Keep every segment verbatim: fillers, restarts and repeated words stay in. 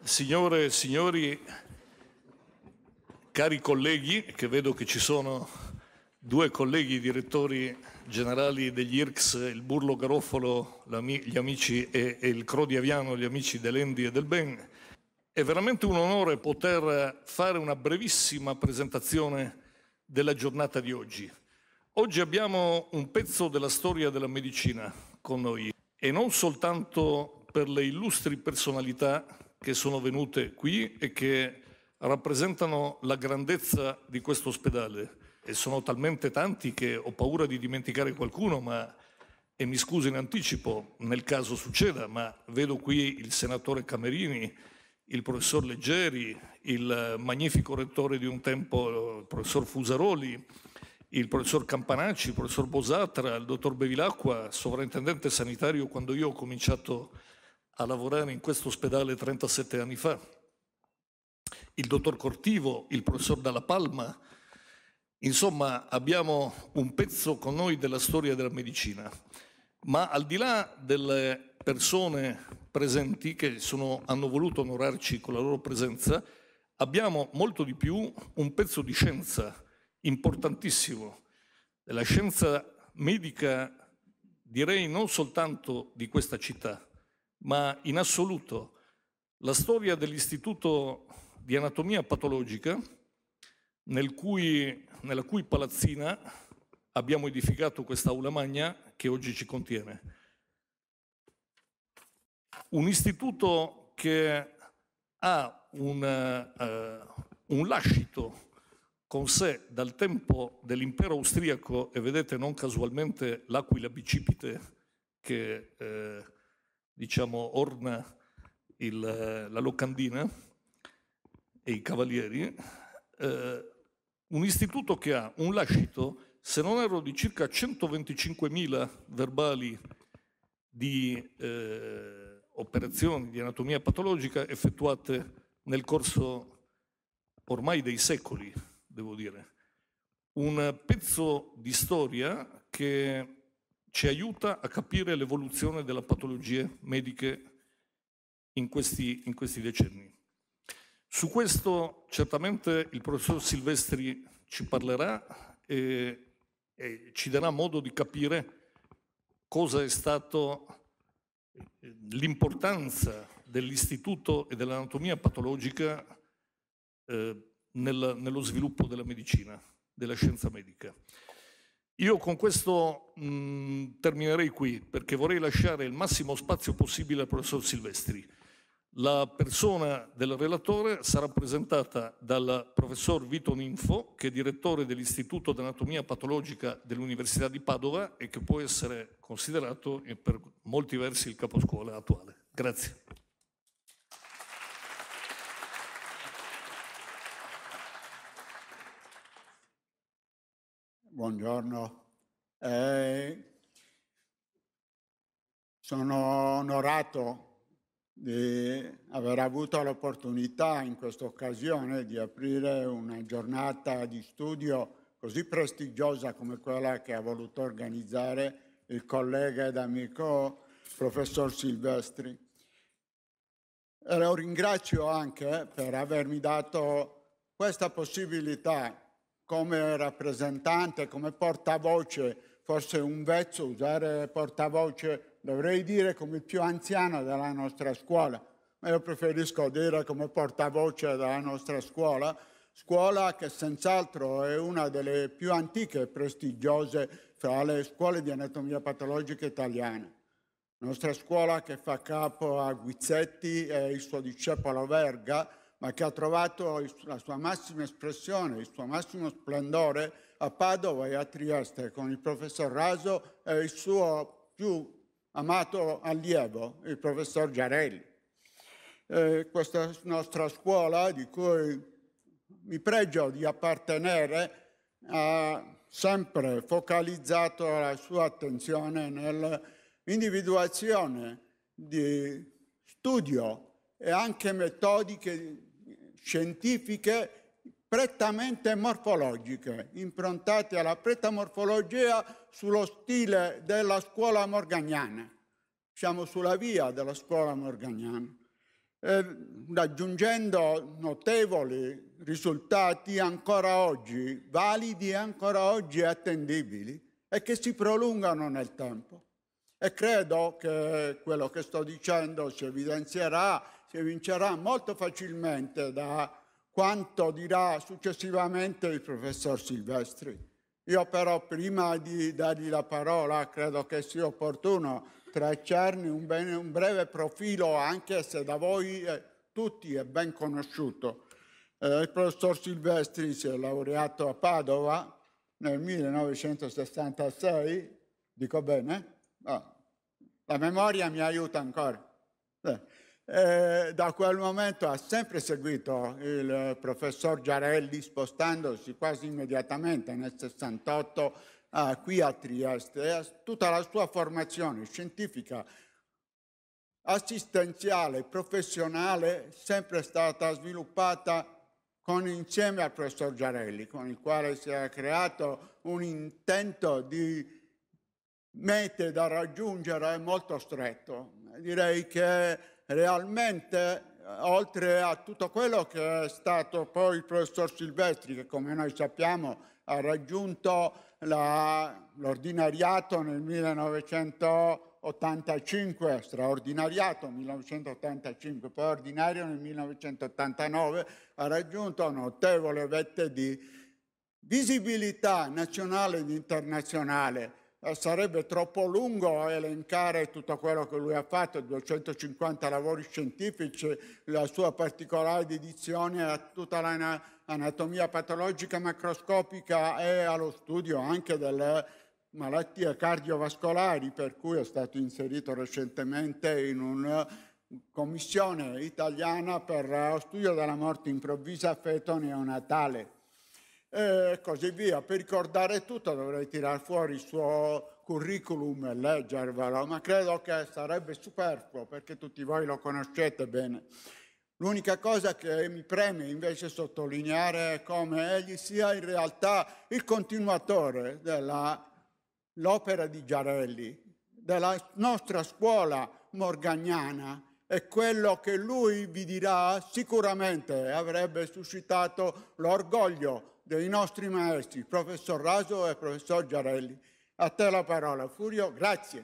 Signore e signori, cari colleghi, che vedo che ci sono due colleghi direttori generali degli I R C S, il Burlo Garofalo, gli amici, e, e il Crodi Aviano, gli amici dell'Endi e del Ben, è veramente un onore poter fare una brevissima presentazione della giornata di oggi. Oggi abbiamo un pezzo della storia della medicina con noi, e non soltanto per le illustri personalità che sono venute qui e che rappresentano la grandezza di questo ospedale. E sono talmente tanti che ho paura di dimenticare qualcuno, ma, e mi scuso in anticipo nel caso succeda, ma vedo qui il senatore Camerini, il professor Leggeri, il magnifico rettore di un tempo, il professor Fusaroli, il professor Campanacci, il professor Bosatra, il dottor Bevilacqua, sovrintendente sanitario quando io ho cominciato a lavorare in questo ospedale trentasette anni fa, il dottor Cortivo, il professor Dalla Palma. Insomma, abbiamo un pezzo con noi della storia della medicina. Ma al di là delle persone presenti che sono, hanno voluto onorarci con la loro presenza, abbiamo molto di più un pezzo di scienza importantissimo, della scienza medica, direi non soltanto di questa città, ma in assoluto. La storia dell'Istituto di Anatomia Patologica, nel cui, nella cui palazzina abbiamo edificato quest'aula magna che oggi ci contiene. Un istituto che ha un, uh, un lascito con sé dal tempo dell'impero austriaco, e vedete non casualmente l'aquila bicipite che eh, diciamo orna il, la locandina e i cavalieri, eh, un istituto che ha un lascito, se non erro, di circa centoventicinquemila verbali di eh, operazioni di anatomia patologica effettuate nel corso ormai dei secoli, devo dire. Un pezzo di storia che ci aiuta a capire l'evoluzione delle patologie mediche in questi, in questi decenni. Su questo certamente il professor Silvestri ci parlerà e, e ci darà modo di capire cosa è stato l'importanza dell'istituto e dell'anatomia patologica eh, nel, nello sviluppo della medicina, della scienza medica. Io con questo mh, terminerei qui, perché vorrei lasciare il massimo spazio possibile al professor Silvestri. La persona del relatore sarà presentata dal professor Vito Ninfo, che è direttore dell'Istituto di Anatomia Patologica dell'Università di Padova e che può essere considerato per molti versi il caposcuola attuale. Grazie. Buongiorno. Eh, sono onorato di aver avuto l'opportunità in questa occasione di aprire una giornata di studio così prestigiosa come quella che ha voluto organizzare il collega ed amico professor Silvestri. E lo ringrazio anche per avermi dato questa possibilità come rappresentante, come portavoce, forse un vezzo usare portavoce, dovrei dire come il più anziano della nostra scuola, ma io preferisco dire come portavoce della nostra scuola, scuola che senz'altro è una delle più antiche e prestigiose fra le scuole di anatomia patologica italiane. Nostra scuola che fa capo a Guizzetti e il suo discepolo Verga, ma che ha trovato la sua massima espressione, il suo massimo splendore a Padova e a Trieste, con il professor Raso e il suo più amato allievo, il professor Giarelli. Eh, questa nostra scuola, di cui mi pregio di appartenere, ha sempre focalizzato la sua attenzione nell'individuazione di studio e anche metodiche scientifiche prettamente morfologiche, improntate alla pretamorfologia sullo stile della scuola morganiana. Siamo sulla via della scuola morganiana. eh, raggiungendo notevoli risultati ancora oggi validi e ancora oggi attendibili e che si prolungano nel tempo. E credo che quello che sto dicendo si evidenzierà, si evincerà molto facilmente da quanto dirà successivamente il professor Silvestri. Io però, prima di dargli la parola, credo che sia opportuno tracciarne un, bene, un breve profilo, anche se da voi eh, tutti è ben conosciuto. Eh, il professor Silvestri si è laureato a Padova nel millenovecentosessantasei, dico bene? No, la memoria mi aiuta ancora. Eh, eh, da quel momento ha sempre seguito il professor Giarelli, spostandosi quasi immediatamente nel sessantotto ah, qui a Trieste. Tutta la sua formazione scientifica, assistenziale, professionale, sempre stata sviluppata con, insieme al professor Giarelli, con il quale si è creato un intento di mete da raggiungere molto stretto. Direi che realmente, oltre a tutto quello che è stato poi il professor Silvestri, che come noi sappiamo ha raggiunto l'ordinariato nel millenovecentottantacinque, straordinariato nel millenovecentottantacinque, poi ordinario nel millenovecentottantanove, ha raggiunto notevole vette di visibilità nazionale ed internazionale. Sarebbe troppo lungo elencare tutto quello che lui ha fatto, duecentocinquanta lavori scientifici, la sua particolare dedizione a tutta l'anatomia patologica macroscopica e allo studio anche delle malattie cardiovascolari, per cui è stato inserito recentemente in una commissione italiana per lo studio della morte improvvisa feto neonatale. E così via. Per ricordare tutto dovrei tirar fuori il suo curriculum e leggervelo, ma credo che sarebbe superfluo perché tutti voi lo conoscete bene. L'unica cosa che mi preme invece sottolineare è come egli sia in realtà il continuatore dell'opera di Giarelli, della nostra scuola morganiana, e quello che lui vi dirà sicuramente avrebbe suscitato l'orgoglio dei nostri maestri, professor Raso e professor Giarelli. A te la parola, Furio, grazie.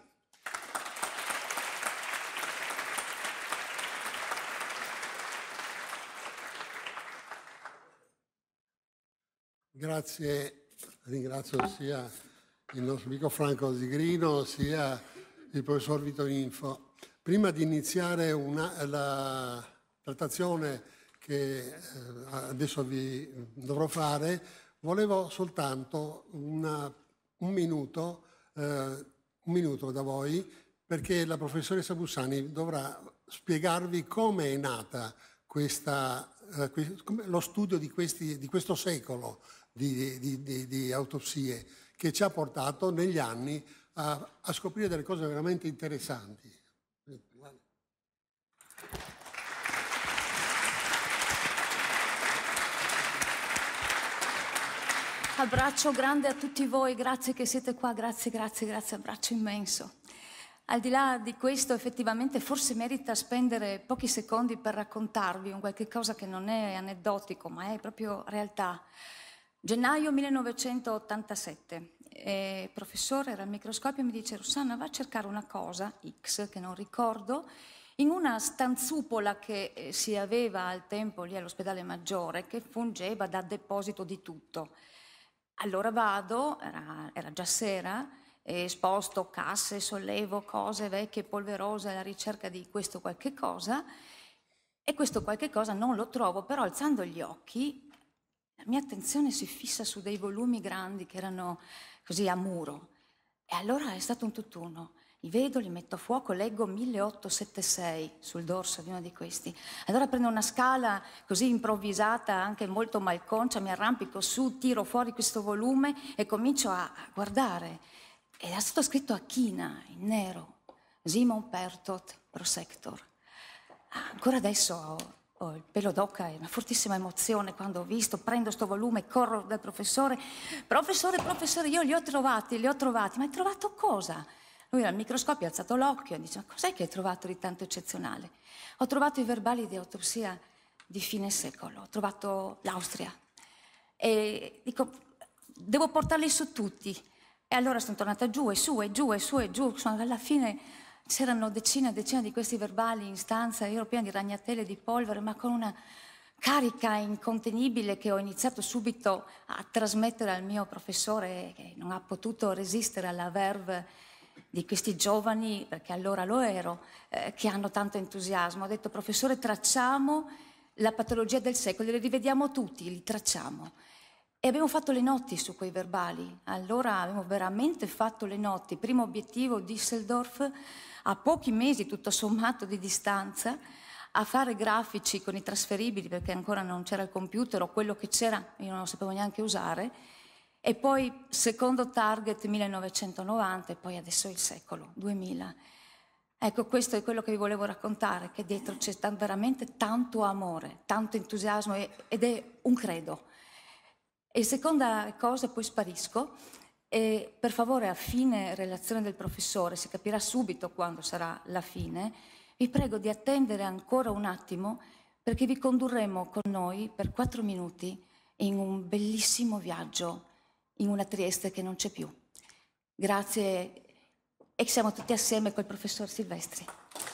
Grazie, ringrazio sia il nostro amico Franco Zigrino sia il professor Vitorinfo. Prima di iniziare una, la trattazione che adesso vi dovrò fare, volevo soltanto una, un, minuto, eh, un minuto da voi, perché la professoressa Bussani dovrà spiegarvi come è nata questa, eh, lo studio di, questi, di questo secolo di, di, di, di autopsie, che ci ha portato negli anni a, a scoprire delle cose veramente interessanti. Abbraccio grande a tutti voi, grazie che siete qua, grazie, grazie, grazie, abbraccio immenso. Al di là di questo, effettivamente forse merita spendere pochi secondi per raccontarvi un qualche cosa che non è aneddotico, ma è proprio realtà. Gennaio millenovecentottantasette, il professore era al microscopio e mi dice: Rossana, va a cercare una cosa, X, che non ricordo, in una stanzupola che si aveva al tempo lì all'ospedale Maggiore, che fungeva da deposito di tutto. Allora vado, era, era già sera, e sposto casse, sollevo cose vecchie, polverose, alla ricerca di questo qualche cosa, e questo qualche cosa non lo trovo, però alzando gli occhi la mia attenzione si fissa su dei volumi grandi che erano così a muro, e allora è stato un tutt'uno. Li vedo, li metto a fuoco, leggo milleottocentosettantasei sul dorso di uno di questi. Allora prendo una scala così improvvisata, anche molto malconcia, mi arrampico su, tiro fuori questo volume e comincio a guardare. Ed è stato scritto a china, in nero, Simon Pertot Prosector. Ancora adesso ho, ho il pelo d'oca e una fortissima emozione quando ho visto, prendo sto volume, corro dal professore. Professore, professore, io li ho trovati, li ho trovati. Ma hai trovato cosa? Lui al microscopio ha alzato l'occhio e dice: ma cos'è che hai trovato di tanto eccezionale? Ho trovato i verbali di autopsia di fine secolo, ho trovato l'Austria. E dico, devo portarli su tutti. E allora sono tornata giù e su e giù e su e giù. Alla fine c'erano decine e decine di questi verbali in stanza, io ero piena di ragnatele, di polvere, ma con una carica incontenibile che ho iniziato subito a trasmettere al mio professore, che non ha potuto resistere alla verve di questi giovani, perché allora lo ero, eh, che hanno tanto entusiasmo. Ho detto: professore, tracciamo la patologia del secolo, li rivediamo tutti, li tracciamo. E abbiamo fatto le notti su quei verbali. Allora abbiamo veramente fatto le notti. Primo obiettivo Düsseldorf, a pochi mesi tutto sommato di distanza, a fare grafici con i trasferibili, perché ancora non c'era il computer, o quello che c'era io non lo sapevo neanche usare. E poi secondo target millenovecentonovanta e poi adesso il secolo duemila. Ecco, questo è quello che vi volevo raccontare, che dietro c'è veramente tanto amore, tanto entusiasmo ed è un credo. E seconda cosa, poi sparisco, e per favore a fine relazione del professore, si capirà subito quando sarà la fine, vi prego di attendere ancora un attimo perché vi condurremo con noi per quattro minuti in un bellissimo viaggio in una Trieste che non c'è più. Grazie e siamo tutti assieme col professor Silvestri.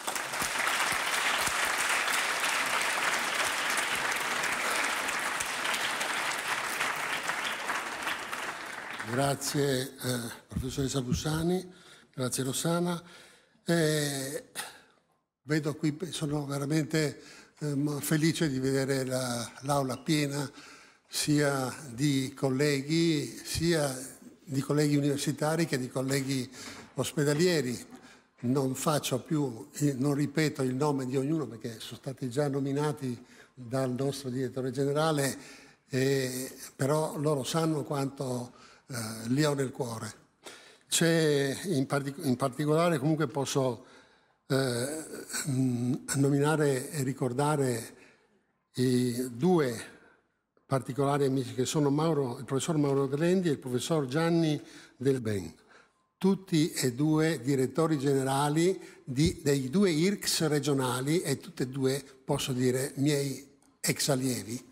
Grazie eh, professoressa Bussani, grazie Rossana. Eh, vedo qui, sono veramente eh, felice di vedere la, l'aula piena sia di colleghi, sia di colleghi universitari che di colleghi ospedalieri. Non faccio più, non ripeto il nome di ognuno perché sono stati già nominati dal nostro direttore generale, eh, però loro sanno quanto Uh, li ho nel cuore. C'è in, partic- in particolare comunque posso uh, mh, nominare e ricordare i due particolari amici che sono Mauro, il professor Mauro Grendi e il professor Gianni Del Ben, tutti e due direttori generali di, dei due I R C S regionali e tutti e due, posso dire, miei ex allievi.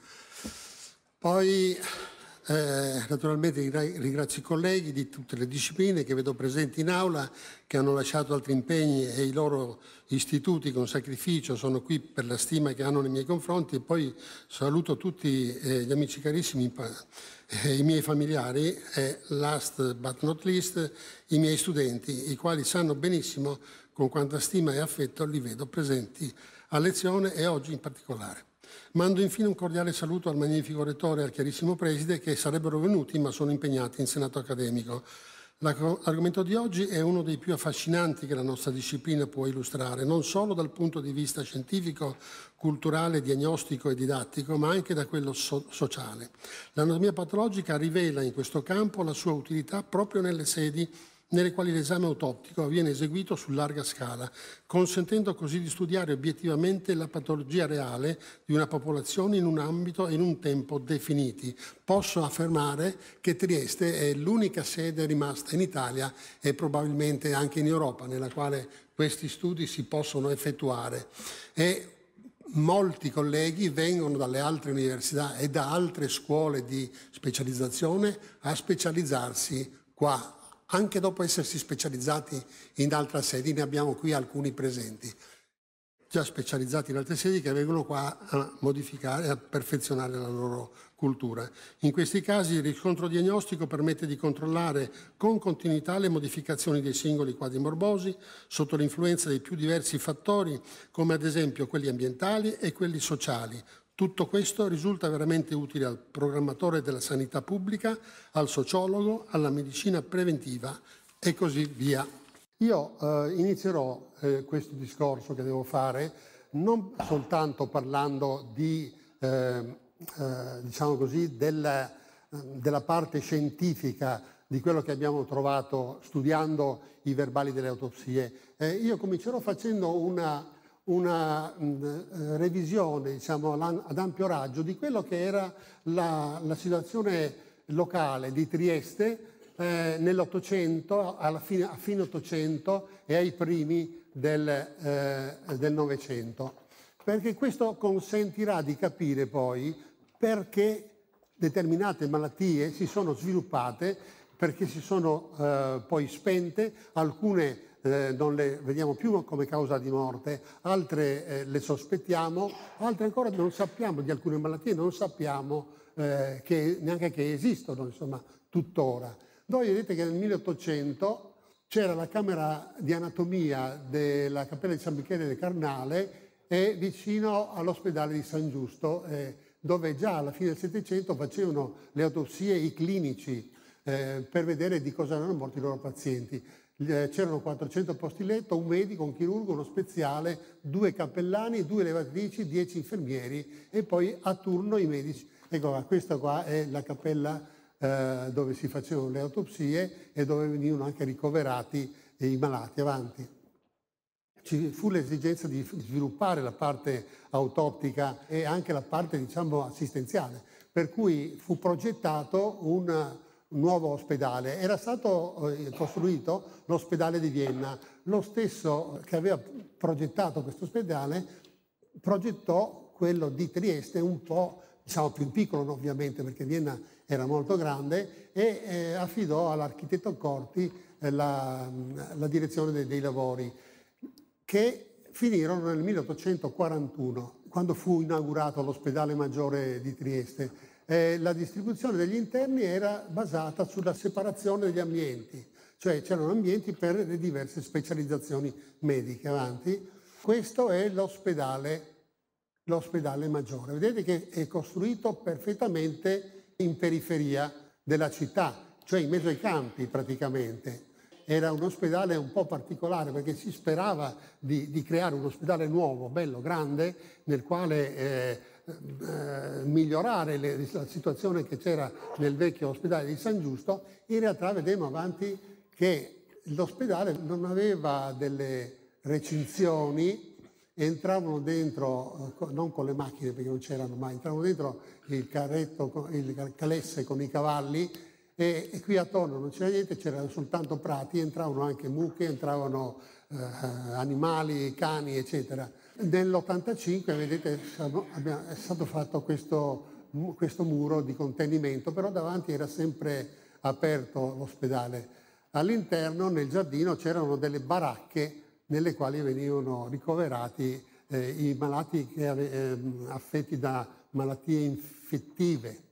Poi Eh, naturalmente ringrazio i colleghi di tutte le discipline che vedo presenti in aula, che hanno lasciato altri impegni e i loro istituti con sacrificio sono qui per la stima che hanno nei miei confronti, e poi saluto tutti eh, gli amici carissimi, eh, i miei familiari e last but not least i miei studenti, i quali sanno benissimo con quanta stima e affetto li vedo presenti a lezione e oggi in particolare. Mando infine un cordiale saluto al magnifico rettore e al chiarissimo preside che sarebbero venuti ma sono impegnati in senato accademico. L'argomento di oggi è uno dei più affascinanti che la nostra disciplina può illustrare, non solo dal punto di vista scientifico, culturale, diagnostico e didattico, ma anche da quello so- sociale. L'anatomia patologica rivela in questo campo la sua utilità proprio nelle sedi nelle quali l'esame autoptico viene eseguito su larga scala, consentendo così di studiare obiettivamente la patologia reale di una popolazione in un ambito e in un tempo definiti. Posso affermare che Trieste è l'unica sede rimasta in Italia e probabilmente anche in Europa nella quale questi studi si possono effettuare. E molti colleghi vengono dalle altre università e da altre scuole di specializzazione a specializzarsi qua, anche dopo essersi specializzati in altre sedi. Ne abbiamo qui alcuni presenti, già specializzati in altre sedi, che vengono qua a modificare e a perfezionare la loro cultura. In questi casi il riscontro diagnostico permette di controllare con continuità le modificazioni dei singoli quadri morbosi sotto l'influenza dei più diversi fattori, come ad esempio quelli ambientali e quelli sociali. Tutto questo risulta veramente utile al programmatore della sanità pubblica, al sociologo, alla medicina preventiva e così via. Io eh, inizierò eh, questo discorso che devo fare non soltanto parlando di, eh, eh, diciamo così, della, della parte scientifica di quello che abbiamo trovato studiando i verbali delle autopsie. Eh, io comincerò facendo una una mh, revisione, diciamo, ad ampio raggio di quello che era la, la situazione locale di Trieste eh, nell'Ottocento, alla fine, a fine Ottocento e ai primi del, eh, del Novecento, perché questo consentirà di capire poi perché determinate malattie si sono sviluppate, perché si sono eh, poi spente, alcune eh, non le vediamo più come causa di morte, altre eh, le sospettiamo, altre ancora non sappiamo di alcune malattie, non sappiamo eh, che, neanche che esistono, insomma, tuttora. Voi vedete che nel milleottocento c'era la camera di anatomia della Cappella di San Michele del Carnale e vicino all'ospedale di San Giusto, eh, dove già alla fine del Settecento facevano le autopsie i clinici eh, per vedere di cosa erano morti i loro pazienti. C'erano quattrocento posti letto, un medico, un chirurgo, uno speziale, due cappellani, due levatrici, dieci infermieri e poi a turno i medici. Ecco, questa qua è la cappella eh, dove si facevano le autopsie e dove venivano anche ricoverati i malati. Avanti. Ci fu l'esigenza di sviluppare la parte autoptica e anche la parte, diciamo, assistenziale, per cui fu progettato un nuovo ospedale. Era stato eh, costruito l'ospedale di Vienna. Lo stesso che aveva progettato questo ospedale progettò quello di Trieste, un po', diciamo, più piccolo ovviamente, perché Vienna era molto grande, e eh, affidò all'architetto Corti eh, la, la direzione dei, dei lavori, che finirono nel milleottocentoquarantuno, quando fu inaugurato l'ospedale maggiore di Trieste. Eh, la distribuzione degli interni era basata sulla separazione degli ambienti, cioè c'erano ambienti per le diverse specializzazioni mediche. Avanti. Questo è l'ospedale, l'ospedale maggiore. Vedete che è costruito perfettamente in periferia della città, cioè in mezzo ai campi praticamente. Era un ospedale un po' particolare perché si sperava di, di creare un ospedale nuovo, bello, grande, nel quale eh, eh, migliorare le, la situazione che c'era nel vecchio ospedale di San Giusto. In realtà vedremo avanti che l'ospedale non aveva delle recinzioni, entravano dentro, non con le macchine perché non c'erano mai, entravano dentro il carretto, il calesse con i cavalli, E, e qui attorno non c'era niente, c'erano soltanto prati, entravano anche mucche, entravano eh, animali, cani, eccetera. Nell'ottantacinque, vedete, è stato fatto questo, questo muro di contenimento, però davanti era sempre aperto l'ospedale. All'interno, nel giardino, c'erano delle baracche nelle quali venivano ricoverati eh, i malati che ave, eh, affetti da malattie infettive.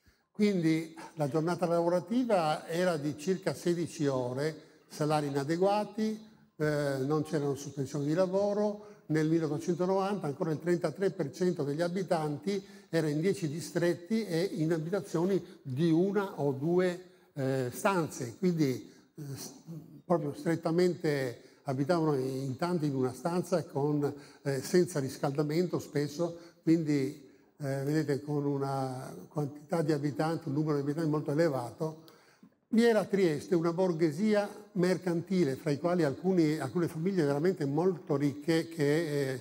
Quindi la giornata lavorativa era di circa sedici ore, salari inadeguati, eh, non c'erano sospensioni di lavoro. Nel milleottocentonovanta ancora il trentatré per cento degli abitanti era in dieci distretti e in abitazioni di una o due eh, stanze, quindi eh, proprio strettamente abitavano in tanti in una stanza con, eh, senza riscaldamento spesso, quindi Eh, vedete, con una quantità di abitanti, un numero di abitanti molto elevato. Vi era a Trieste una borghesia mercantile, fra i quali alcuni, alcune famiglie veramente molto ricche che eh,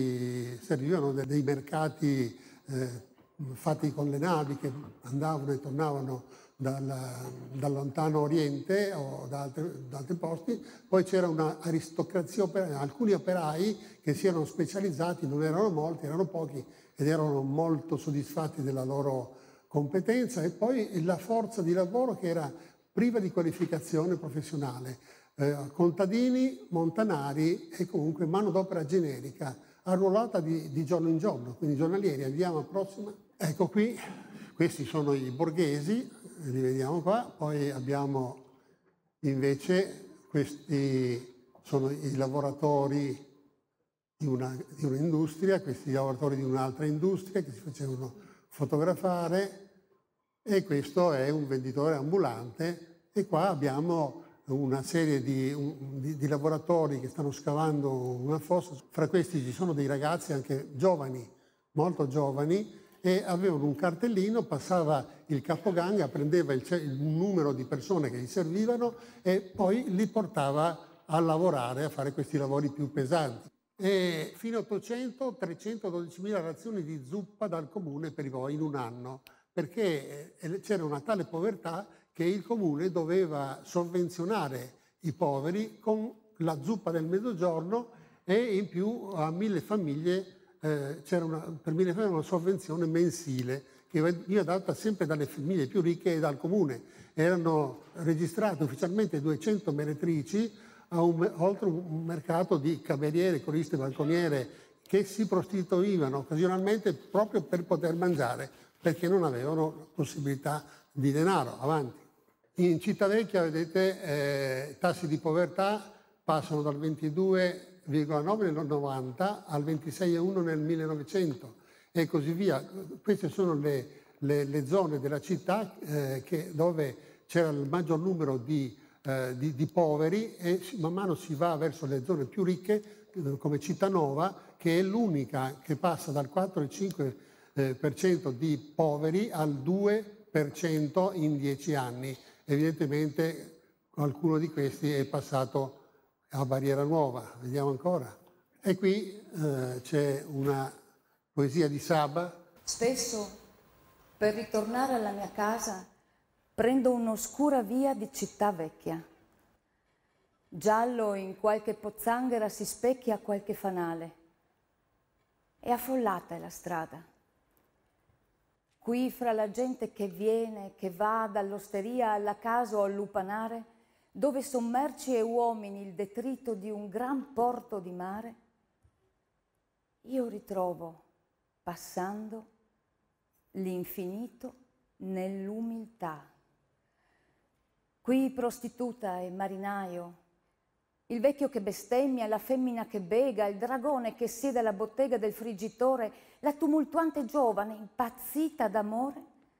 si servivano de, dei mercati eh, fatti con le navi che andavano e tornavano dal, dal lontano oriente o da, altre, da altri posti. Poi c'era un'aristocrazia operaia, alcuni operai che si erano specializzati, non erano molti, erano pochi, ed erano molto soddisfatti della loro competenza, e poi la forza di lavoro che era priva di qualificazione professionale, eh, contadini, montanari e comunque manodopera generica, arruolata di, di giorno in giorno, quindi giornalieri. Andiamo alla prossima. Ecco qui, questi sono i borghesi, li vediamo qua, poi abbiamo invece, questi sono i lavoratori di, una, di un'industria, questi lavoratori di un'altra industria che si facevano fotografare, e questo è un venditore ambulante, e qua abbiamo una serie di, un, di, di lavoratori che stanno scavando una fossa. Fra questi ci sono dei ragazzi anche giovani, molto giovani, e avevano un cartellino, passava il capoganga, prendeva il, il numero di persone che gli servivano e poi li portava a lavorare, a fare questi lavori più pesanti. E fino all'Ottocento trecentododicimila razioni di zuppa dal comune per i voi in un anno, perché c'era una tale povertà che il comune doveva sovvenzionare i poveri con la zuppa del mezzogiorno e in più a mille famiglie eh, c'era una, per mille famiglie una sovvenzione mensile che veniva data sempre dalle famiglie più ricche e dal comune. Erano registrate ufficialmente duecento meretrici a un, oltre un mercato di cameriere, coriste, balconiere che si prostituivano occasionalmente proprio per poter mangiare, perché non avevano possibilità di denaro. Avanti. In Cittavecchia, vedete, eh, tassi di povertà passano dal ventidue virgola nove nel novanta al ventisei virgola uno nel millenovecento e così via. Queste sono le, le, le zone della città eh, che, dove c'era il maggior numero di, eh, di, di poveri e man mano si va verso le zone più ricche come Cittanova, che è l'unica che passa dal quattro virgola cinque per cento di poveri al due per cento in dieci anni. Evidentemente qualcuno di questi è passato a Barriera Nuova. Vediamo ancora. E qui eh, c'è una poesia di Saba. Spesso, per ritornare alla mia casa, prendo un'oscura via di Città Vecchia. Giallo in qualche pozzanghera si specchia qualche fanale. E affollata è la strada. Qui fra la gente che viene, che va dall'osteria alla casa o al lupanare, dove son merci e uomini il detrito di un gran porto di mare, io ritrovo, passando, l'infinito nell'umiltà. Qui prostituta e marinaio, il vecchio che bestemmia, la femmina che bega, il dragone che siede alla bottega del friggitore, la tumultuante giovane impazzita d'amore,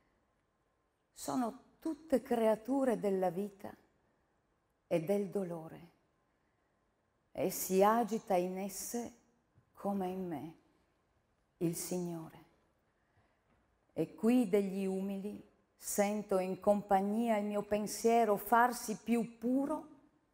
sono tutte creature della vita e del dolore, e si agita in esse come in me il Signore. E qui degli umili sento in compagnia il mio pensiero farsi più puro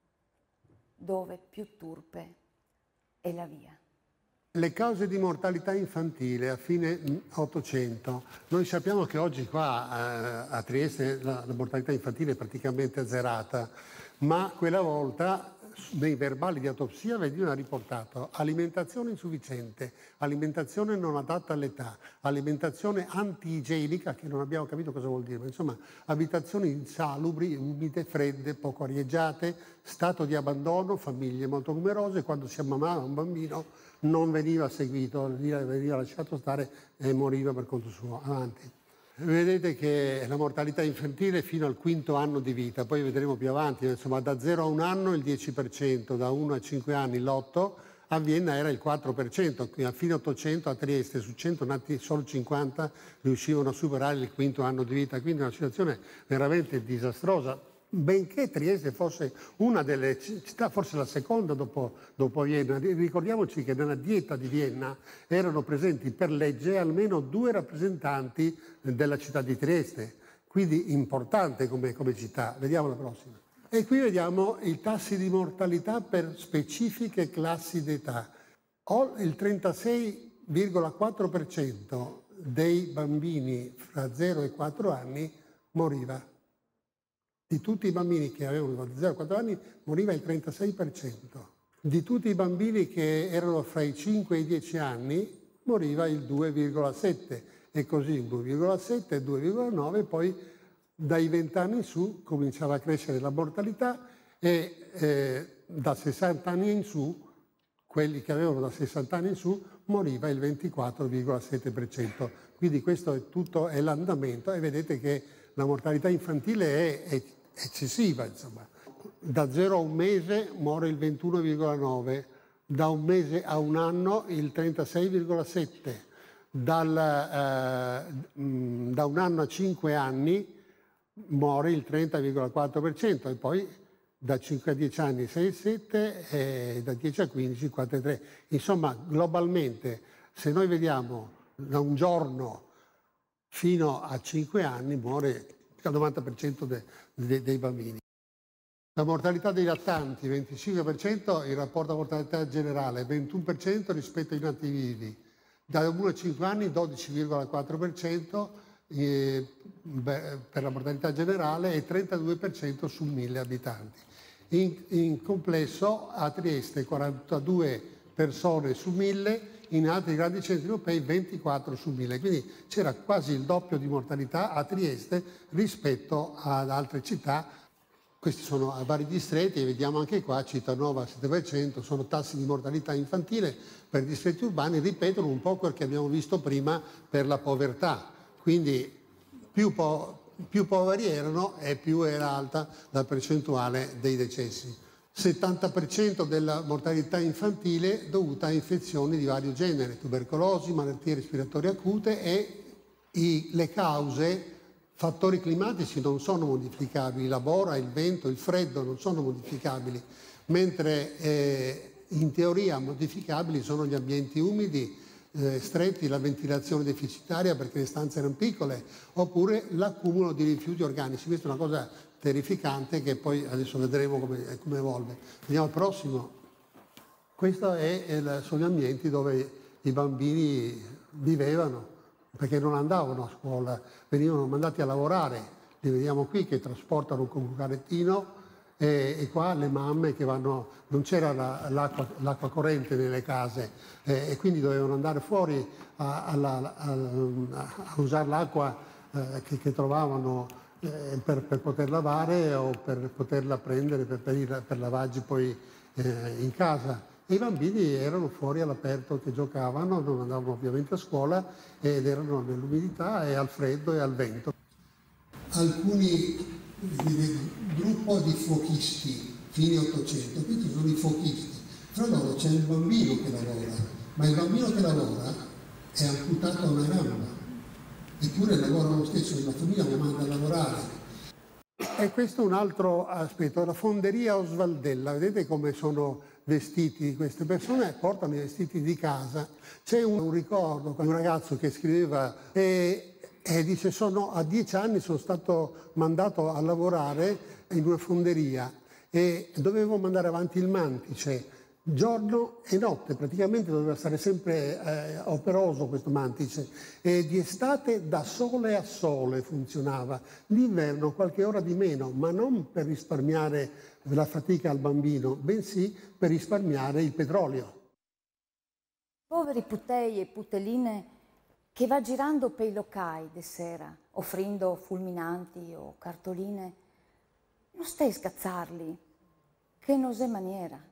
dove più turpe è la via. Le cause di mortalità infantile a fine Ottocento. Noi sappiamo che oggi qua a Trieste la, la mortalità infantile è praticamente azzerata, ma quella volta nei verbali di autopsia veniva riportato alimentazione insufficiente, alimentazione non adatta all'età, alimentazione anti-igienica, che non abbiamo capito cosa vuol dire, ma insomma abitazioni insalubri, umide, fredde, poco arieggiate, stato di abbandono, famiglie molto numerose. Quando si ammamava un bambino non veniva seguito, veniva lasciato stare e moriva per conto suo. Avanti. Vedete che la mortalità infantile fino al quinto anno di vita, poi vedremo più avanti, insomma da zero a un anno il dieci per cento, da uno a cinque anni l'otto per cento, a Vienna era il quattro per cento, a fine Ottocento a Trieste su cento nati solo cinquanta riuscivano a superare il quinto anno di vita, quindi una situazione veramente disastrosa. Benché Trieste fosse una delle città, forse la seconda dopo, dopo Vienna, ricordiamoci che nella dieta di Vienna erano presenti per legge almeno due rappresentanti della città di Trieste, quindi importante come, come città. Vediamo la prossima. E qui vediamo i tassi di mortalità per specifiche classi d'età. Il trentasei virgola quattro per cento dei bambini fra zero e quattro anni moriva. Di tutti i bambini che avevano da zero a quattro anni moriva il trentasei per cento. Di tutti i bambini che erano fra i cinque e i dieci anni moriva il due virgola sette per cento e così il due virgola sette, il due virgola nove, poi dai venti anni in su cominciava a crescere la mortalità e eh, da sessanta anni in su, quelli che avevano da sessanta anni in su, moriva il ventiquattro virgola sette per cento. Quindi questo è tutto è l'andamento e vedete che la mortalità infantile è, è eccessiva, insomma. Da zero a un mese muore il ventuno virgola nove per cento, da un mese a un anno il trentasei virgola sette per cento, Dal, eh, da un anno a cinque anni muore il trenta virgola quattro per cento e poi da cinque a dieci anni sei virgola sette per cento e da dieci a quindici quattro virgola tre per cento. Insomma, globalmente, se noi vediamo da un giorno fino a cinque anni muore il novanta per cento de, de, dei bambini. La mortalità dei lattanti, venticinque per cento, il rapporto a mortalità generale, ventuno per cento rispetto ai nati vivi. Da uno a cinque anni dodici virgola quattro per cento, eh, beh, per la mortalità generale e trentadue per cento su mille abitanti. In, in complesso a Trieste quarantadue persone su mille, in altri grandi centri europei ventiquattro su mille, quindi c'era quasi il doppio di mortalità a Trieste rispetto ad altre città. Questi sono vari distretti e vediamo anche qua, Cittadella sette per cento, sono tassi di mortalità infantile per distretti urbani, ripetono un po' quel che abbiamo visto prima per la povertà, quindi più, po- più poveri erano e più era alta la percentuale dei decessi. settanta per cento della mortalità infantile dovuta a infezioni di vario genere, tubercolosi, malattie respiratorie acute e i, le cause, fattori climatici non sono modificabili, la bora, il vento, il freddo non sono modificabili, mentre eh, in teoria modificabili sono gli ambienti umidi, eh, stretti, la ventilazione deficitaria perché le stanze erano piccole, oppure l'accumulo di rifiuti organici. Questa è una cosa terrificante che poi adesso vedremo come, come evolve. Andiamo al prossimo. Questi sono gli ambienti dove i bambini vivevano, perché non andavano a scuola, venivano mandati a lavorare. Li vediamo qui che trasportano con un carrettino e, e qua le mamme che vanno, non c'era la, l'acqua, l'acqua corrente nelle case eh, e quindi dovevano andare fuori a, a, a, a usare l'acqua eh, che, che trovavano Per, per poter lavare o per poterla prendere per, per, il, per lavaggi poi eh, in casa. E i bambini erano fuori all'aperto che giocavano, non andavano ovviamente a scuola ed erano nell'umidità e al freddo e al vento. Alcuni gruppo di fuochisti fine Ottocento, questi sono i fuochisti. Fra loro c'è il bambino che lavora, ma il bambino che lavora è amputato a una gamba. Eppure lavora lo stesso, la famiglia lo manda a lavorare. E questo è un altro aspetto, la fonderia Osvaldella, vedete come sono vestiti queste persone, portano i vestiti di casa. C'è un, un ricordo con un ragazzo che scriveva e, e dice sono, a dieci anni sono stato mandato a lavorare in una fonderia e dovevo mandare avanti il mantice. Giorno e notte, praticamente doveva stare sempre eh, operoso questo mantice e di estate da sole a sole funzionava, d'inverno qualche ora di meno, ma non per risparmiare la fatica al bambino, bensì per risparmiare il petrolio. Poveri putei e puteline che va girando per i locai de sera, offrendo fulminanti o cartoline, non stai scazzarli, che non è maniera.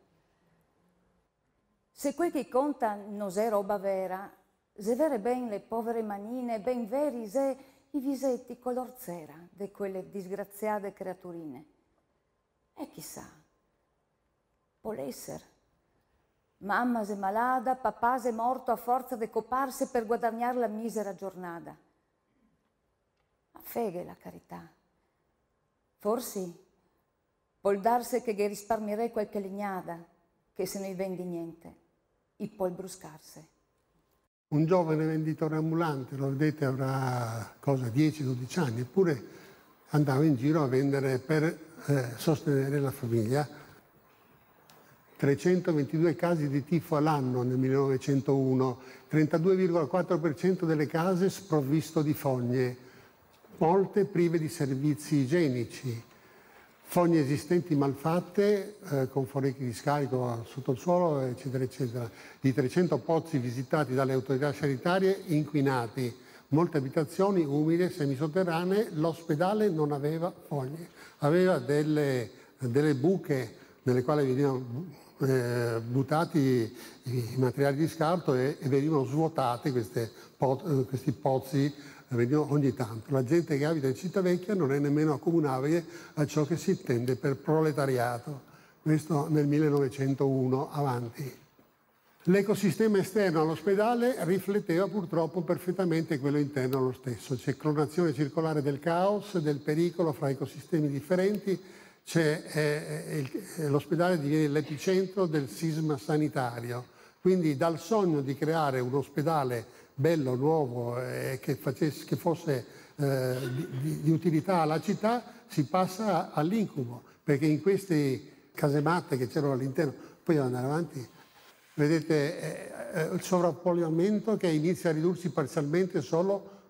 Se quel che conta non è roba vera, se vere ben le povere manine, ben veri se i visetti color cera de quelle disgraziate creaturine. E chissà, può essere. Mamma se malada, papà se morto a forza de coparse per guadagnare la misera giornata. Ma feghe la carità. Forse può darsi che risparmierei qualche legnada, che se ne vendi niente. E poi bruscarsi. Un giovane venditore ambulante, lo vedete, avrà cosa, dieci dodici anni, eppure andava in giro a vendere per eh, sostenere la famiglia. trecentoventidue casi di tifo all'anno nel millenovecentouno, trentadue virgola quattro per cento delle case sprovvisto di fogne, molte prive di servizi igienici. Fogne esistenti malfatte, eh, con foricchi di scarico sotto il suolo, eccetera, eccetera. I trecento pozzi visitati dalle autorità sanitarie inquinati, molte abitazioni umide, semisotterranee, l'ospedale non aveva fogne. Aveva delle, delle buche nelle quali venivano eh, buttati i materiali di scarto e, e venivano svuotati queste, po- questi pozzi ogni tanto. La gente che abita in Civitavecchia non è nemmeno accomunabile a ciò che si intende per proletariato. Questo nel millenovecentouno avanti. L'ecosistema esterno all'ospedale rifletteva purtroppo perfettamente quello interno allo stesso. C'è clonazione circolare del caos, del pericolo fra ecosistemi differenti. C'è, eh, eh, l'ospedale diviene l'epicentro del sisma sanitario. Quindi dal sogno di creare un ospedale bello, nuovo, eh, che, facesse, che fosse eh, di, di utilità alla città, si passa all'incubo, perché in queste casematte che c'erano all'interno, poi ad andare avanti, vedete eh, il sovrappopolamento che inizia a ridursi parzialmente solo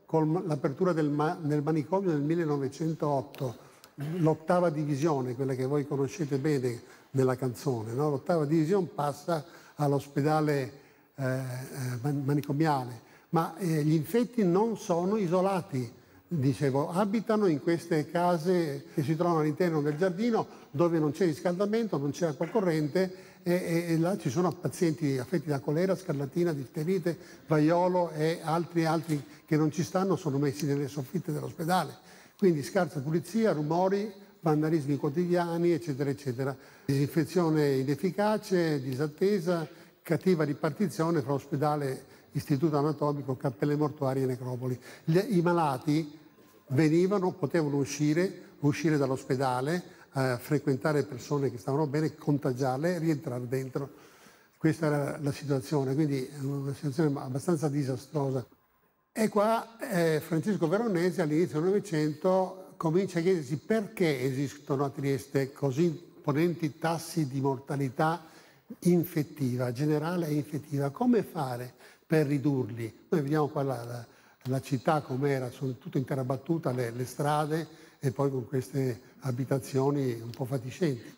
con l'apertura del, ma- del manicomio nel millenovecentotto, l'ottava divisione, quella che voi conoscete bene nella canzone, no? L'ottava divisione passa all'ospedale eh, manicomiale, ma eh, gli infetti non sono isolati, dicevo, abitano in queste case che si trovano all'interno del giardino dove non c'è riscaldamento, non c'è acqua corrente e, e, e là ci sono pazienti affetti da colera, scarlatina, difterite, vaiolo e altri altri che non ci stanno, sono messi nelle soffitte dell'ospedale. Quindi scarsa pulizia, rumori, vandalismi quotidiani, eccetera, eccetera. Disinfezione inefficace, disattesa, cattiva ripartizione fra ospedale, istituto anatomico, cappelle mortuarie e necropoli. Gli, I malati venivano, potevano uscire, uscire dall'ospedale, eh, frequentare persone che stavano bene, contagiarle e rientrare dentro. Questa era la situazione, quindi una situazione abbastanza disastrosa. E qua eh, Francesco Veronesi all'inizio del Novecento comincia a chiedersi perché esistono a Trieste così imponenti tassi di mortalità infettiva, generale e infettiva. Come fare per ridurli? Noi vediamo qua la, la, la città com'era, sono tutto in terra battuta, le, le strade e poi con queste abitazioni un po' fatiscenti.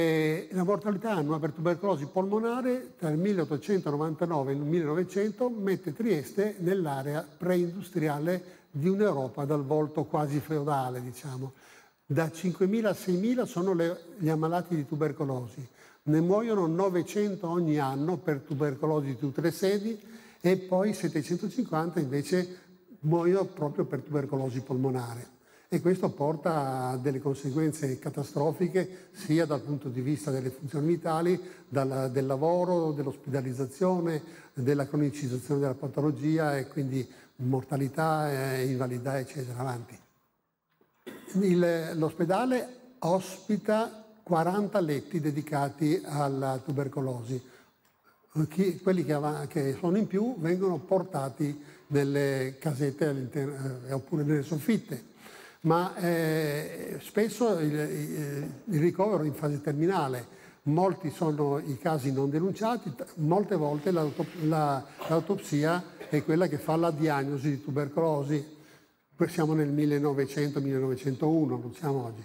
E la mortalità annua per tubercolosi polmonare tra il milleottocentonovantanove e il millenovecento mette Trieste nell'area preindustriale di un'Europa dal volto quasi feudale, diciamo. Da cinquemila a seimila sono le, gli ammalati di tubercolosi. Ne muoiono novecento ogni anno per tubercolosi di tutte le sedi e poi settecentocinquanta invece muoiono proprio per tubercolosi polmonare. E questo porta a delle conseguenze catastrofiche sia dal punto di vista delle funzioni vitali, dal, del lavoro, dell'ospedalizzazione, della cronicizzazione della patologia e quindi mortalità, eh, invalidità, eccetera, avanti. Il, l'ospedale ospita quaranta letti dedicati alla tubercolosi. Chi, quelli che, av- che sono in più vengono portati nelle casette all'interno, eh, oppure nelle soffitte. Ma eh, spesso il, il, il ricovero è in fase terminale, molti sono i casi non denunciati, molte volte l'autop- la, l'autopsia è quella che fa la diagnosi di tubercolosi. Siamo nel millenovecento millenovecentouno, non siamo oggi.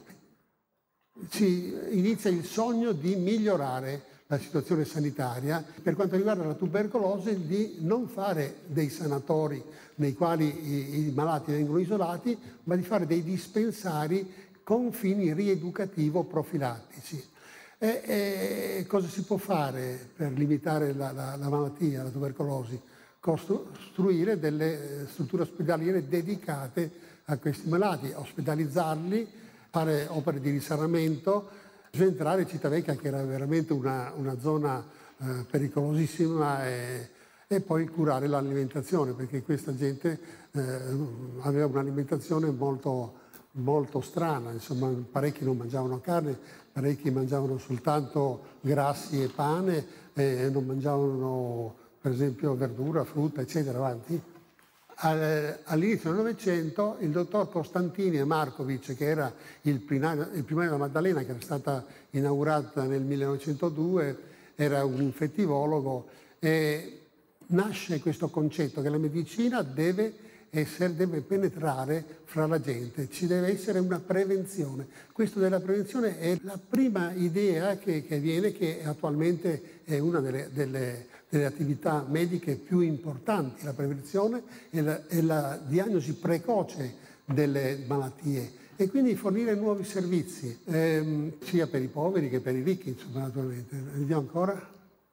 Si inizia il sogno di migliorare la situazione sanitaria per quanto riguarda la tubercolosi, di non fare dei sanatori nei quali i, i malati vengono isolati, ma di fare dei dispensari con fini rieducativo-profilattici. E, e cosa si può fare per limitare la, la, la malattia, la tubercolosi? Costruire delle strutture ospedaliere dedicate a questi malati, ospedalizzarli, fare opere di risanamento, sventrare Civitavecchia, che era veramente una, una zona eh, pericolosissima, e, e poi curare l'alimentazione, perché questa gente eh, aveva un'alimentazione molto, molto strana, insomma parecchi non mangiavano carne, parecchi mangiavano soltanto grassi e pane, e non mangiavano per esempio verdura, frutta, eccetera, avanti. All'inizio del Novecento il dottor Costantini e Markovic, che era il primario, il primario della Maddalena, che era stata inaugurata nel millenovecentodue, era un infettivologo, e nasce questo concetto che la medicina deve, essere, deve penetrare fra la gente, ci deve essere una prevenzione. Questo della prevenzione è la prima idea che, che viene, che attualmente è una delle, delle delle attività mediche più importanti, la prevenzione e la, e la diagnosi precoce delle malattie, e quindi fornire nuovi servizi, ehm, sia per i poveri che per i ricchi, insomma, naturalmente. Vediamo ancora.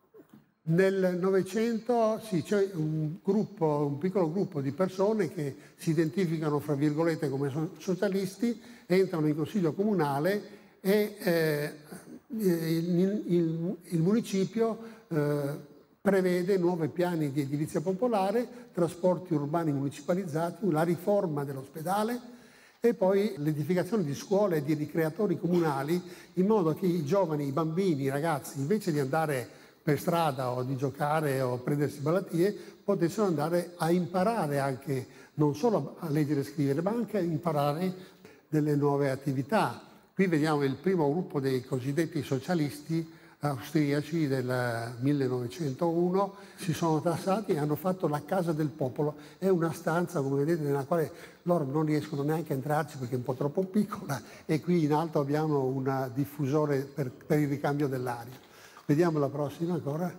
Nel Novecento sì, c'è un gruppo, un piccolo gruppo di persone che si identificano, fra virgolette, come socialisti, entrano in consiglio comunale e eh, il, il, il municipio eh, prevede nuovi piani di edilizia popolare, trasporti urbani municipalizzati, la riforma dell'ospedale e poi l'edificazione di scuole e di ricreatori comunali, in modo che i giovani, i bambini, i ragazzi, invece di andare per strada o di giocare o prendersi malattie, potessero andare a imparare anche, non solo a leggere e scrivere, ma anche a imparare delle nuove attività. Qui vediamo il primo gruppo dei cosiddetti socialisti austriaci del millenovecentouno, si sono tassati e hanno fatto la Casa del Popolo. È una stanza, come vedete, nella quale loro non riescono neanche a entrarci perché è un po' troppo piccola, e qui in alto abbiamo un diffusore per, per il ricambio dell'aria. Vediamo la prossima ancora.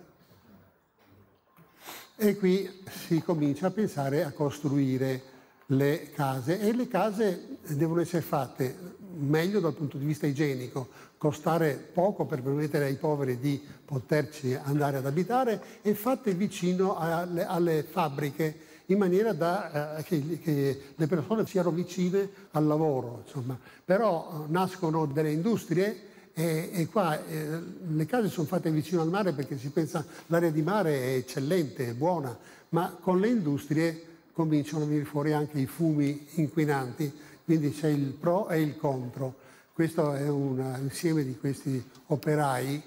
E qui si comincia a pensare a costruire le case, e le case devono essere fatte meglio dal punto di vista igienico, costare poco per permettere ai poveri di poterci andare ad abitare, e fatte vicino alle, alle fabbriche, in maniera da eh, che, che le persone siano vicine al lavoro, insomma. Però eh, nascono delle industrie e, e qua eh, le case sono fatte vicino al mare perché si pensa l'area di mare è eccellente, è buona, ma con le industrie cominciano a venire fuori anche i fumi inquinanti, quindi c'è il pro e il contro. Questo è un insieme di questi operai.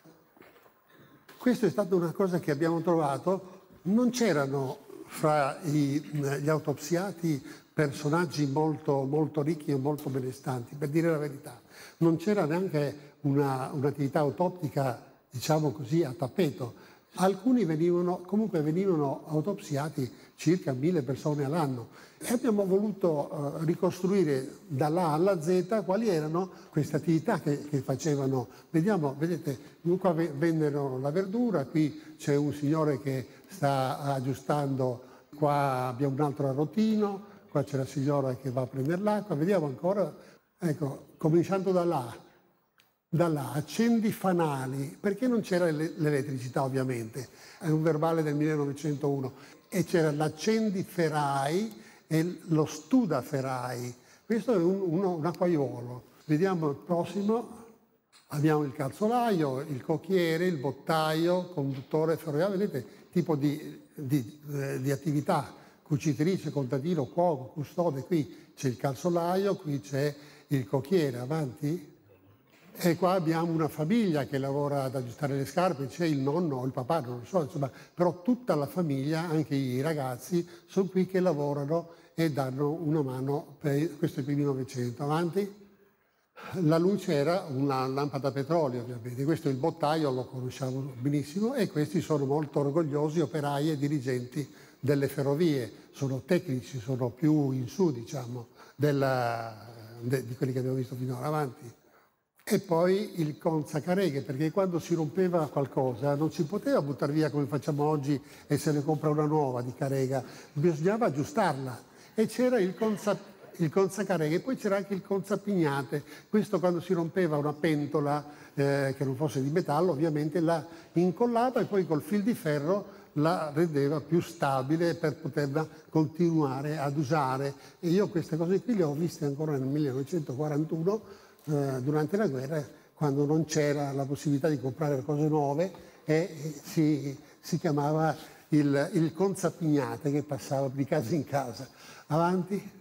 Questa è stata una cosa che abbiamo trovato. Non c'erano fra i, gli autopsiati personaggi molto, molto ricchi e molto benestanti, per dire la verità. Non c'era neanche una, un'attività autoptica, diciamo così, a tappeto. Alcuni venivano, comunque venivano autopsiati circa mille persone all'anno, e abbiamo voluto uh, ricostruire dall'A alla Z quali erano queste attività che, che facevano. Vediamo, vedete, qua vendono la verdura, qui c'è un signore che sta aggiustando, qua abbiamo un altro arrotino, qua c'è la signora che va a prendere l'acqua, vediamo ancora, ecco, cominciando da là. Da là, accendi fanali, perché non c'era l'elettricità ovviamente, è un verbale del millenovecentouno, e c'era l'accendi ferai e lo studa ferai. Questo è un, uno, un acquaiuolo. Vediamo il prossimo, abbiamo il calzolaio, il cocchiere, il bottaio, conduttore ferroviario, vedete, tipo di, di, eh, di attività, cucitrice, contadino, cuoco, custode, qui c'è il calzolaio, qui c'è il cocchiere, avanti. E qua abbiamo una famiglia che lavora ad aggiustare le scarpe, c'è il nonno o il papà, non lo so, insomma, però tutta la famiglia, anche i ragazzi, sono qui che lavorano e danno una mano per questo è il primo Novecento. Avanti. La luce era una lampada a petrolio, ovviamente. Questo è il bottaio, lo conosciamo benissimo, e questi sono molto orgogliosi operai e dirigenti delle ferrovie. Sono tecnici, sono più in su, diciamo, della, de, di quelli che abbiamo visto finora. Avanti. E poi il consacareghe, perché quando si rompeva qualcosa non si poteva buttare via come facciamo oggi e se ne compra una nuova di carega, bisognava aggiustarla. E c'era il, consa, il consacareghe, poi c'era anche il consapignate. Questo quando si rompeva una pentola eh, che non fosse di metallo, ovviamente la incollava e poi col fil di ferro la rendeva più stabile per poterla continuare ad usare. E io queste cose qui le ho viste ancora nel millenovecentoquarantuno, durante la guerra, quando non c'era la possibilità di comprare cose nuove, e si, si chiamava il, il consapignate, che passava di casa in casa. Avanti.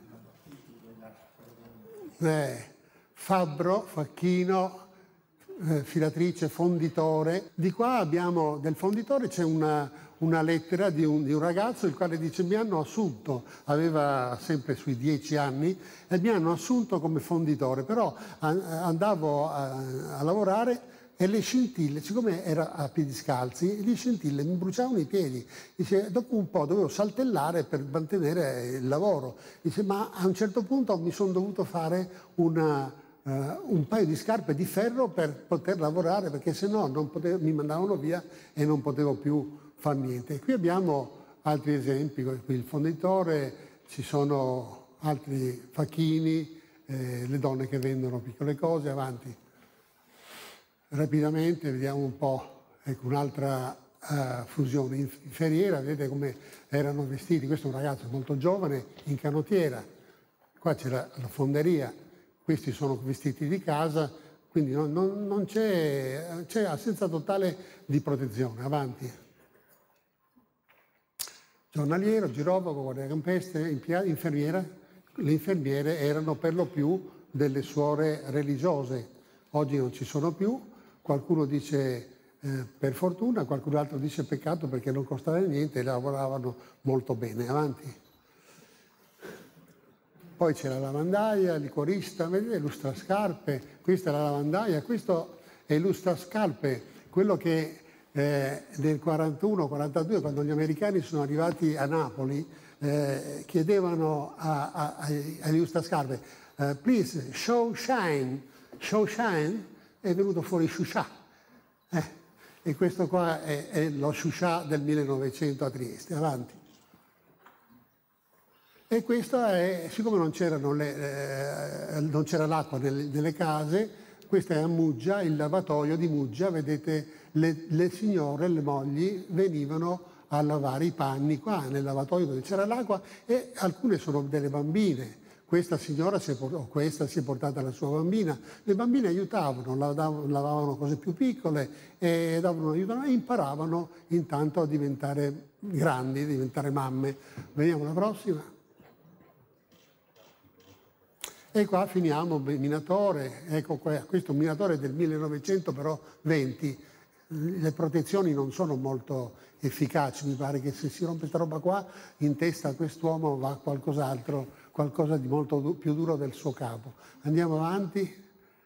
Eh, fabbro, facchino, eh, filatrice, fonditore. Di qua abbiamo del fonditore, c'è una, una lettera di un, di un ragazzo il quale dice: mi hanno assunto, aveva sempre sui dieci anni, e mi hanno assunto come fonditore, però andavo a, a lavorare e le scintille, siccome era a piedi scalzi, le scintille mi bruciavano i piedi. Dice, dopo un po' dovevo saltellare per mantenere il lavoro. Dice, ma a un certo punto mi sono dovuto fare una, uh, un paio di scarpe di ferro per poter lavorare, perché se no non potevo, mi mandavano via e non potevo più far niente. E qui abbiamo altri esempi, qui il fonditore, ci sono altri facchini, eh, le donne che vendono piccole cose. Avanti. Rapidamente vediamo un po', ecco, un'altra uh, fusione. In ferriera, vedete come erano vestiti. Questo è un ragazzo molto giovane in canottiera. Qua c'è la, la fonderia, questi sono vestiti di casa, quindi non, non, non c'è, c'è assenza totale di protezione. Avanti. Giornaliero, girovago, guardacampestre, infermiera. Le infermiere erano per lo più delle suore religiose. Oggi non ci sono più. Qualcuno dice eh, per fortuna, qualcun altro dice peccato perché non costava niente e lavoravano molto bene. Avanti. Poi c'è la lavandaia, il liquorista, vedete, lustrascarpe. Questa è la lavandaia, questo è il lustrascarpe quello che eh, nel quarantuno quarantadue, quando gli americani sono arrivati a Napoli, eh, chiedevano a, a, a, agli Ustascarpe, uh, please show shine, show shine, è venuto fuori Shusha. Eh, e questo qua è, è lo Shusha del millenovecento a Trieste. Avanti. E questo è, siccome non c'erano le, eh, non c'era l'acqua nelle, nelle case, questa è a Muggia, il lavatoio di Muggia, vedete le, le signore, le mogli venivano a lavare i panni qua nel lavatoio dove c'era l'acqua, e alcune sono delle bambine. Questa signora si è, o questa si è portata la sua bambina. Le bambine aiutavano, lavavano, lavavano cose più piccole e davano aiuto, e imparavano intanto a diventare grandi, a diventare mamme. Vediamo la prossima. E qua finiamo il minatore. Ecco qua, questo è un minatore del millenovecento però venti. Le protezioni non sono molto efficaci, mi pare che se si rompe questa roba qua, in testa a quest'uomo va qualcos'altro, qualcosa di molto più duro del suo capo. Andiamo avanti.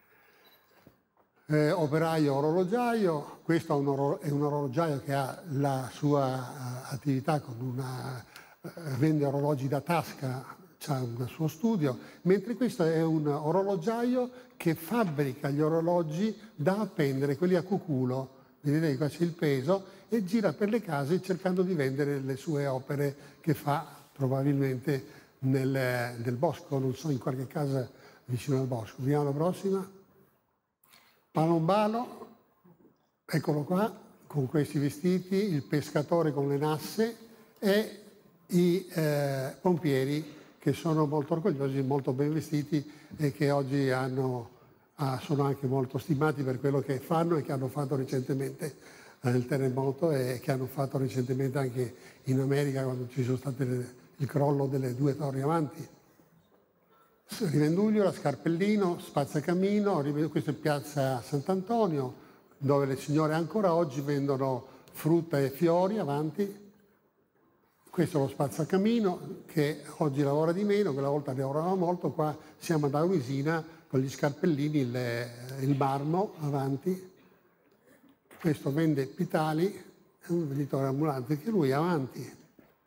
Eh, operaio orologiaio, questo è un, oro, è un orologiaio che ha la sua uh, attività con una, uh, vende orologi da tasca, ha un suo studio, mentre questo è un orologiaio che fabbrica gli orologi da appendere, quelli a cuculo. Vedete che qua c'è il peso, e gira per le case cercando di vendere le sue opere che fa probabilmente nel, nel bosco, non so, in qualche casa vicino al bosco. Vediamo la prossima. Palombalo, eccolo qua, con questi vestiti, il pescatore con le nasse e i eh, pompieri, che sono molto orgogliosi, molto ben vestiti e che oggi hanno, ah, sono anche molto stimati per quello che fanno e che hanno fatto recentemente eh, il terremoto, e che hanno fatto recentemente anche in America quando ci sono state le, il crollo delle due torri avanti. Rivenduglio, Scarpellino, Spazzacamino, questa è piazza Sant'Antonio, dove le signore ancora oggi vendono frutta e fiori, avanti. Questo è lo Spazzacamino, che oggi lavora di meno, quella volta lavorava molto. Qua siamo ad Aurisina con gli scarpellini, le, il marmo, avanti. Questo vende Pitali, è un venditore ambulante, che lui avanti.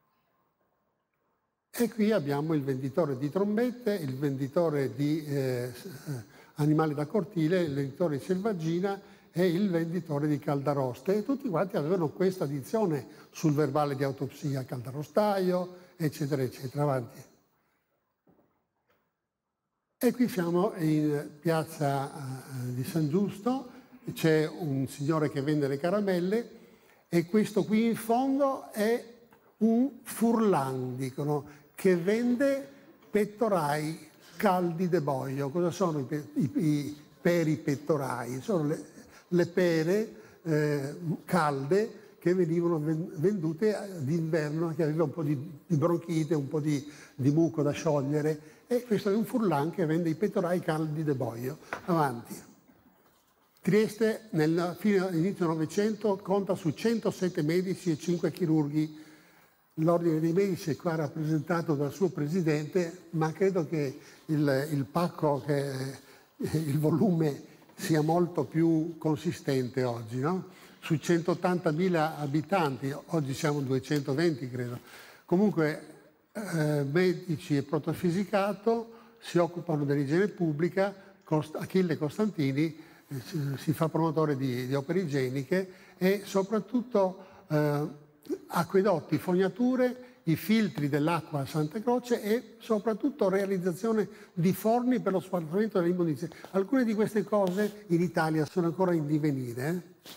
E qui abbiamo il venditore di trombette, il venditore di eh, animali da cortile, il venditore di selvaggina e il venditore di caldaroste, e tutti quanti avevano questa addizione sul verbale di autopsia, caldarostaio, eccetera, eccetera. Avanti. E qui siamo in piazza uh, di San Giusto, c'è un signore che vende le caramelle, e questo qui in fondo è un furlan, dicono, che vende pettorai caldi de boio. Cosa sono i, pe i, i peri pettorai? Sono le, le pere eh, calde che venivano vendute d'inverno, che aveva un po' di, di bronchite, un po' di, di muco da sciogliere, e questo è un furlan che vende i pettorai caldi de boio. Avanti. Trieste nel fine inizio Novecento conta su centosette medici e cinque chirurghi. L'ordine dei medici è qua rappresentato dal suo presidente, ma credo che il, il pacco, che, il volume sia molto più consistente oggi, no? Su centottantamila abitanti, oggi siamo duecentoventi credo. Comunque eh, medici e protofisicato si occupano dell'igiene pubblica. Cost Achille Costantini eh, si, si fa promotore di, di opere igieniche, e soprattutto eh, acquedotti, fognature, i filtri dell'acqua a Santa Croce, e soprattutto realizzazione di forni per lo smaltimento delle immondizie. Alcune di queste cose in Italia sono ancora in divenire.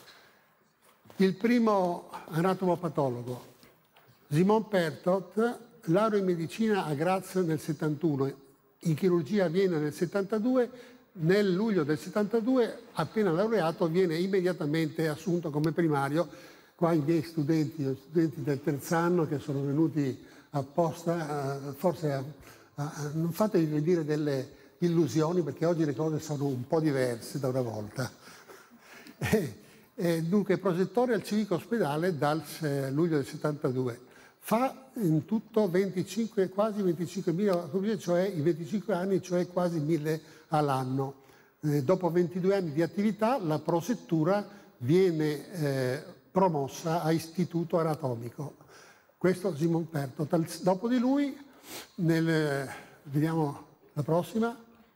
Eh? Il primo anatomopatologo, Simon Pertot, laurea in medicina a Graz nel settantuno, in chirurgia a Vienna nel settantadue, nel luglio del settantadue, appena laureato, viene immediatamente assunto come primario. Qua i miei studenti, gli studenti del terzo anno che sono venuti apposta, forse a, a, non fatevi venire delle illusioni, perché oggi le cose sono un po' diverse da una volta. E, e dunque prosettore al civico ospedale dal eh, luglio del settantadue. Fa in tutto venticinque, quasi venticinquemila, cioè i venticinque anni, cioè quasi mille all'anno. Eh, dopo ventidue anni di attività, la prosettura viene eh, promossa a istituto anatomico. Questo Simon Pertotal. Dopo di lui, nel, vediamo la prossima,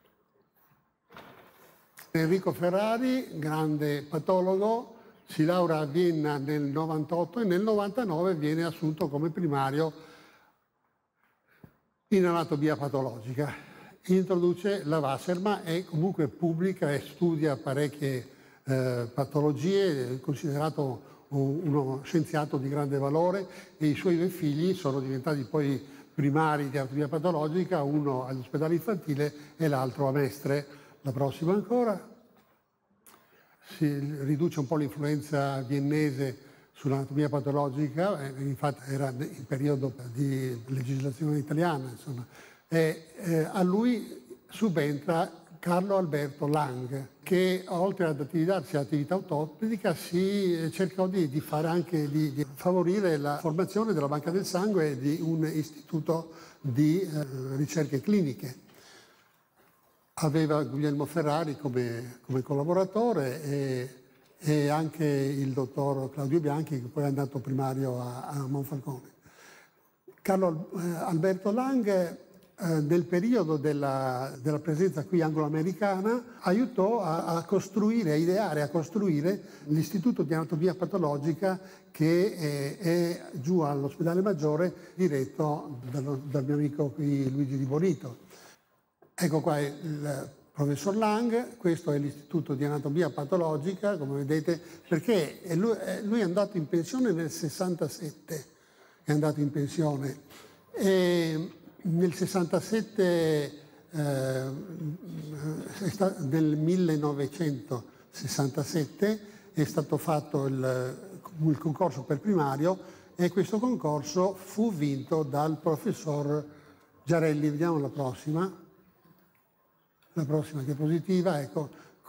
Enrico Ferrari, grande patologo, si laurea a Vienna nel novantotto e nel novantanove viene assunto come primario in anatomia patologica. Introduce la Wassermann e comunque pubblica e studia parecchie eh, patologie, è considerato uno scienziato di grande valore, e i suoi due figli sono diventati poi primari di anatomia patologica, uno all'ospedale infantile e l'altro a Mestre. La prossima ancora. Si riduce un po' l'influenza viennese sull'anatomia patologica, eh, infatti era in periodo di legislazione italiana, insomma. E eh, a lui subentra Carlo Alberto Lang, che oltre ad attivarsi all'attività ortopedica si cercò di, di fare anche di, di favorire la formazione della banca del sangue e di un istituto di eh, ricerche cliniche. Aveva Guglielmo Ferrari come, come collaboratore e, e anche il dottor Claudio Bianchi, che poi è andato primario a, a Monfalcone. Carlo eh, Alberto Lang, eh, nel periodo della, della presenza qui anglo-americana, aiutò a, a costruire, a ideare, a costruire l'Istituto di Anatomia Patologica che è, è giù all'ospedale Maggiore, diretto dal, dal mio amico qui Luigi Di Bonito. Ecco qua il professor Lang, questo è l'Istituto di Anatomia Patologica, come vedete, perché lui, lui è andato in pensione nel sessantasette, è andato in pensione, e nel sessantasette, eh, nel millenovecentosessantasette è stato fatto il, il concorso per primario e questo concorso fu vinto dal professor Giarelli. Vediamo la prossima. La prossima diapositiva, ecco,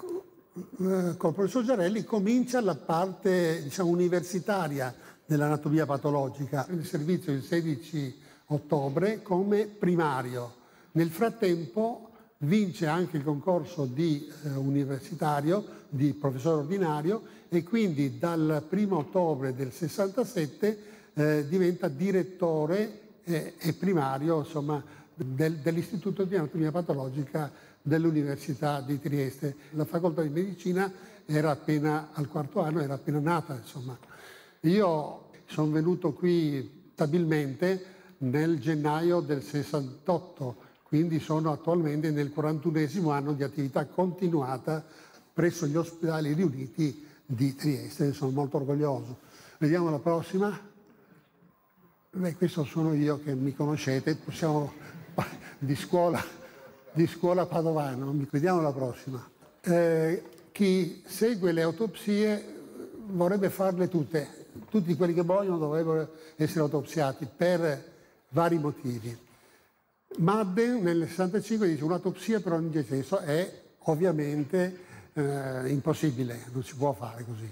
col professor Giarelli comincia la parte, diciamo, universitaria dell'anatomia patologica. Il servizio il sedici ottobre come primario. Nel frattempo vince anche il concorso di eh, universitario, di professore ordinario, e quindi dal primo ottobre del sessantasette eh, diventa direttore eh, e primario, insomma, del, dell'Istituto di Anatomia Patologica dell'Università di Trieste. La facoltà di medicina era appena al quarto anno, era appena nata, insomma. Io sono venuto qui stabilmente nel gennaio del sessantotto, quindi sono attualmente nel quarantunesimo anno di attività continuata presso gli ospedali riuniti di Trieste. Sono molto orgoglioso. Vediamo la prossima. Beh, questo sono io, che mi conoscete, possiamo di scuola di scuola padovana. Vediamo la prossima. Eh, chi segue le autopsie vorrebbe farle tutte. Tutti quelli che vogliono dovrebbero essere autopsiati per vari motivi. Madden nel sessantacinque dice un'autopsia per ogni decesso è ovviamente eh, impossibile, non si può fare così.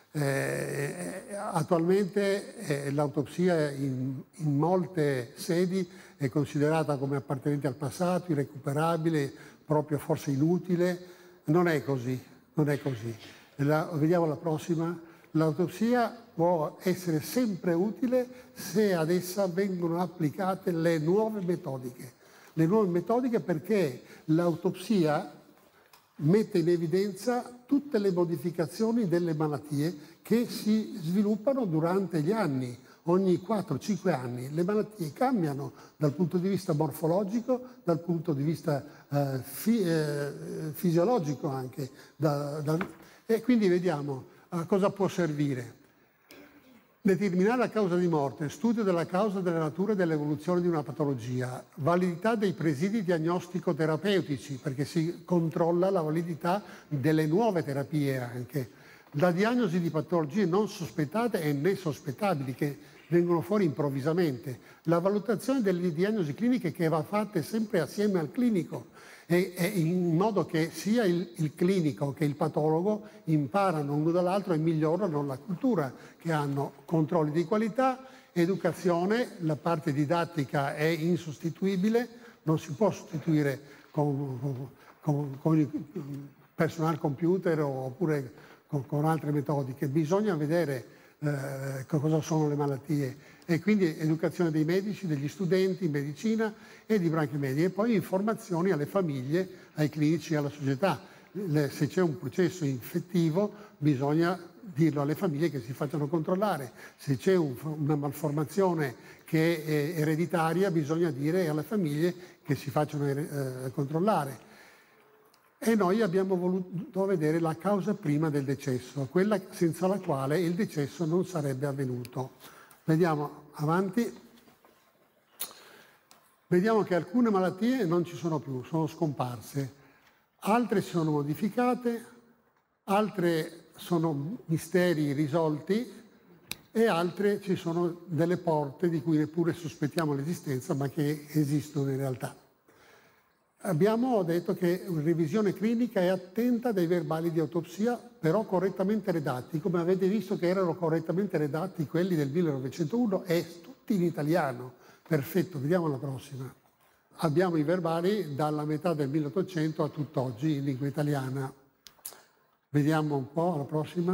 Eh, attualmente eh, l'autopsia in, in molte sedi è considerata come appartenente al passato, irrecuperabile, proprio forse inutile. Non è così, non è così. La, vediamo la prossima. L'autopsia può essere sempre utile se ad essa vengono applicate le nuove metodiche. Le nuove metodiche perché l'autopsia mette in evidenza tutte le modificazioni delle malattie che si sviluppano durante gli anni. Ogni quattro cinque anni le malattie cambiano dal punto di vista morfologico, dal punto di vista eh, fi, eh, fisiologico anche. Da, da, e quindi vediamo a cosa può servire. Determinare la causa di morte, studio della causa, della natura e dell'evoluzione di una patologia, validità dei presidi diagnostico-terapeutici, perché si controlla la validità delle nuove terapie anche, la diagnosi di patologie non sospettate e né sospettabili che vengono fuori improvvisamente, la valutazione delle diagnosi cliniche che va fatta sempre assieme al clinico, e, e in modo che sia il, il clinico che il patologo imparano uno dall'altro e migliorano la cultura che hanno, controlli di qualità, educazione, la parte didattica è insostituibile, non si può sostituire con, con, con il personal computer oppure con, con altre metodiche, bisogna vedere eh, cosa sono le malattie e quindi educazione dei medici, degli studenti in medicina e di branche medie e poi informazioni alle famiglie, ai clinici e alla società. Le, se c'è un processo infettivo bisogna dirlo alle famiglie che si facciano controllare, se c'è un, una malformazione che è ereditaria bisogna dire alle famiglie che si facciano eh, controllare. E noi abbiamo voluto vedere la causa prima del decesso, quella senza la quale il decesso non sarebbe avvenuto. Vediamo avanti. Vediamo che alcune malattie non ci sono più, sono scomparse. Altre si sono modificate, altre sono misteri irrisolti e altre ci sono delle porte di cui neppure sospettiamo l'esistenza ma che esistono in realtà. Abbiamo detto che una revisione clinica è attenta dai verbali di autopsia, però correttamente redatti, come avete visto che erano correttamente redatti quelli del millenovecentouno e tutti in italiano. Perfetto, vediamo la prossima. Abbiamo i verbali dalla metà del milleottocento a tutt'oggi in lingua italiana. Vediamo un po' la prossima.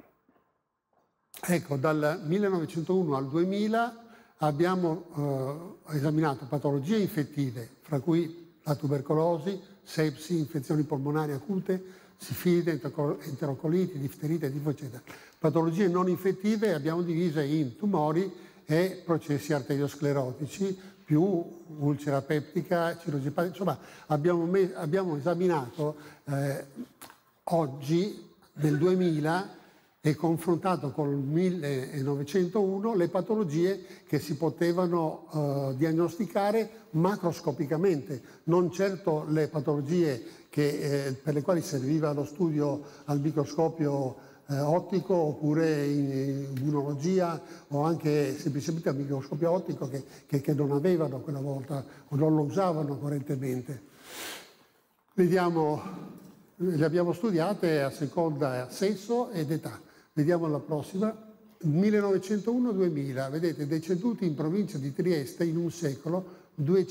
Ecco, dal millenovecentouno al duemila abbiamo eh, esaminato patologie infettive, fra cui la tubercolosi, sepsi, infezioni polmonari acute, sifilide, enterocoliti, difterite, tifo, eccetera. Patologie non infettive abbiamo divise in tumori e processi arteriosclerotici, più ulcera peptica, cirrosi epatica. Insomma, abbiamo, me- abbiamo esaminato eh, oggi, nel duemila, e confrontato con il millenovecentouno le patologie che si potevano eh, diagnosticare macroscopicamente, non certo le patologie che, eh, per le quali serviva lo studio al microscopio eh, ottico oppure in immunologia o anche semplicemente al microscopio ottico che, che, che non avevano quella volta o non lo usavano correntemente. Vediamo, le abbiamo studiate a seconda sesso ed età. Vediamo la prossima. millenovecentouno duemila, vedete, deceduti in provincia di Trieste in un secolo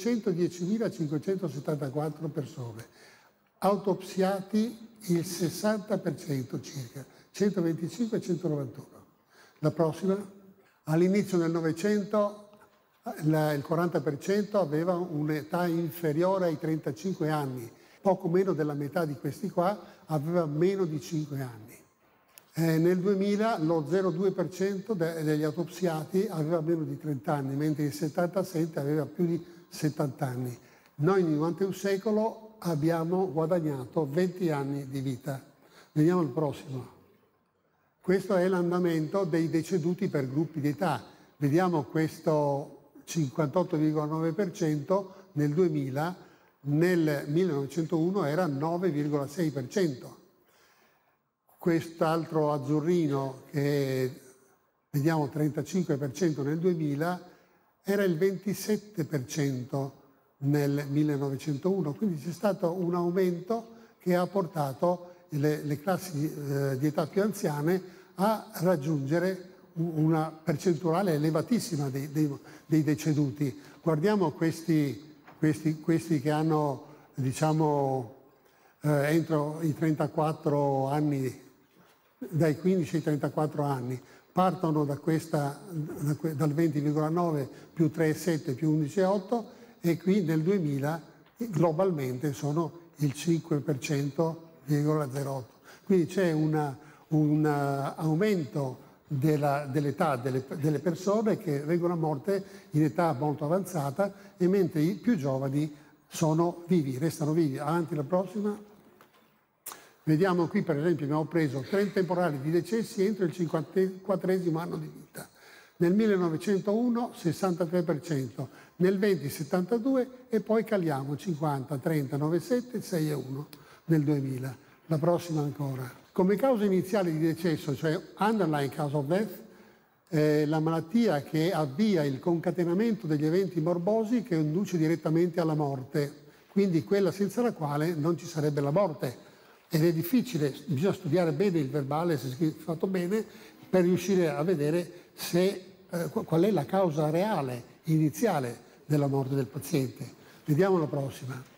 duecentodiecimilacinquecentosettantaquattro persone, autopsiati il sessanta per cento circa, centoventicinque e centonovantuno. La prossima. All'inizio del Novecento il quaranta per cento aveva un'età inferiore ai trentacinque anni, poco meno della metà di questi qua aveva meno di cinque anni. Eh, nel duemila lo zero virgola due per cento de- degli autopsiati aveva meno di trenta anni, mentre il settantasette aveva più di settanta anni. Noi durante un secolo abbiamo guadagnato venti anni di vita. Vediamo il prossimo. Questo è l'andamento dei deceduti per gruppi di età. Vediamo questo cinquantotto virgola nove per cento nel duemila, nel millenovecentouno era nove virgola sei per cento. Quest'altro azzurrino, che vediamo trentacinque per cento nel duemila, era il ventisette per cento nel millenovecentouno, quindi c'è stato un aumento che ha portato le, le classi eh, di età più anziane a raggiungere una percentuale elevatissima dei, dei, dei deceduti. Guardiamo questi, questi, questi che hanno, diciamo, eh, entro i trentaquattro anni, dai quindici ai trentaquattro anni, partono da questa, da que, dal venti virgola nove più tre virgola sette più undici virgola otto e qui nel duemila globalmente sono il cinque per cento virgola zero otto. Quindi c'è una, un aumento della, dell'età delle, delle persone che vengono a morte in età molto avanzata e mentre i più giovani sono vivi, restano vivi. Avanti la prossima. Vediamo qui per esempio abbiamo preso trenta temporali di decessi entro il cinquantaquattresimo anno di vita. Nel millenovecentouno sessantatré per cento, nel venti settantadue e poi caliamo cinquanta, trenta, nove virgola sette, sei virgola uno nel duemila. La prossima ancora. Come causa iniziale di decesso, cioè underlying cause of death, eh, la malattia che avvia il concatenamento degli eventi morbosi che induce direttamente alla morte, quindi quella senza la quale non ci sarebbe la morte. Ed è difficile, bisogna studiare bene il verbale, se è fatto bene, per riuscire a vedere se, eh, qual è la causa reale, iniziale della morte del paziente. Vediamo la prossima.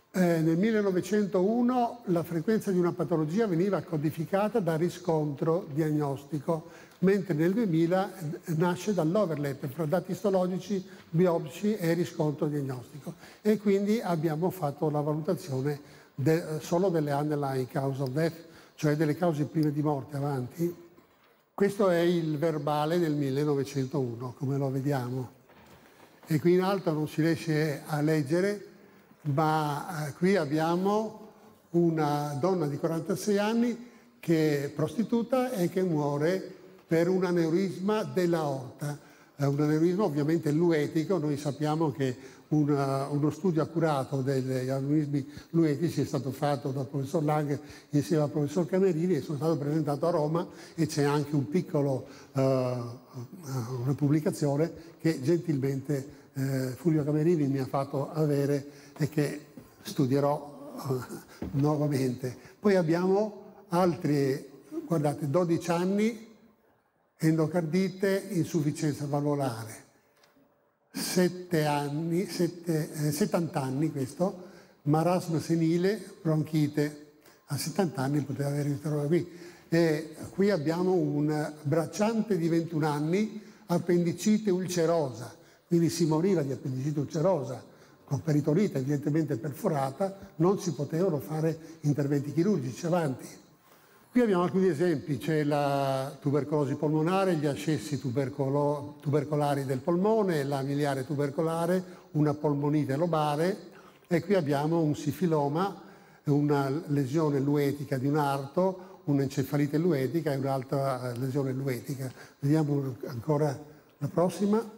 Eh, nel millenovecentouno la frequenza di una patologia veniva codificata da riscontro diagnostico, mentre nel duemila nasce dall'overlap fra dati istologici, biopsi e riscontro diagnostico. E quindi abbiamo fatto la valutazione de, solo delle underlying cause of death, cioè delle cause prime di morte avanti. Questo è il verbale del millenovecentouno, come lo vediamo. E qui in alto non si riesce a leggere, ma eh, qui abbiamo una donna di quarantasei anni che è prostituta e che muore per un aneurisma dell'aorta. È un aneurisma ovviamente luetico. Noi sappiamo che una, uno studio accurato degli aneurismi luetici è stato fatto dal professor Lang insieme al professor Camerini e sono stato presentato a Roma, e c'è anche un piccolo, uh, una pubblicazione che gentilmente eh, Fulvio Camerini mi ha fatto avere e che studierò uh, nuovamente. Poi abbiamo altri, guardate, dodici anni, endocardite, insufficienza valvolare, sette anni, sette, eh, settanta anni questo, marasma senile, bronchite, a settanta anni poteva avere questa roba qui. E qui abbiamo un bracciante di ventuno anni, appendicite ulcerosa, quindi si moriva di appendicite ulcerosa, con peritonite evidentemente perforata, non si potevano fare interventi chirurgici avanti. Qui abbiamo alcuni esempi, c'è la tubercolosi polmonare, gli ascessi tubercolo, tubercolari del polmone, la miliare tubercolare, una polmonite lobare, e qui abbiamo un sifiloma, una lesione luetica di un arto, un'encefalite luetica e un'altra lesione luetica. Vediamo ancora la prossima.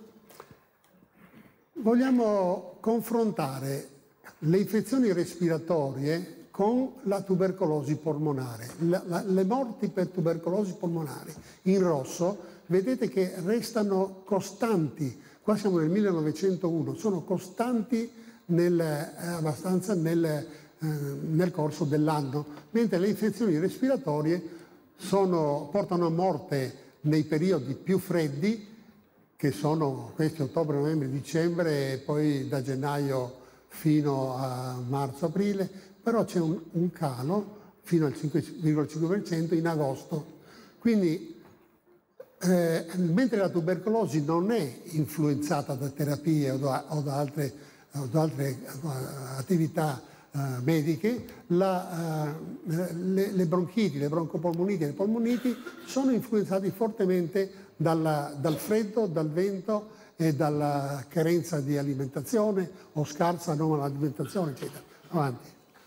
Vogliamo confrontare le infezioni respiratorie con la tubercolosi polmonare. La, la, le morti per tubercolosi polmonare in rosso, vedete che restano costanti, qua siamo nel millenovecentouno, sono costanti nel, eh, abbastanza nel, eh, nel corso dell'anno, mentre le infezioni respiratorie sono, portano a morte nei periodi più freddi, che sono questi ottobre, novembre, dicembre, e poi da gennaio fino a marzo-aprile, però c'è un, un calo fino al cinque virgola cinque per cento in agosto. Quindi, eh, mentre la tubercolosi non è influenzata da terapie o da, o da altre, o da altre uh, attività uh, mediche, la, uh, le, le bronchiti, le broncopolmoniti e le polmoniti sono influenzati fortemente dalla, dal freddo, dal vento e dalla carenza di alimentazione o scarsa non alimentazione, eccetera. Avanti.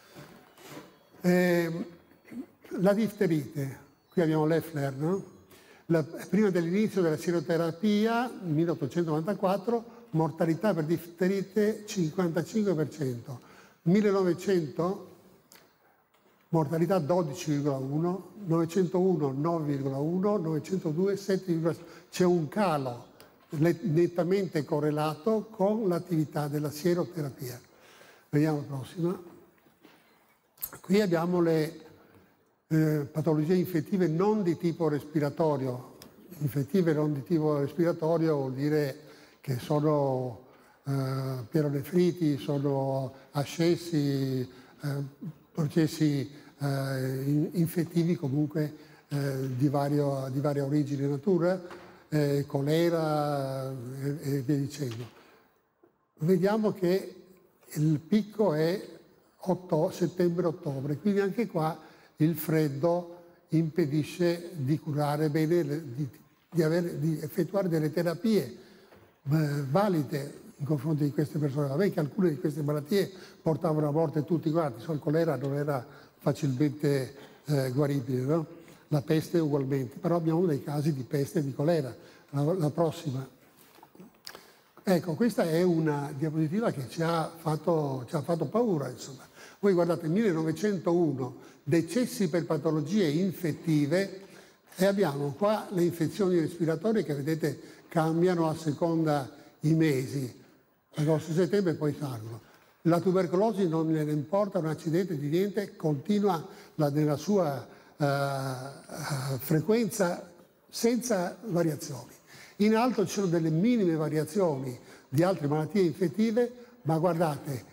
Eh, la difterite, qui abbiamo Leffler, no? La, prima dell'inizio della sieroterapia, milleottocentonovantaquattro, mortalità per difterite cinquantacinque per cento, millenovecento mortalità dodici virgola uno, novecentouno nove virgola uno, novecentodue sette virgola sei, c'è un calo nettamente correlato con l'attività della sieroterapia. Vediamo la prossima. Qui abbiamo le eh, patologie infettive non di tipo respiratorio. Infettive non di tipo respiratorio vuol dire che sono eh, pielonefriti, sono ascessi, eh, processi eh, infettivi comunque eh, di, vario, di varia origine e natura, eh, colera e, e via dicendo. Vediamo che il picco è settembre-ottobre, quindi anche qua il freddo impedisce di curare bene, di, di, avere, di effettuare delle terapie eh, valide in confronto di queste persone. Vabbè che alcune di queste malattie portavano a morte tutti quanti, il colera non era facilmente eh, guaribile, no? La peste ugualmente, però abbiamo dei casi di peste e di colera. La, la prossima. Ecco, questa è una diapositiva che ci ha fatto, ci ha fatto paura, insomma. Voi guardate, millenovecentouno, decessi per patologie infettive, e abbiamo qua le infezioni respiratorie che vedete cambiano a seconda i mesi, agosto-settembre e poi salgono. La tubercolosi non ne importa un accidente di niente, continua la, nella sua uh, uh, frequenza senza variazioni. In alto ci sono delle minime variazioni di altre malattie infettive, ma guardate,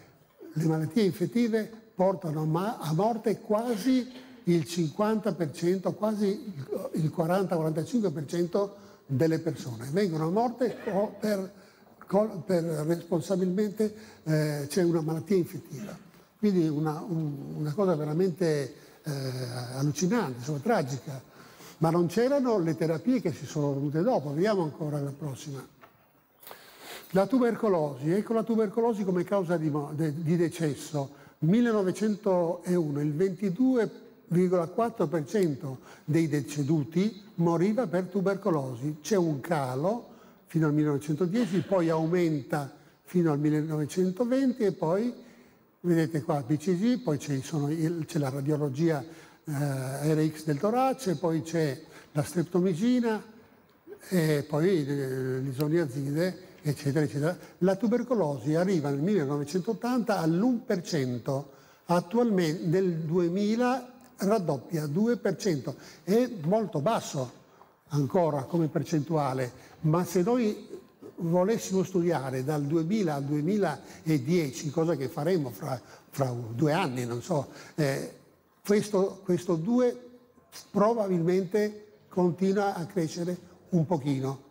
le malattie infettive portano a morte quasi il cinquanta per cento, quasi il quaranta quarantacinque per cento delle persone. Vengono a morte per, per responsabilmente eh, c'è una malattia infettiva. Quindi una, un, una cosa veramente eh, allucinante, insomma, tragica. Ma non c'erano le terapie che si sono venute dopo. Vediamo ancora la prossima. La tubercolosi. Ecco la tubercolosi come causa di, di decesso. millenovecentouno, il ventidue virgola quattro per cento dei deceduti moriva per tubercolosi. C'è un calo fino al millenovecentodieci, poi aumenta fino al millenovecentoventi e poi, vedete qua, B C G, poi c'è, sono, c'è la radiologia eh, R X del torace, poi c'è la streptomicina e poi eh, l'isoniazide, eccetera, eccetera. La tubercolosi arriva nel millenovecentottanta all'uno per cento, attualmente nel duemila raddoppia, due per cento. È molto basso ancora come percentuale, ma se noi volessimo studiare dal duemila al duemiladieci, cosa che faremo fra, fra due anni, non so, eh, questo, questo due probabilmente continua a crescere un pochino.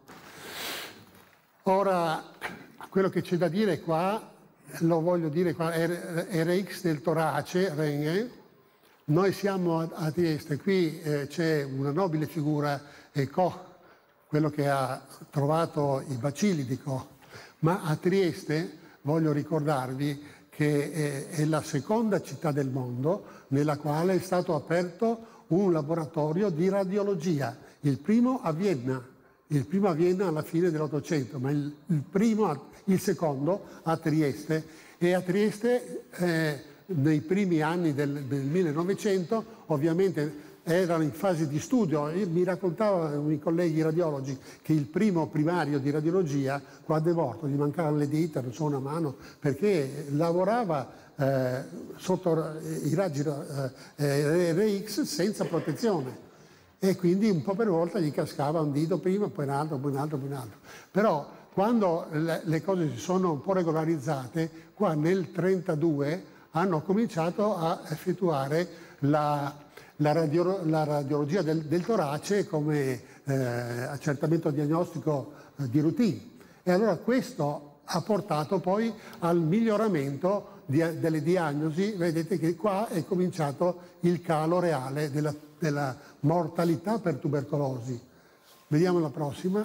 Ora, quello che c'è da dire qua, lo voglio dire qua, R X del torace, Renge. Noi siamo a, a Trieste, qui eh, c'è una nobile figura, eh, Koch, quello che ha trovato i bacilli di Koch, ma a Trieste voglio ricordarvi che è, è la seconda città del mondo nella quale è stato aperto un laboratorio di radiologia, il primo a Vienna. Il primo a Vienna alla fine dell'Ottocento, ma il, il, primo, il secondo a Trieste. E a Trieste, eh, nei primi anni del, del millenovecento, ovviamente erano in fase di studio. Io, mi raccontavano i colleghi radiologi che il primo primario di radiologia, quando è morto, gli mancavano le dita, non so, una mano, perché lavorava eh, sotto i raggi eh, R X senza protezione. E quindi un po' per volta gli cascava un dito prima, poi un altro, poi un altro, poi un altro. Però quando le cose si sono un po' regolarizzate, qua nel trentadue hanno cominciato a effettuare la, la, radio, la radiologia del, del torace come eh, accertamento diagnostico eh, di routine. E allora questo ha portato poi al miglioramento di, delle diagnosi. Vedete che qua è cominciato il calo reale della, della mortalità per tubercolosi. Vediamo la prossima.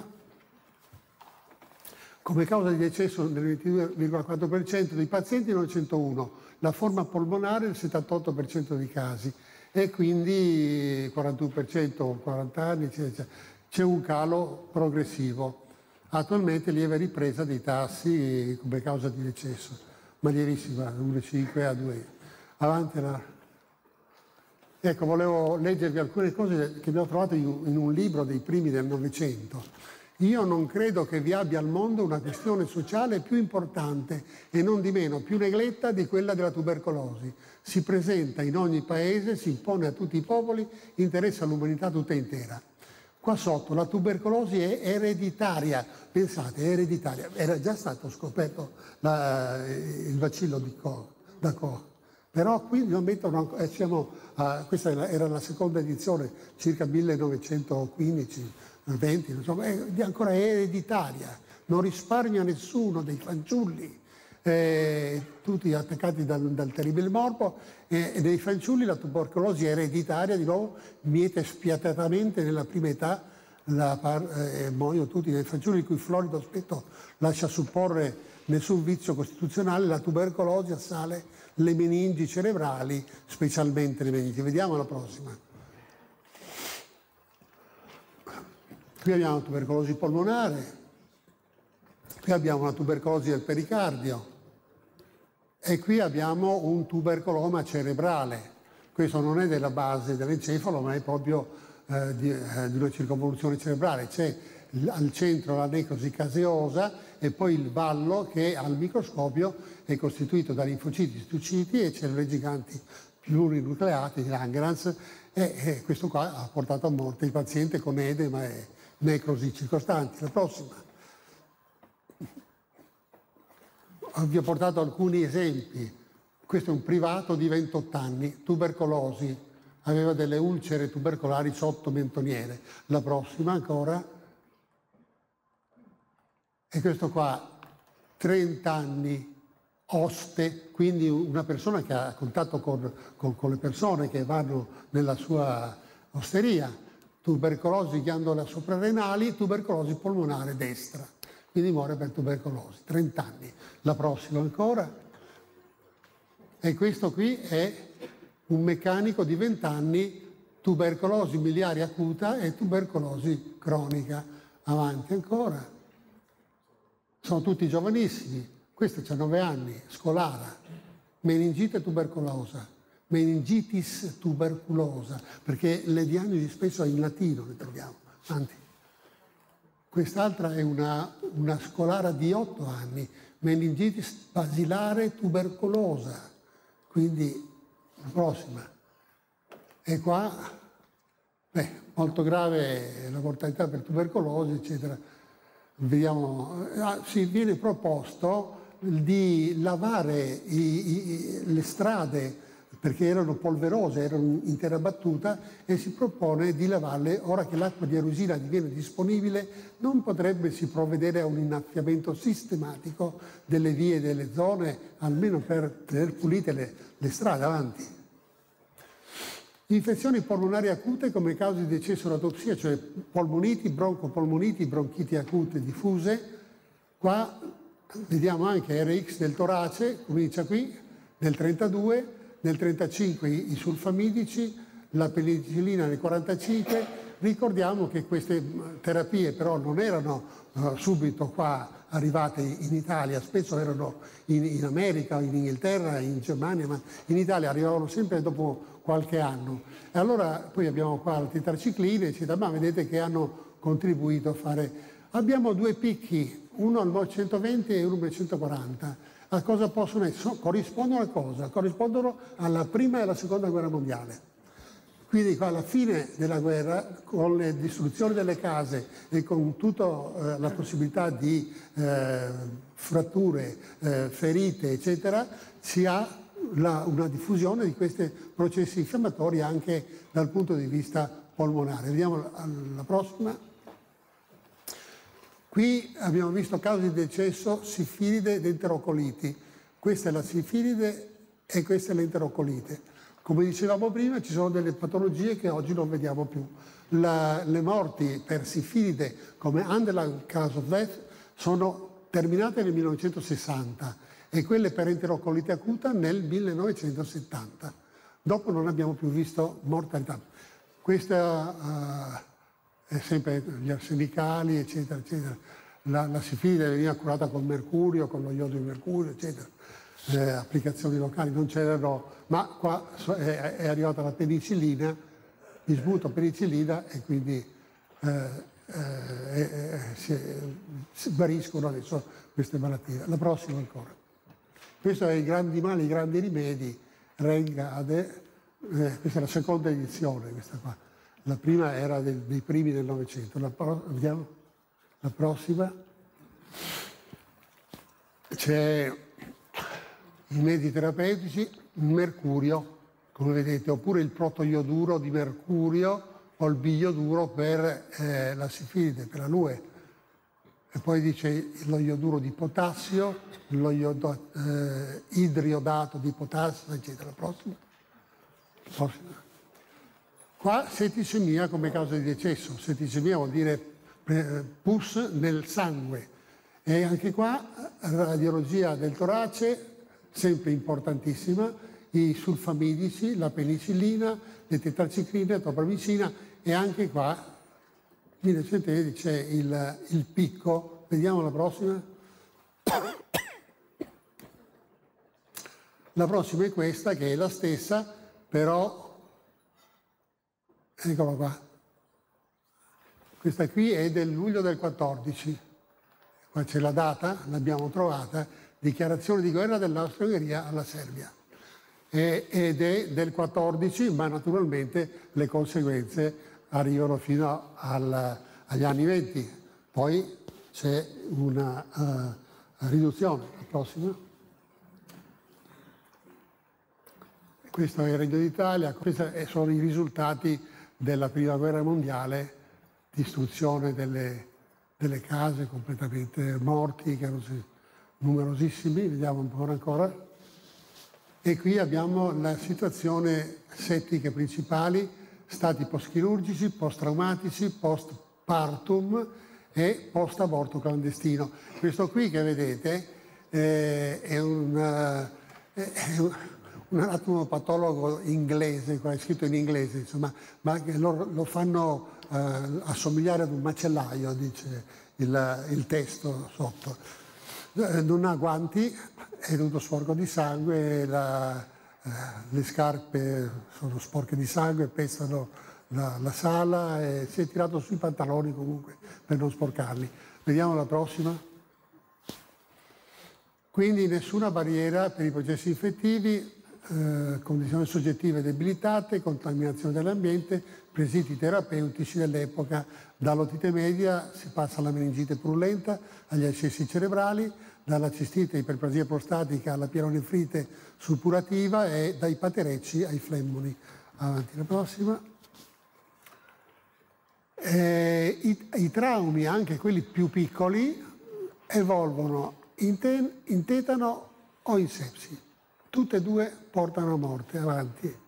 Come causa di decesso nel ventidue virgola quattro per cento dei pazienti novecentouno, la forma polmonare nel settantotto per cento dei casi e quindi quarantuno per cento, quaranta anni, eccetera. C'è un calo progressivo. Attualmente lieve ripresa dei tassi come causa di decesso, ma lievissima, uno virgola cinque a due. Avanti la... Ecco, volevo leggervi alcune cose che abbiamo trovato in un libro dei primi del Novecento. Io non credo che vi abbia al mondo una questione sociale più importante e non di meno più negletta di quella della tubercolosi. Si presenta in ogni paese, si impone a tutti i popoli, interessa l'umanità tutta intera. Qua sotto la tubercolosi è ereditaria, pensate, è ereditaria. Era già stato scoperto la, il bacillo di Koch, da Koch. Però qui lo mettono, eh, siamo a, questa era la seconda edizione, circa millenovecentoquindici, venti, insomma, è ancora ereditaria, non risparmia nessuno dei fanciulli, eh, tutti attaccati dal, dal terribile morbo, eh, e nei fanciulli la tubercolosi è ereditaria, di nuovo, miete spiatatamente nella prima età, la par, eh, muoiono tutti nei fanciulli il cui florido aspetto lascia supporre nessun vizio costituzionale, la tubercolosi assale le meningi cerebrali, specialmente le meningi. Vediamo la prossima. Qui abbiamo la tubercolosi polmonare, qui abbiamo la tubercolosi del pericardio e qui abbiamo un tubercoloma cerebrale. Questo non è della base dell'encefalo, ma è proprio eh, di, eh, di una circonvoluzione cerebrale. C'è al centro la necrosi caseosa e poi il vallo che al microscopio è costituito da linfociti, stuciti e cellule giganti plurinucleate, di Langerhans, e, e questo qua ha portato a morte il paziente con edema e necrosi circostanti. La prossima. Vi ho portato alcuni esempi. questo è un privato di ventotto anni, tubercolosi, aveva delle ulcere tubercolari sotto mentoniere. La prossima ancora, e questo qua, trenta anni, oste, quindi una persona che ha contatto con, con, con le persone che vanno nella sua osteria, tubercolosi ghiandole soprarenali, tubercolosi polmonare destra, quindi muore per tubercolosi, trenta anni. La prossima ancora, e questo qui è un meccanico di venti anni, tubercolosi miliare acuta e tubercolosi cronica. Avanti ancora, sono tutti giovanissimi. Questo c'ha nove anni, scolara, meningite tubercolosa, meningitis tuberculosa, perché le diagnosi spesso in latino le troviamo. Avanti. Quest'altra è una, una scolara di otto anni, meningitis basilare tuberculosa, quindi la prossima. E qua, beh, molto grave la mortalità per tubercolosi, eccetera. Vediamo, ah, si viene proposto di lavare i, i, le strade perché erano polverose, erano in intera battuta, e si propone di lavarle. Ora che l'acqua di Arusina diviene disponibile, non potrebbe si provvedere a un innaffiamento sistematico delle vie e delle zone, almeno per tenere pulite le, le strade. Avanti. Infezioni polmonari acute come causa di decesso o autopsia, cioè polmoniti, broncopolmoniti, bronchiti acute diffuse. Qua vediamo anche R X del torace, comincia qui, nel trentadue, nel trentacinque i sulfamidici, la penicillina nel quarantacinque. Ricordiamo che queste terapie però non erano uh, subito qua arrivate in Italia, spesso erano in, in America, in Inghilterra, in Germania, ma in Italia arrivavano sempre dopo qualche anno. E allora poi abbiamo qua le tetracicline, eccetera, ma vedete che hanno contribuito a fare. Abbiamo due picchi, uno al millecentoventi e uno al millecentoquaranta. A cosa possono essere? Corrispondono a cosa? Corrispondono alla prima e alla seconda guerra mondiale. Quindi alla fine della guerra, con le distruzioni delle case e con tutta eh, la possibilità di eh, fratture, eh, ferite, eccetera, si ha la, una diffusione di questi processi infiammatori anche dal punto di vista polmonare. Vediamo la, la prossima. Qui abbiamo visto cause di decesso, sifilide ed enterocoliti. Questa è la sifilide e questa è l'enterocolite. Come dicevamo prima, ci sono delle patologie che oggi non vediamo più. La, le morti per sifilide, come underlying cause of death, sono terminate nel millenovecentosessanta e quelle per enterocolite acuta nel millenovecentosettanta. Dopo non abbiamo più visto mortalità. Questa uh, è sempre gli arsenicali, eccetera, eccetera. La, la sifilide veniva curata con mercurio, con lo iodo di mercurio, eccetera. Eh, applicazioni locali non c'erano, ma qua è, è arrivata la penicillina, bismuto penicillina, e quindi eh, eh, si, si guariscono adesso queste malattie. La prossima ancora. Questo è i grandi mali, i grandi rimedi, Rengade, eh, questa è la seconda edizione, questa qua. La prima era del, dei primi del Novecento. La, vediamo la prossima. C'è i medi terapeutici, il mercurio, come vedete, oppure il protoioduro di mercurio o il biioduro per eh, la sifilide, per la lue. E poi dice lo ioduro di potassio, lo iodo, eh, idriodato di potassio, eccetera. Prossimo. Prossimo. Qua setticemia come causa di decesso. Setticemia vuol dire eh, pus nel sangue. E anche qua radiologia del torace, sempre importantissima, i sulfamidici, la penicillina, le tetracicline, la topramicina, e anche qua c'è il, il picco. Vediamo la prossima. La prossima è questa, che è la stessa, però, eccola qua. Questa qui è del luglio del quattordici. Qua c'è la data, l'abbiamo trovata. Dichiarazione di guerra dell'Austria-Ungheria alla Serbia, e, ed è del quattordici, ma naturalmente le conseguenze arrivano fino al, agli anni venti, poi c'è una uh, riduzione. La prossima. questo è il Regno d'Italia, questi sono i risultati della Prima Guerra Mondiale, distruzione delle, delle case completamente morti, che erano numerosissimi, vediamo un po' ancora. E qui abbiamo la situazione settiche principali, stati post-chirurgici, post-traumatici, post-partum e post-aborto clandestino. Questo qui che vedete eh, è un, eh, è un, un anatomopatologo inglese, è scritto in inglese, insomma, ma lo, lo fanno eh, assomigliare ad un macellaio, dice il, il testo sotto. Non ha guanti, è tutto sporco di sangue, la, eh, le scarpe sono sporche di sangue, pestano la, la sala e si è tirato sui pantaloni comunque per non sporcarli. Vediamo la prossima. Quindi nessuna barriera per i processi infettivi, eh, condizioni soggettive debilitate, contaminazione dell'ambiente, presidi terapeutici dell'epoca. Dall'otite media si passa alla meningite purulenta, agli ascessi cerebrali, dalla cistite iperplasia prostatica alla pielonefrite suppurativa e dai paterecci ai flemmoni. Avanti la prossima. Eh, i, I traumi, anche quelli più piccoli, evolvono in, ten, in tetano o in sepsi. Tutte e due portano a morte. Avanti.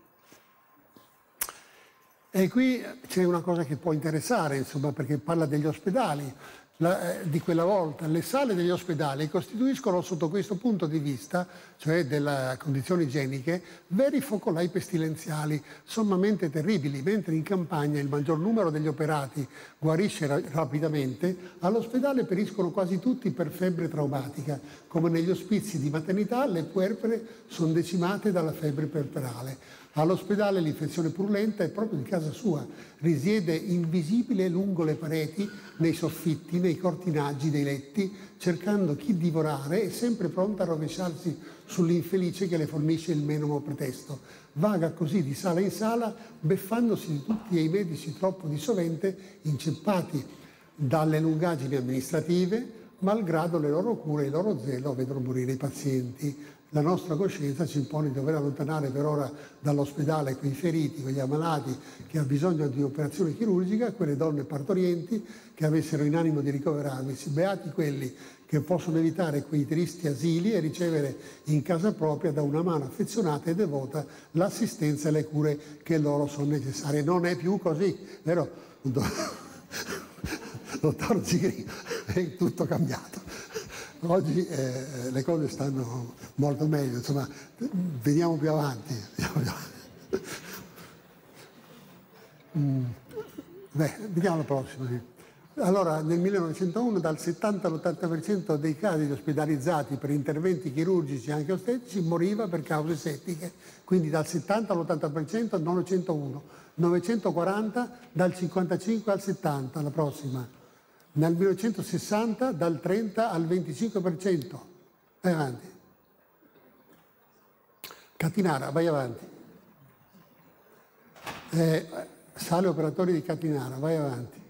E qui c'è una cosa che può interessare, insomma, perché parla degli ospedali. La, eh, di quella volta, le sale degli ospedali costituiscono sotto questo punto di vista, cioè delle condizioni igieniche, veri focolai pestilenziali, sommamente terribili. Mentre in campagna il maggior numero degli operati guarisce ra- rapidamente, all'ospedale periscono quasi tutti per febbre traumatica. Come negli ospizi di maternità, le puerpere sono decimate dalla febbre puerperale. All'ospedale l'infezione purulenta è proprio di casa sua, risiede invisibile lungo le pareti, nei soffitti, nei cortinaggi dei letti, cercando chi divorare e sempre pronta a rovesciarsi sull'infelice che le fornisce il menomo pretesto. Vaga così di sala in sala, beffandosi di tutti e i medici troppo di sovente inceppati dalle lungaggini amministrative, malgrado le loro cure e il loro zelo vedono morire i pazienti. La nostra coscienza ci impone di dover allontanare per ora dall'ospedale quei feriti, quegli ammalati che hanno bisogno di operazione chirurgica, quelle donne partorienti che avessero in animo di ricoverarvisi. Beati quelli che possono evitare quei tristi asili e ricevere in casa propria da una mano affezionata e devota l'assistenza e le cure che loro sono necessarie. Non è più così, vero? Dottor Zigrino, è tutto cambiato. Oggi eh, le cose stanno molto meglio, insomma, veniamo più avanti. Vediamo più avanti. Mm. Beh, vediamo la prossima. Sì. Allora, nel millenovecentouno dal settanta all'ottanta per cento dei casi ospedalizzati per interventi chirurgici anche ostetici moriva per cause settiche, quindi dal settanta all'ottanta per cento novecentouno, novecentoquaranta dal cinquantacinque al settanta, la prossima. Nel millenovecentosessanta dal trenta al venticinque per cento. Vai avanti. Catinara, vai avanti. Eh, sale operatori di Catinara, vai avanti.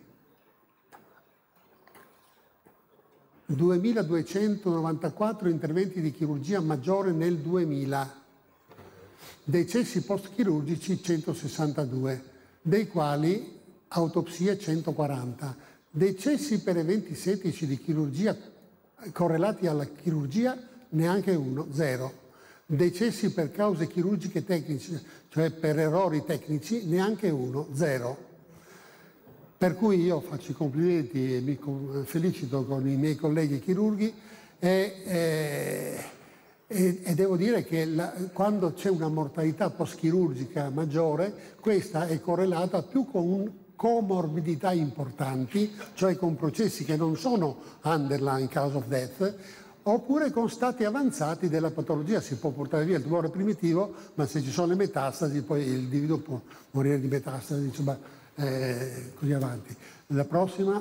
duemiladuecentonovantaquattro interventi di chirurgia maggiore nel duemila. Decessi post-chirurgici centosessantadue, dei quali autopsie centoquaranta. Decessi per eventi settici di chirurgia correlati alla chirurgia neanche uno, zero. Decessi per cause chirurgiche tecniche, cioè per errori tecnici, neanche uno, zero. Per cui io faccio i complimenti e mi felicito con i miei colleghi chirurghi e, e, e devo dire che la, quando c'è una mortalità post-chirurgica maggiore, questa è correlata più con un comorbidità importanti, cioè con processi che non sono underlying cause of death, oppure con stati avanzati della patologia. Si può portare via il tumore primitivo, ma se ci sono le metastasi, poi l'individuo può morire di metastasi, insomma, eh, così avanti. La prossima.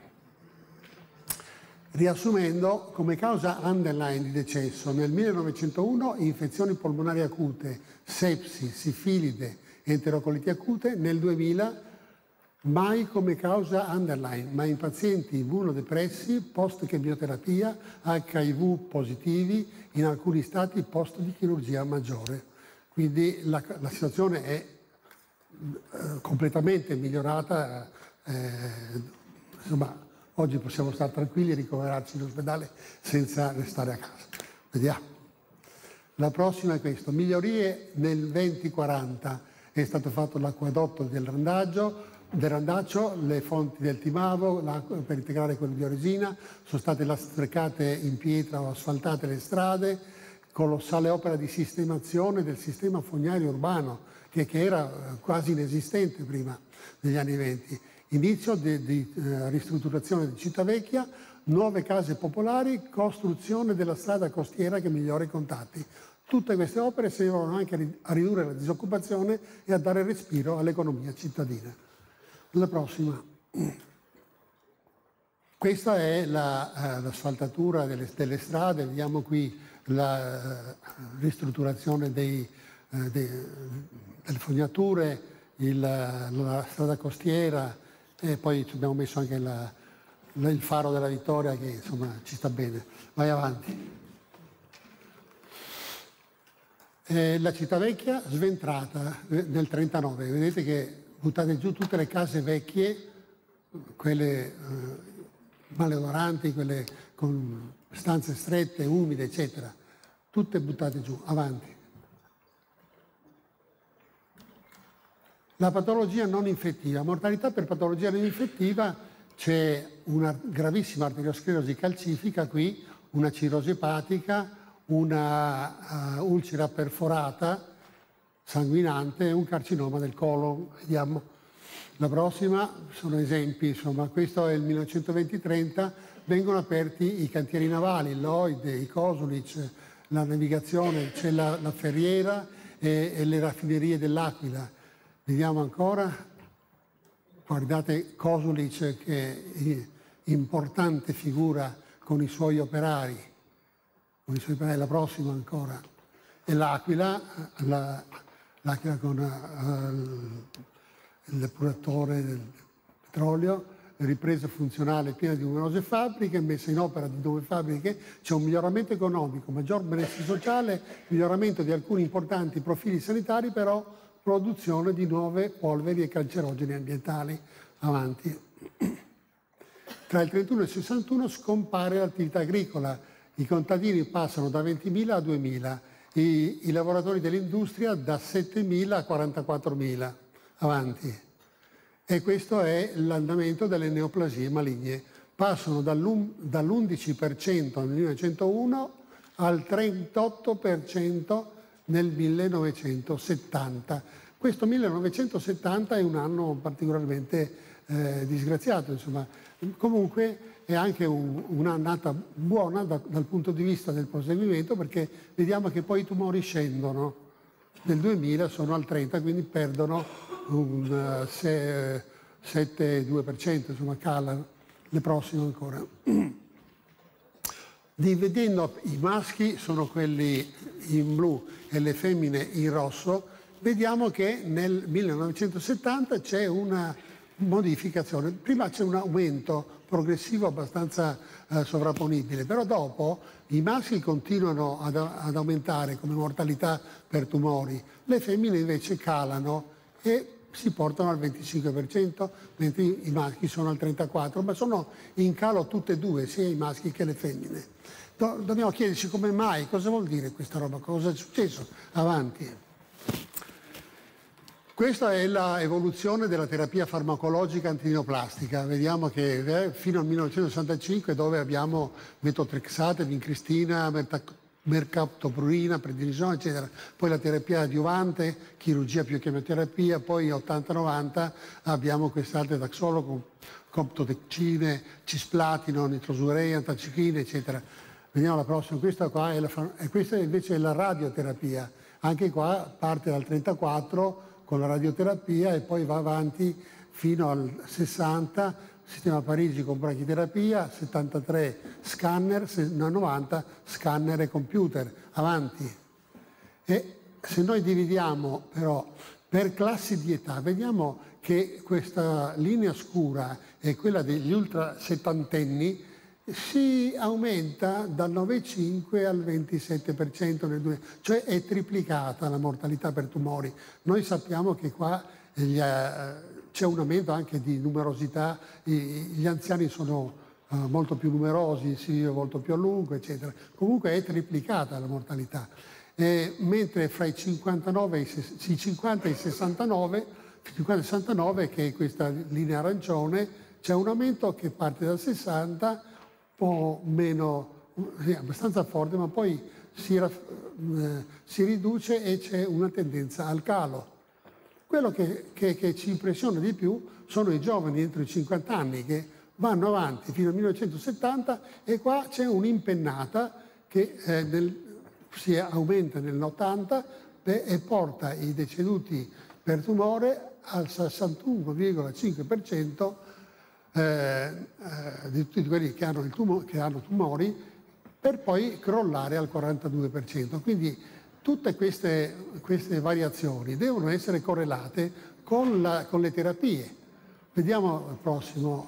Riassumendo, come causa underlying di decesso, nel millenovecentouno infezioni polmonari acute, sepsi, sifilide, enterocoliti acute, nel duemila mai come causa underlying, ma in pazienti immunodepressi, post-chemioterapia, acca i vu positivi, in alcuni stati post di chirurgia maggiore. Quindi la, la situazione è eh, completamente migliorata. Eh, insomma, oggi possiamo stare tranquilli e ricoverarci in ospedale senza restare a casa. Vediamo. La prossima è questo. Migliorie nel venti quaranta. È stato fatto l'acquedotto del Randagio, del Randaccio, le fonti del Timavo per integrare quello di Oresina, sono state lastricate in pietra o asfaltate le strade, colossale opera di sistemazione del sistema fognario urbano, che, che era quasi inesistente prima degli anni venti. Inizio di, di uh, ristrutturazione di Civitavecchia, nuove case popolari, costruzione della strada costiera che migliora i contatti. Tutte queste opere servono anche a ridurre la disoccupazione e a dare respiro all'economia cittadina. La prossima. Questa è la, uh, l'asfaltatura delle, delle strade, vediamo qui la uh, ristrutturazione dei, uh, dei, delle fognature, il, la strada costiera e poi abbiamo messo anche la, la, il faro della Vittoria che insomma ci sta bene. Vai avanti. Eh, la Civitavecchia sventrata nel trentanove, vedete che buttate giù tutte le case vecchie, quelle eh, maleodoranti, quelle con stanze strette, umide, eccetera, tutte buttate giù, avanti. La patologia non infettiva, mortalità per patologia non infettiva, c'è una gravissima arteriosclerosi calcifica qui, una cirrosi epatica, una uh, ulcera perforata sanguinante e un carcinoma del colon. Vediamo la prossima, sono esempi, insomma, questo è il millenovecentoventi trenta, vengono aperti i cantieri navali, il Lloyd, i Kosulic, la navigazione, c'è la, la Ferriera e, e le raffinerie dell'Aquila. Vediamo ancora, guardate Kosulic che è importante figura con i suoi operari, con i suoi operari, la prossima ancora, e l'Aquila, la, l'Aquila con uh, il depuratore del petrolio, ripresa funzionale piena di numerose fabbriche, messa in opera di nuove fabbriche, c'è un miglioramento economico, maggior benessere sociale, miglioramento di alcuni importanti profili sanitari, però produzione di nuove polveri e cancerogeni ambientali. Avanti. Tra il trentuno e il sessantuno scompare l'attività agricola, i contadini passano da ventimila a duemila, i, i lavoratori dell'industria da settemila a quarantaquattromila. Avanti. E questo è l'andamento delle neoplasie maligne. Passano dall'undici per cento nel millenovecentouno al trentotto per cento nel millenovecentosettanta. Questo millenovecentosettanta è un anno particolarmente eh, disgraziato, insomma. Comunque è anche un, un'annata buona da, dal punto di vista del proseguimento, perché vediamo che poi i tumori scendono. Nel duemila sono al trenta, quindi perdono un uh, sette virgola due per cento, insomma calano. Le prossime ancora. Dividendo i maschi sono quelli in blu e le femmine in rosso, vediamo che nel millenovecentosettanta c'è una modificazione. Prima c'è un aumento progressivo abbastanza eh, sovrapponibile, però dopo i maschi continuano ad, ad aumentare come mortalità per tumori, le femmine invece calano e si portano al venticinque per cento, mentre i maschi sono al trentaquattro per cento, ma sono in calo tutte e due, sia i maschi che le femmine. Do- dobbiamo chiederci come mai, cosa vuol dire questa roba, cosa è successo. Avanti. Questa è l'evoluzione della terapia farmacologica antineoplastica. Vediamo che eh, fino al millenovecentosessantacinque, dove abbiamo metotrexate, vincristina, mercaptoprurina, prednisone, eccetera. Poi la terapia adiuvante, chirurgia più chemioterapia, poi ottanta novanta abbiamo quest'altre taxolo, comptoteccine, cisplatino, nitrosurea, antaciclina, eccetera. Vediamo la prossima. Questa qua è la, e questa invece è la radioterapia. Anche qua parte dal trentaquattro con la radioterapia e poi va avanti fino al sessanta, sistema Parigi con brachiterapia, settantatré scanner, novanta scanner e computer. Avanti. E se noi dividiamo però per classi di età, vediamo che questa linea scura è quella degli ultra settantenni si aumenta dal nove virgola cinque al ventisette per cento nel duemila, cioè è triplicata la mortalità per tumori. Noi sappiamo che qua gli, eh, c'è un aumento anche di numerosità, gli anziani sono uh, molto più numerosi, si vive molto più a lungo, eccetera. Comunque è triplicata la mortalità. Eh, mentre fra i cinquantanove e i cinquanta e i sessantanove, cinquanta e sessantanove, che è questa linea arancione, c'è un aumento che parte dal sessanta, un po' meno, sì, abbastanza forte, ma poi si, eh, si riduce e c'è una tendenza al calo. Quello che, che, che ci impressiona di più sono i giovani entro i cinquanta anni che vanno avanti fino al millenovecentosettanta, e qua c'è un'impennata che eh, nel, si aumenta nell'ottanta e porta i deceduti per tumore al sessantuno virgola cinque per cento eh, eh, di tutti quelli che hanno, il tumo, che hanno tumori, per poi crollare al quarantadue per cento. Quindi tutte queste, queste variazioni devono essere correlate con, la, con le terapie. Vediamo il prossimo.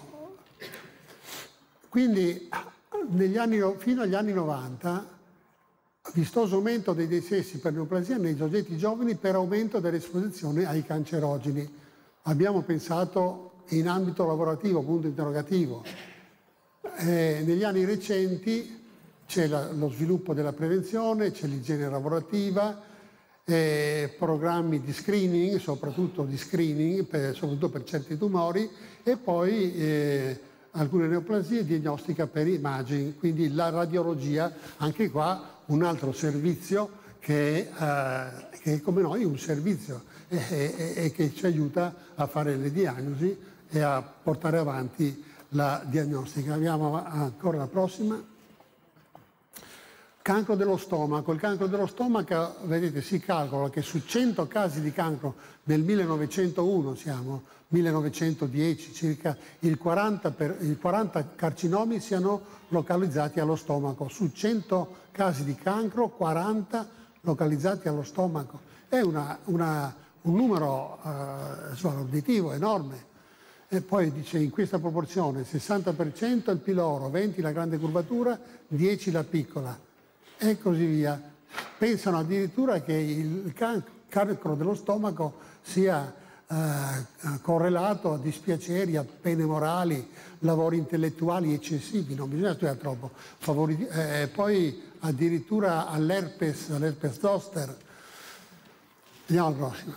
Quindi negli anni, fino agli anni novanta, vistoso aumento dei decessi per neoplasia nei soggetti giovani per aumento dell'esposizione ai cancerogeni. Abbiamo pensato in ambito lavorativo, punto interrogativo. Eh, negli anni recenti c'è la, lo sviluppo della prevenzione, c'è l'igiene lavorativa, eh, programmi di screening, soprattutto di screening, per, soprattutto per certi tumori, e poi eh, alcune neoplasie, diagnostica per imaging, quindi la radiologia, anche qua un altro servizio che è, eh, che è come noi un servizio e, e, e che ci aiuta a fare le diagnosi e a portare avanti la diagnostica. Abbiamo ancora la prossima. Cancro dello stomaco. Il cancro dello stomaco, vedete, si calcola che su cento casi di cancro nel millenovecentouno, siamo millenovecentodieci circa, il quaranta, per, il quaranta carcinomi siano localizzati allo stomaco. Su cento casi di cancro, quaranta localizzati allo stomaco. È una, una, un numero eh, sbalorditivo, enorme. E poi dice in questa proporzione sessanta per cento il piloro, venti la grande curvatura, dieci la piccola. E così via. Pensano addirittura che il cancro dello stomaco sia eh, correlato a dispiaceri, a pene morali, lavori intellettuali eccessivi, non bisogna studiare troppo. Favori, eh, poi addirittura all'herpes, all'herpes zoster. Andiamo al prossimo.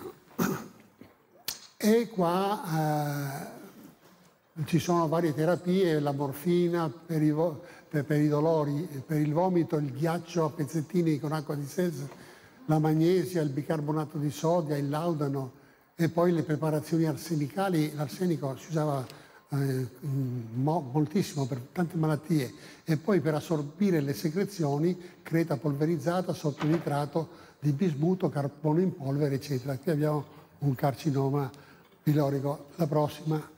E qua eh, ci sono varie terapie, la morfina per i Per, per i dolori, per il vomito, il ghiaccio a pezzettini con acqua di seltzer, la magnesia, il bicarbonato di sodia, il laudano, e poi le preparazioni arsenicali. L'arsenico si usava eh, mo, moltissimo per tante malattie, e poi per assorbire le secrezioni, creta polverizzata sotto nitrato di bismuto, carbone in polvere, eccetera. Qui abbiamo un carcinoma pilorico. La prossima.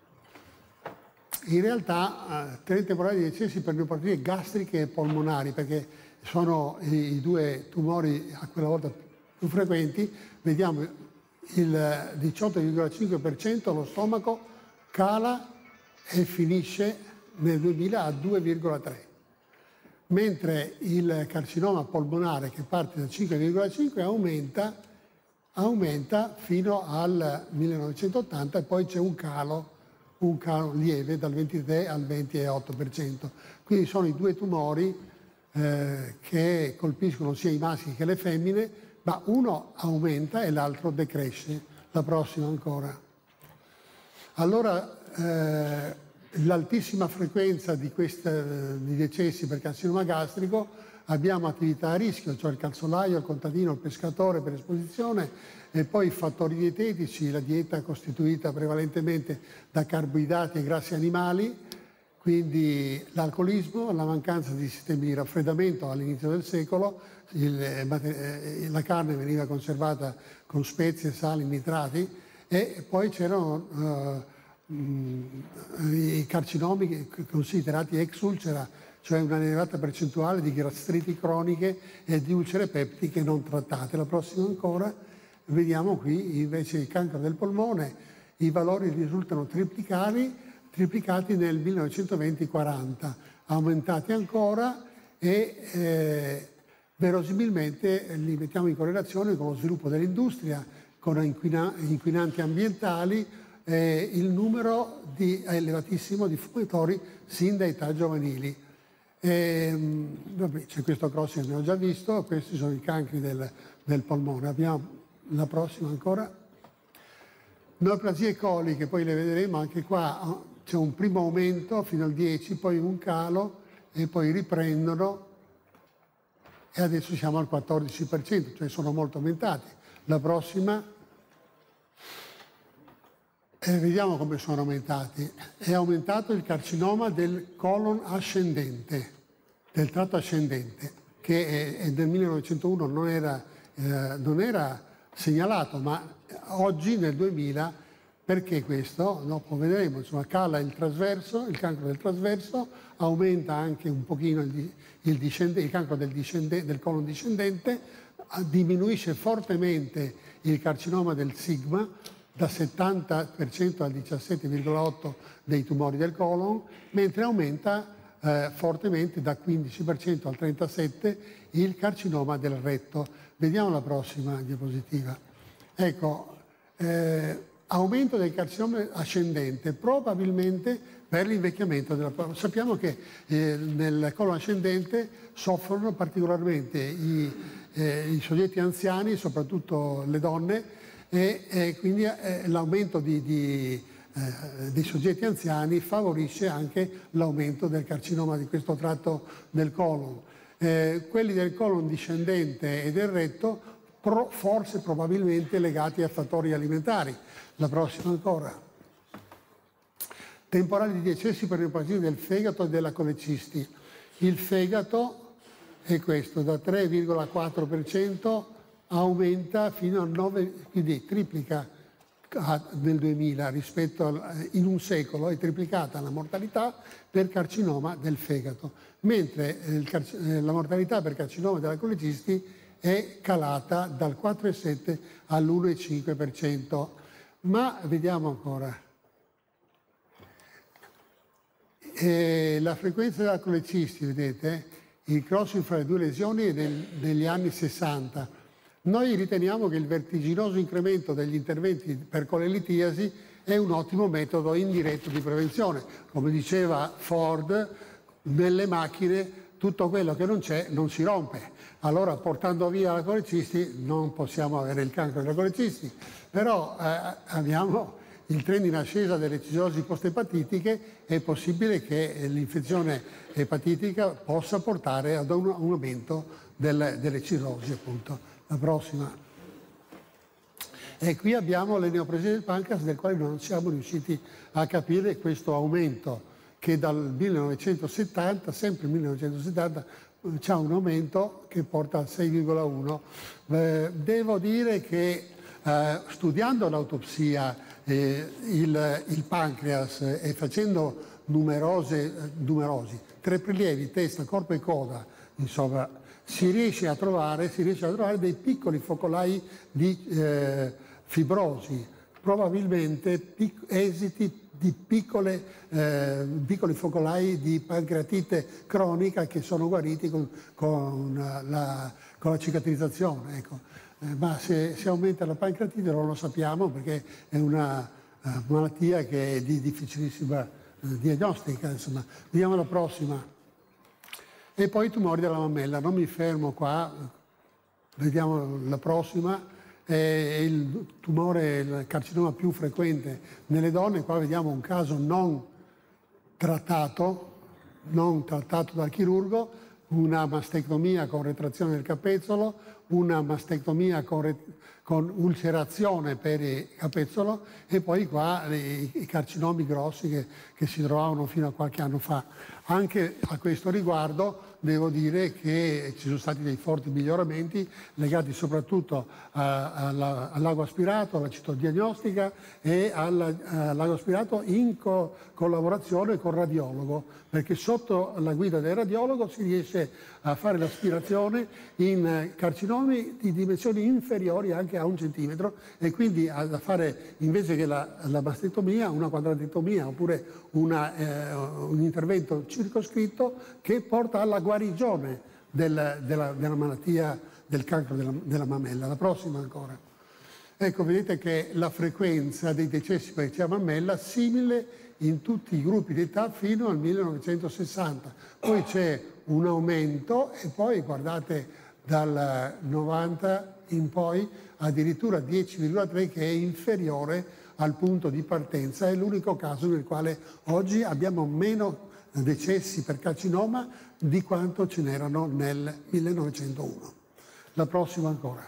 In realtà eh, trend temporale di decessi per neoplasie gastriche e polmonari, perché sono i, i due tumori a quella volta più frequenti. Vediamo il diciotto virgola cinque per cento, lo stomaco cala e finisce nel duemila a due virgola tre per cento, mentre il carcinoma polmonare, che parte da cinque virgola cinque aumenta, aumenta fino al millenovecentottanta, e poi c'è un calo un calo lieve dal ventitré al ventotto per cento. Quindi sono i due tumori eh, che colpiscono sia i maschi che le femmine, ma uno aumenta e l'altro decresce. La prossima ancora. Allora, eh, l'altissima frequenza di, queste, di decessi per carcinoma gastrico, abbiamo attività a rischio, cioè il calzolaio, il contadino, il pescatore per esposizione, e poi fattori dietetici, la dieta costituita prevalentemente da carboidrati e grassi animali, quindi l'alcolismo, la mancanza di sistemi di raffreddamento all'inizio del secolo, il, eh, la carne veniva conservata con spezie, sali, nitrati, e poi c'erano eh, i carcinomi considerati ex ulcera, cioè una elevata percentuale di gastriti croniche e di ulcere peptiche non trattate. La prossima ancora. Vediamo qui invece il cancro del polmone, i valori risultano triplicati, triplicati nel millenovecentoventi quaranta. aumentati ancora e eh, verosimilmente li mettiamo in correlazione con lo sviluppo dell'industria, con inquina- inquinanti ambientali, eh, il numero di, elevatissimo di fumatori sin da età giovanili. E, vabbè, c'è questo crossing che abbiamo già visto, questi sono i cancri del, del polmone. Abbiamo la prossima ancora. Neoplasie coliche, poi le vedremo anche qua, c'è un primo aumento fino al dieci, poi un calo e poi riprendono e adesso siamo al quattordici per cento, cioè sono molto aumentati. La prossima, e vediamo come sono aumentati. È aumentato il carcinoma del colon ascendente, del tratto ascendente, che è, è del millenovecentouno non era, eh, non era segnalato, ma oggi nel duemila, perché questo? Dopo vedremo, insomma, cala il trasverso, il cancro del trasverso, aumenta anche un pochino il, il, discende, il cancro del, discende, del colon discendente, diminuisce fortemente il carcinoma del sigma, da settanta per cento al diciassette virgola otto per cento dei tumori del colon, mentre aumenta eh, fortemente da quindici per cento al trentasette per cento il carcinoma del retto. Vediamo la prossima diapositiva. Ecco, eh, aumento del carcinoma ascendente, probabilmente per l'invecchiamento della popolazione. Sappiamo che eh, nel colon ascendente soffrono particolarmente i, eh, i soggetti anziani, soprattutto le donne, e, e quindi eh, l'aumento di, di, eh, dei soggetti anziani favorisce anche l'aumento del carcinoma di questo tratto del colon. Eh, quelli del colon discendente e del retto pro, forse probabilmente legati a fattori alimentari. La prossima ancora. Temporale di decessi per neoplasie del fegato e della colecisti. Il fegato è questo, da tre virgola quattro per cento aumenta fino al nove per cento, quindi triplica nel duemila rispetto al, in un secolo è triplicata la mortalità per carcinoma del fegato, mentre il, la mortalità per carcinoma della colecisti è calata dal quattro virgola sette per cento all'uno virgola cinque per cento. Ma vediamo ancora. E la frequenza della colecisti, vedete, il crossing fra le due lesioni è del, degli anni sessanta. Noi riteniamo che il vertiginoso incremento degli interventi per colelitiasi è un ottimo metodo indiretto di prevenzione. Come diceva Ford, nelle macchine tutto quello che non c'è non si rompe. Allora, portando via la colecisti non possiamo avere il cancro della colecisti. Però eh, abbiamo il trend in ascesa delle cistosi post-epatitiche, è possibile che l'infezione epatitica possa portare ad un, un aumento del, delle cirrosi, appunto. La prossima. E qui abbiamo le neoplasie del pancreas, del quale non siamo riusciti a capire questo aumento, che dal millenovecentosettanta, sempre millenovecentosettanta, c'è un aumento che porta al sei virgola uno. Eh, devo dire che eh, studiando l'autopsia, eh, il, il pancreas e eh, facendo numerose, eh, numerosi, tre prelievi, testa, corpo e coda, insomma, si riesce a trovare, si riesce a trovare dei piccoli focolai di eh, fibrosi, probabilmente pic- esiti di piccole, eh, piccoli focolai di pancreatite cronica che sono guariti con, con, la, con la cicatrizzazione. Ecco. Eh, ma se, se aumenta la pancreatite non lo sappiamo perché è una uh, malattia che è di difficilissima uh, diagnostica. Insomma. Vediamo la prossima. E poi i tumori della mammella. Non mi fermo qua, vediamo la prossima. È il tumore, il carcinoma più frequente nelle donne. Qua vediamo un caso non trattato, non trattato dal chirurgo, una mastectomia con retrazione del capezzolo, una mastectomia con, re, con ulcerazione per il capezzolo e poi qua i, i carcinomi grossi che, che si trovavano fino a qualche anno fa. Anche a questo riguardo devo dire che ci sono stati dei forti miglioramenti legati soprattutto a, alla, all'ago aspirato, alla citodiagnostica e alla, all'ago aspirato in co- collaborazione col radiologo, perché sotto la guida del radiologo si riesce a fare l'aspirazione in carcinomi di dimensioni inferiori anche a un centimetro e quindi a fare invece che la, la mastectomia una quadrantectomia oppure una, eh, un intervento circoscritto che porta alla guarigione del, della, della malattia del cancro della, della mammella. La prossima ancora. Ecco, vedete che la frequenza dei decessi per ictria mammella è simile in tutti i gruppi di età fino al millenovecentosessanta. Poi c'è un aumento e poi guardate dal novanta in poi addirittura dieci virgola tre che è inferiore al punto di partenza. È l'unico caso nel quale oggi abbiamo meno decessi per carcinoma di quanto ce n'erano nel millenovecentouno. La prossima ancora.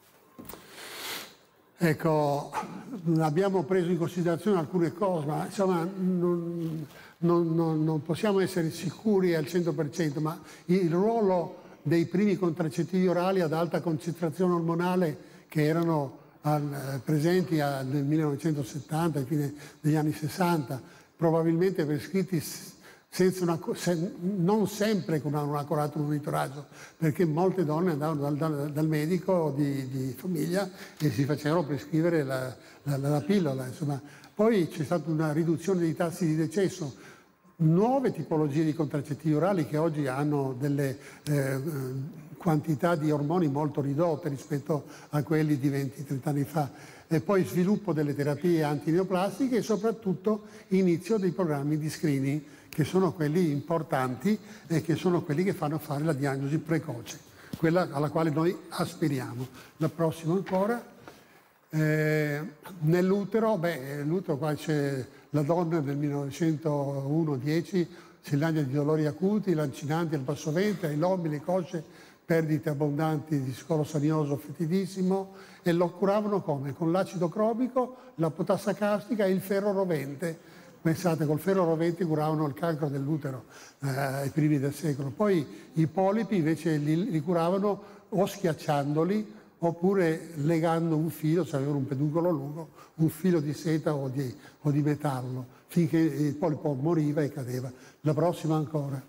Ecco, abbiamo preso in considerazione alcune cose, ma insomma non, non, non, non possiamo essere sicuri al cento per cento, ma il ruolo dei primi contraccettivi orali ad alta concentrazione ormonale che erano al, presenti a, nel millenovecentosettanta, alla fine degli anni sessanta, probabilmente prescritti senza una, se, non sempre con un accurato monitoraggio, perché molte donne andavano dal, dal, dal medico di, di famiglia e si facevano prescrivere la, la, la pillola. Insomma. Poi c'è stata una riduzione dei tassi di decesso, nuove tipologie di contraccettivi orali che oggi hanno delle eh, quantità di ormoni molto ridotte rispetto a quelli di venti trenta anni fa. E poi sviluppo delle terapie antineoplastiche e soprattutto inizio dei programmi di screening, che sono quelli importanti e che sono quelli che fanno fare la diagnosi precoce, quella alla quale noi aspiriamo. La prossima ancora. Eh, nell'utero, beh, l'utero qua c'è la donna del millenovecentouno dieci, Sillagna di dolori acuti, lancinanti al basso ventre, ai lombi, le cosce, perdite abbondanti di scolo sanioso fetidissimo, e lo curavano come? Con l'acido cromico, la potassa castica e il ferro rovente. Pensate, col ferro rovente curavano il cancro dell'utero eh, ai primi del secolo. Poi i polipi invece li, li curavano o schiacciandoli oppure legando un filo, se avevano un peduncolo lungo, un filo di seta o di, o di metallo, finché il polipo moriva e cadeva. La prossima ancora.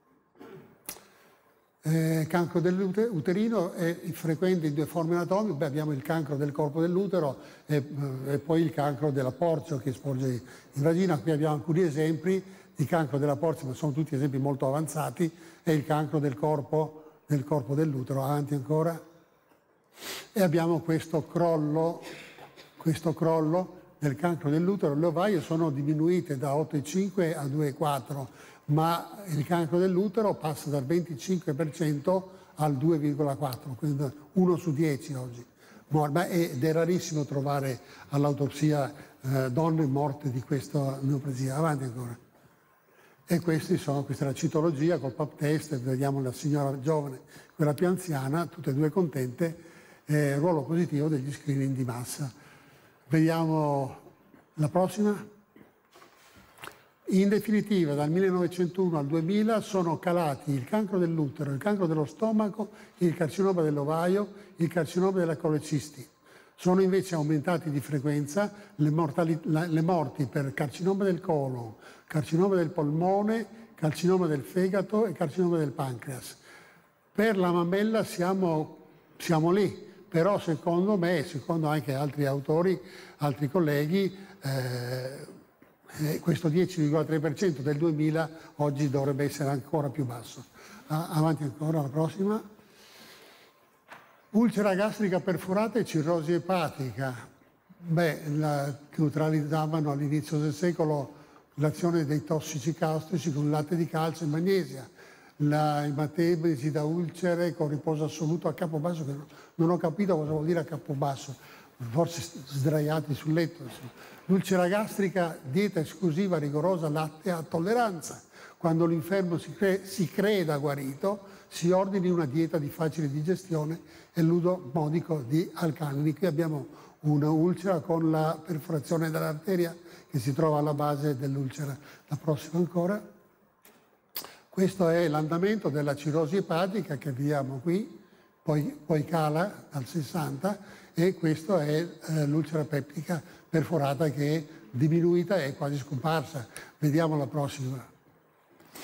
Eh, cancro dell'uterino è frequente in due forme anatomiche. Beh, abbiamo il cancro del corpo dell'utero e, e poi il cancro della porcio che sporge in vagina. Qui abbiamo alcuni esempi di cancro della porcio, ma sono tutti esempi molto avanzati, e il cancro del corpo, del corpo dell'utero. Avanti ancora. E abbiamo questo crollo, questo crollo del cancro dell'utero. Le ovaie sono diminuite da otto virgola cinque a due virgola quattro, ma il cancro dell'utero passa dal venticinque per cento al due virgola quattro, quindi uno su dieci oggi. Ed è rarissimo trovare all'autopsia eh, donne morte di questa neoplasia. Avanti ancora. E questi sono, questa è la citologia col pap test, vediamo la signora giovane, quella più anziana, tutte e due contente, eh, ruolo positivo degli screening di massa. Vediamo la prossima. In definitiva, dal millenovecentouno al duemila sono calati il cancro dell'utero, il cancro dello stomaco, il carcinoma dell'ovaio, il carcinoma della colecisti. Sono invece aumentati di frequenza le, mortali, le morti per carcinoma del colon, carcinoma del polmone, carcinoma del fegato e carcinoma del pancreas. Per la mammella siamo, siamo lì, però secondo me, secondo anche altri autori, altri colleghi, eh, Eh, questo dieci virgola tre per cento del duemila oggi dovrebbe essere ancora più basso. Ah, avanti ancora, la prossima. Ulcera gastrica perforata e cirrosi epatica. Beh, la, che neutralizzavano all'inizio del secolo l'azione dei tossici caustic con latte di calcio e magnesia. La ematemesi da ulcere con riposo assoluto a capo basso, che non ho capito cosa vuol dire a capo basso, forse sdraiati sul letto. L'ulcera gastrica, dieta esclusiva rigorosa, latte a tolleranza. Quando l'infermo si, cre- si creda guarito, si ordini una dieta di facile digestione e l'uso modico di alcalini. Qui abbiamo una ulcera con la perforazione dell'arteria che si trova alla base dell'ulcera. La prossima ancora. Questo è l'andamento della cirrosi epatica che vediamo qui, poi, poi cala al sessanta, e questa è eh, l'ulcera peptica perforata che è diminuita e quasi scomparsa. Vediamo la prossima.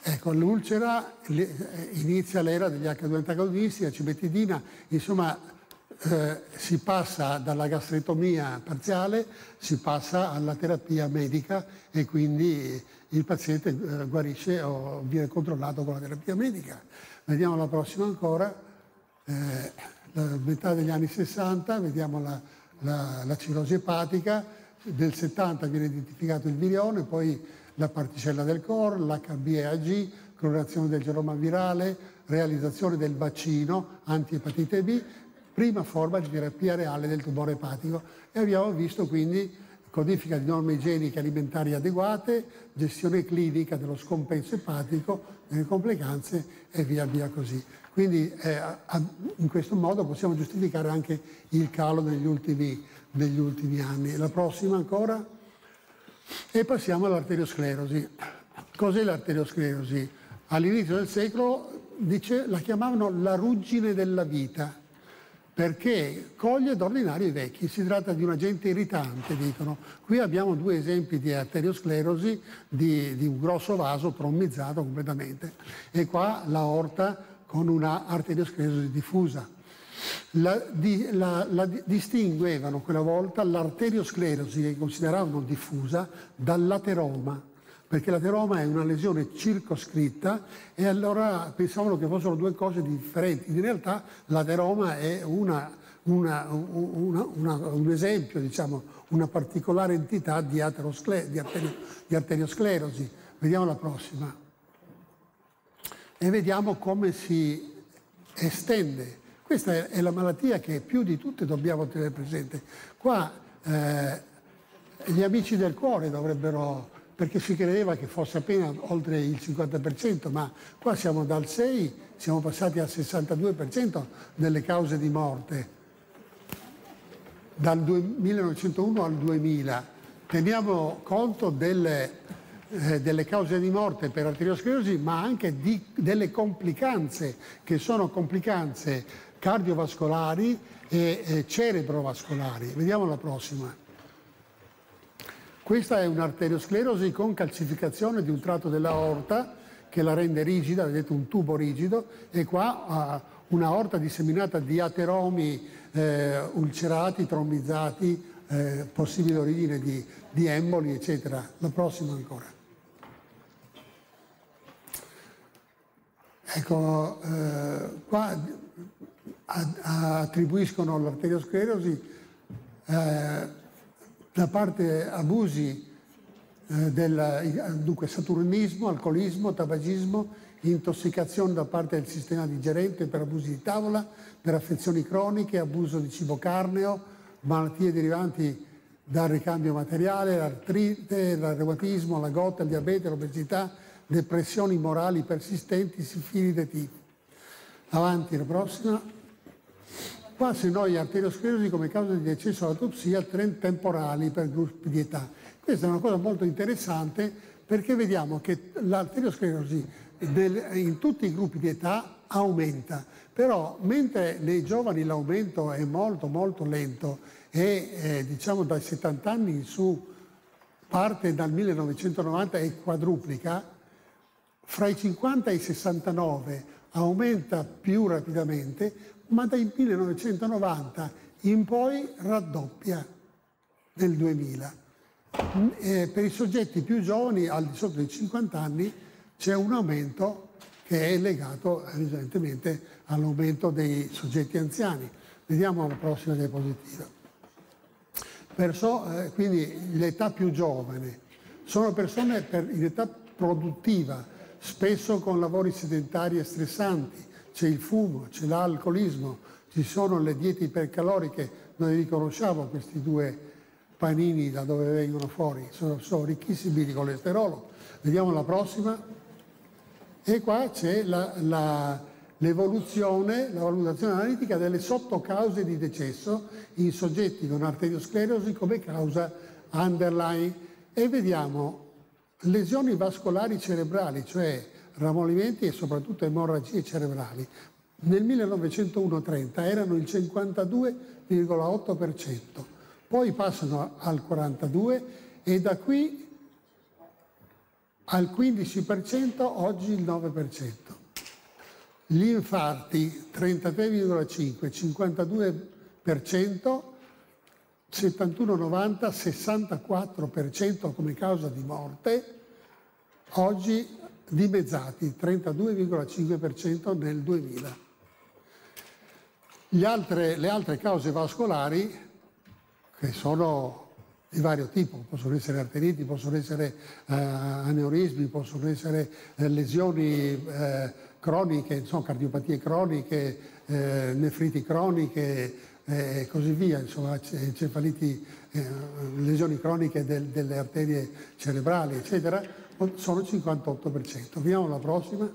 Ecco, l'ulcera inizia l'era degli acca due antagonisti, la cimetidina, insomma eh, si passa dalla gastrectomia parziale, si passa alla terapia medica e quindi il paziente eh, guarisce o viene controllato con la terapia medica. Vediamo la prossima ancora, eh, la metà degli anni sessanta, vediamo la, la, la cirrosi epatica, nel settanta viene identificato il virione, poi la particella del core, l'H B e A G, clonazione del genoma virale, realizzazione del vaccino anti-epatite B, prima forma di terapia reale del tumore epatico. E abbiamo visto quindi codifica di norme igieniche alimentari adeguate, gestione clinica dello scompenso epatico, delle complicanze e via via così. Quindi eh, in questo modo possiamo giustificare anche il calo negli ultimi, negli ultimi anni. La prossima ancora. E passiamo all'arteriosclerosi. Cos'è l'arteriosclerosi? All'inizio del secolo dice, la chiamavano la ruggine della vita, perché coglie d'ordinario i vecchi. Si tratta di un agente irritante, dicono. Qui abbiamo due esempi di arteriosclerosi di, di un grosso vaso trombizzato completamente. E qua l'aorta con una arteriosclerosi diffusa. La, di, la, la distinguevano quella volta l'arteriosclerosi, che consideravano diffusa, dall'ateroma, perché l'ateroma è una lesione circoscritta e allora pensavano che fossero due cose differenti. In realtà l'ateroma è una, una, una, una, un esempio, diciamo, una particolare entità di, ateroscle, di, arterio, di arteriosclerosi. Vediamo la prossima. E vediamo come si estende. Questa è la malattia che più di tutte dobbiamo tenere presente. Qua eh, gli amici del cuore dovrebbero, perché si credeva che fosse appena oltre il cinquanta per cento, ma qua siamo dal sei, siamo passati al sessantadue per cento delle cause di morte, dal millenovecentouno al duemila. Teniamo conto delle, eh, delle cause di morte per arteriosclerosi, ma anche di, delle complicanze, che sono complicanze cardiovascolari e eh, cerebrovascolari. Vediamo la prossima. Questa è un'arteriosclerosi con calcificazione di un tratto dell'aorta che la rende rigida, vedete un tubo rigido, e qua ha una aorta disseminata di ateromi eh, ulcerati, trombizzati, eh, possibile origine di, di emboli, eccetera. La prossima ancora. Ecco, eh, qua attribuiscono l'arteriosclerosi eh, da parte abusi eh, del dunque saturnismo, alcolismo, tabagismo, intossicazione da parte del sistema digerente per abusi di tavola, per affezioni croniche, abuso di cibo carneo, malattie derivanti dal ricambio materiale, l'artrite, il reumatismo, la gotta, il diabete, l'obesità, depressioni morali persistenti, sifilide tifo. Avanti, la prossima. Qua se noi arteriosclerosi come causa di decesso all'autopsia, trend temporali per gruppi di età. Questa è una cosa molto interessante perché vediamo che l'arteriosclerosi in tutti i gruppi di età aumenta, però mentre nei giovani l'aumento è molto molto lento e eh, diciamo dai settanta anni in su parte dal millenovecentonovanta e quadruplica, fra i cinquanta e i sessantanove aumenta più rapidamente, ma dal millenovecentonovanta in poi raddoppia nel duemila. E per i soggetti più giovani, al di sotto dei cinquanta anni, c'è un aumento che è legato evidentemente all'aumento dei soggetti anziani. Vediamo la prossima diapositiva. Perso, eh, quindi l'età più giovane sono persone per, in età produttiva, spesso con lavori sedentari e stressanti. C'è il fumo, c'è l'alcolismo, ci sono le diete ipercaloriche. Noi riconosciamo questi due panini da dove vengono fuori, sono, sono ricchissimi di colesterolo. Vediamo la prossima. E qua c'è la, la, l'evoluzione, la valutazione analitica delle sottocause di decesso in soggetti con arteriosclerosi come causa underlying. E vediamo lesioni vascolari cerebrali, cioè rammolimenti e soprattutto emorragie cerebrali. Nel millenovecentouno trenta erano il cinquantadue virgola otto per cento, poi passano al quarantadue per cento e da qui al quindici per cento, oggi il nove per cento. Gli infarti trentatré virgola cinque, cinquantadue per cento, settantuno novanta, sessantaquattro per cento come causa di morte, oggi dimezzati, trentadue virgola cinque per cento nel duemila. Gli altre, le altre cause vascolari, che sono di vario tipo, possono essere arteriti, possono essere eh, aneurismi, possono essere eh, lesioni eh, croniche, insomma, cardiopatie croniche, eh, nefriti croniche e eh, così via, insomma, encefaliti, eh, lesioni croniche del, delle arterie cerebrali, eccetera, sono il cinquantotto per cento. Vediamo la prossima.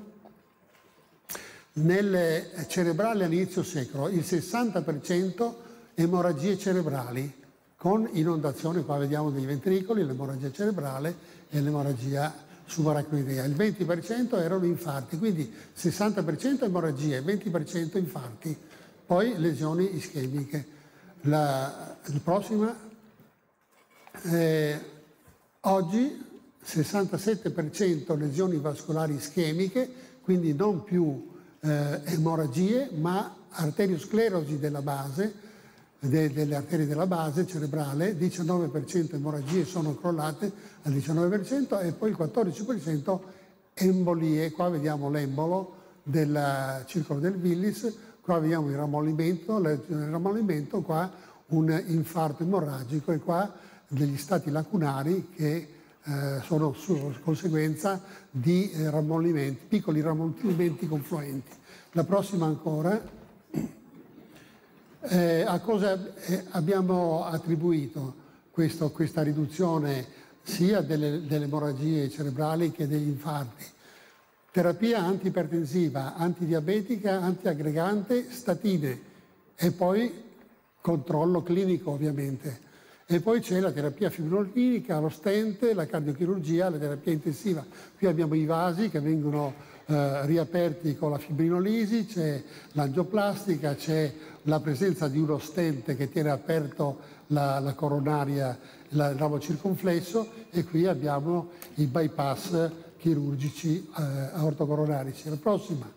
Nelle cerebrali all'inizio secolo il sessanta per cento emorragie cerebrali con inondazione, qua vediamo dei ventricoli, l'emorragia cerebrale e l'emorragia subarachnoidea. Il venti per cento erano infarti, quindi sessanta per cento emorragie, venti per cento infarti, poi lesioni ischemiche. La, la prossima, eh, oggi sessantasette per cento lesioni vascolari ischemiche, quindi non più eh, emorragie, ma arteriosclerosi della base, de, delle arterie della base cerebrale, diciannove per cento emorragie sono crollate al diciannove per cento e poi il quattordici per cento embolie. Qua vediamo l'embolo del circolo del Willis, qua vediamo il ramollimento, il ramollimento, qua un infarto emorragico e qua degli stati lacunari che eh, sono su conseguenza di eh, rammollimenti, piccoli rammollimenti confluenti. La prossima ancora. Eh, a cosa eh, abbiamo attribuito questo, questa riduzione sia delle, delle emorragie cerebrali che degli infarti? Terapia antiipertensiva, antidiabetica, antiaggregante, statine e poi controllo clinico ovviamente. E poi c'è la terapia fibrinolitica, lo stent, la cardiochirurgia, la terapia intensiva. Qui abbiamo i vasi che vengono eh, riaperti con la fibrinolisi, c'è l'angioplastica, c'è la presenza di uno stent che tiene aperto la, la coronaria, la, il ramo circonflesso, e qui abbiamo i bypass chirurgici eh, aortocoronarici. La prossima.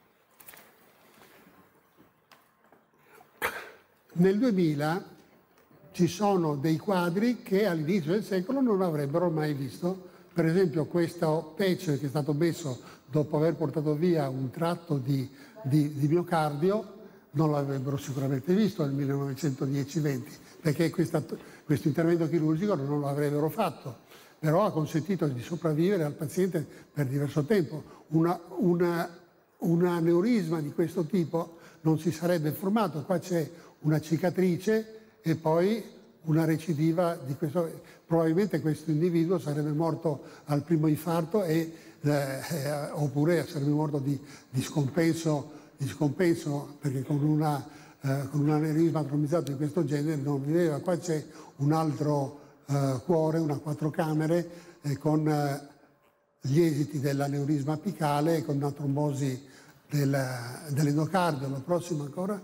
Nel duemila ci sono dei quadri che all'inizio del secolo non avrebbero mai visto. Per esempio questo patch che è stato messo dopo aver portato via un tratto di, di, di miocardio non l'avrebbero sicuramente visto nel millenovecentodieci venti, perché questa, questo intervento chirurgico non lo avrebbero fatto, però ha consentito di sopravvivere al paziente per diverso tempo. Una, una, un aneurisma di questo tipo non si sarebbe formato, qua c'è una cicatrice e poi una recidiva di questo, probabilmente questo individuo sarebbe morto al primo infarto e, eh, oppure sarebbe morto di, di, scompenso, di scompenso perché con, una, eh, con un aneurisma atomizzato di questo genere non viveva. Qua c'è un altro eh, cuore, una quattro camere eh, con eh, gli esiti dell'aneurisma apicale e con una trombosi del, dell'endocardio. La prossima ancora.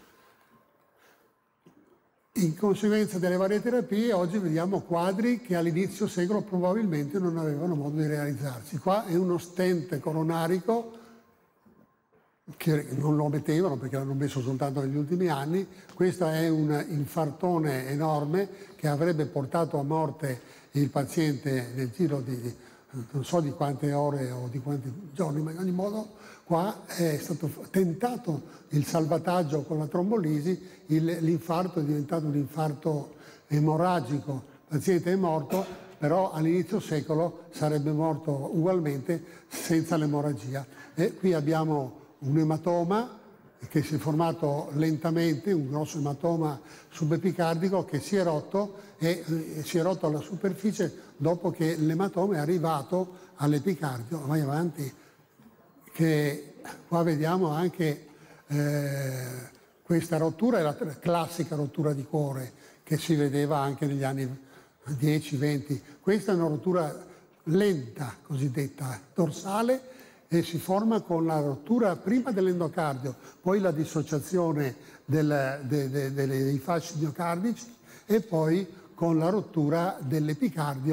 In conseguenza delle varie terapie, oggi vediamo quadri che all'inizio secolo probabilmente non avevano modo di realizzarsi. Qua è uno stent coronarico che non lo mettevano perché l'hanno messo soltanto negli ultimi anni. Questo è un infartone enorme che avrebbe portato a morte il paziente nel giro di non so di quante ore o di quanti giorni, ma in ogni modo qua è stato tentato il salvataggio con la trombolisi, il, l'infarto è diventato un infarto emorragico, il paziente è morto, però all'inizio secolo sarebbe morto ugualmente senza l'emorragia. E qui abbiamo un ematoma che si è formato lentamente, un grosso ematoma subepicardico che si è rotto e eh, si è rotto alla superficie dopo che l'ematoma è arrivato all'epicardio. Vai avanti, che qua vediamo anche eh, questa rottura, è la classica rottura di cuore che si vedeva anche negli anni dieci venti. Questa è una rottura lenta, cosiddetta dorsale, e si forma con la rottura prima dell'endocardio, poi la dissociazione del, de, de, de, dei fasci miocardici e poi con la rottura dell'epicardio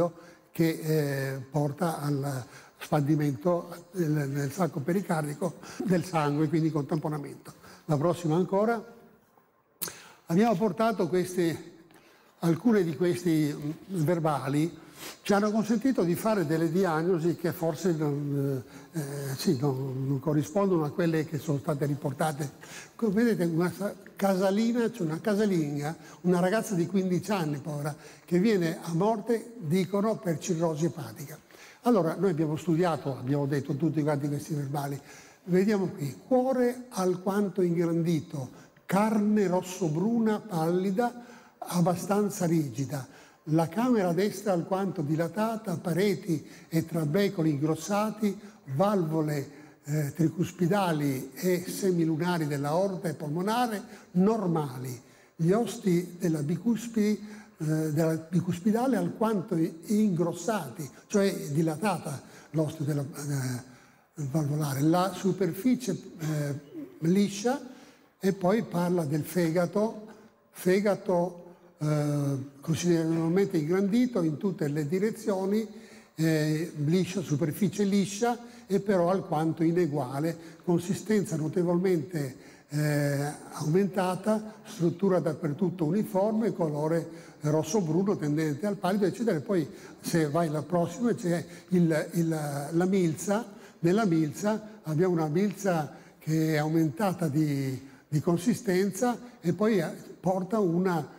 che eh, porta al spandimento nel, nel sacco pericardico del sangue, quindi con tamponamento. La prossima ancora. Abbiamo portato questi, alcune di questi verbali ci hanno consentito di fare delle diagnosi che forse non, eh, sì, non, non corrispondono a quelle che sono state riportate. Come vedete, una casalina, cioè una casalinga, una ragazza di quindici anni, povera, che viene a morte, dicono, per cirrosi epatica. Allora, noi abbiamo studiato, abbiamo detto tutti quanti questi verbali. Vediamo qui, cuore alquanto ingrandito, carne rosso-bruna pallida, abbastanza rigida. La camera destra alquanto dilatata, pareti e trabecoli ingrossati, valvole eh, tricuspidali e semilunari dell'aorta e polmonare normali. Gli osti della bicuspide, eh, della bicuspidale alquanto ingrossati, cioè dilatata l'oste della eh, valvolare. La superficie eh, liscia, e poi parla del fegato, fegato Eh, considerevolmente ingrandito in tutte le direzioni, eh, liscia, superficie liscia e però alquanto ineguale, consistenza notevolmente eh, aumentata, struttura dappertutto uniforme, colore rosso-bruno tendente al pallido, eccetera. E poi se vai alla prossima c'è il, il, la milza. Nella milza abbiamo una milza che è aumentata di, di consistenza e poi porta una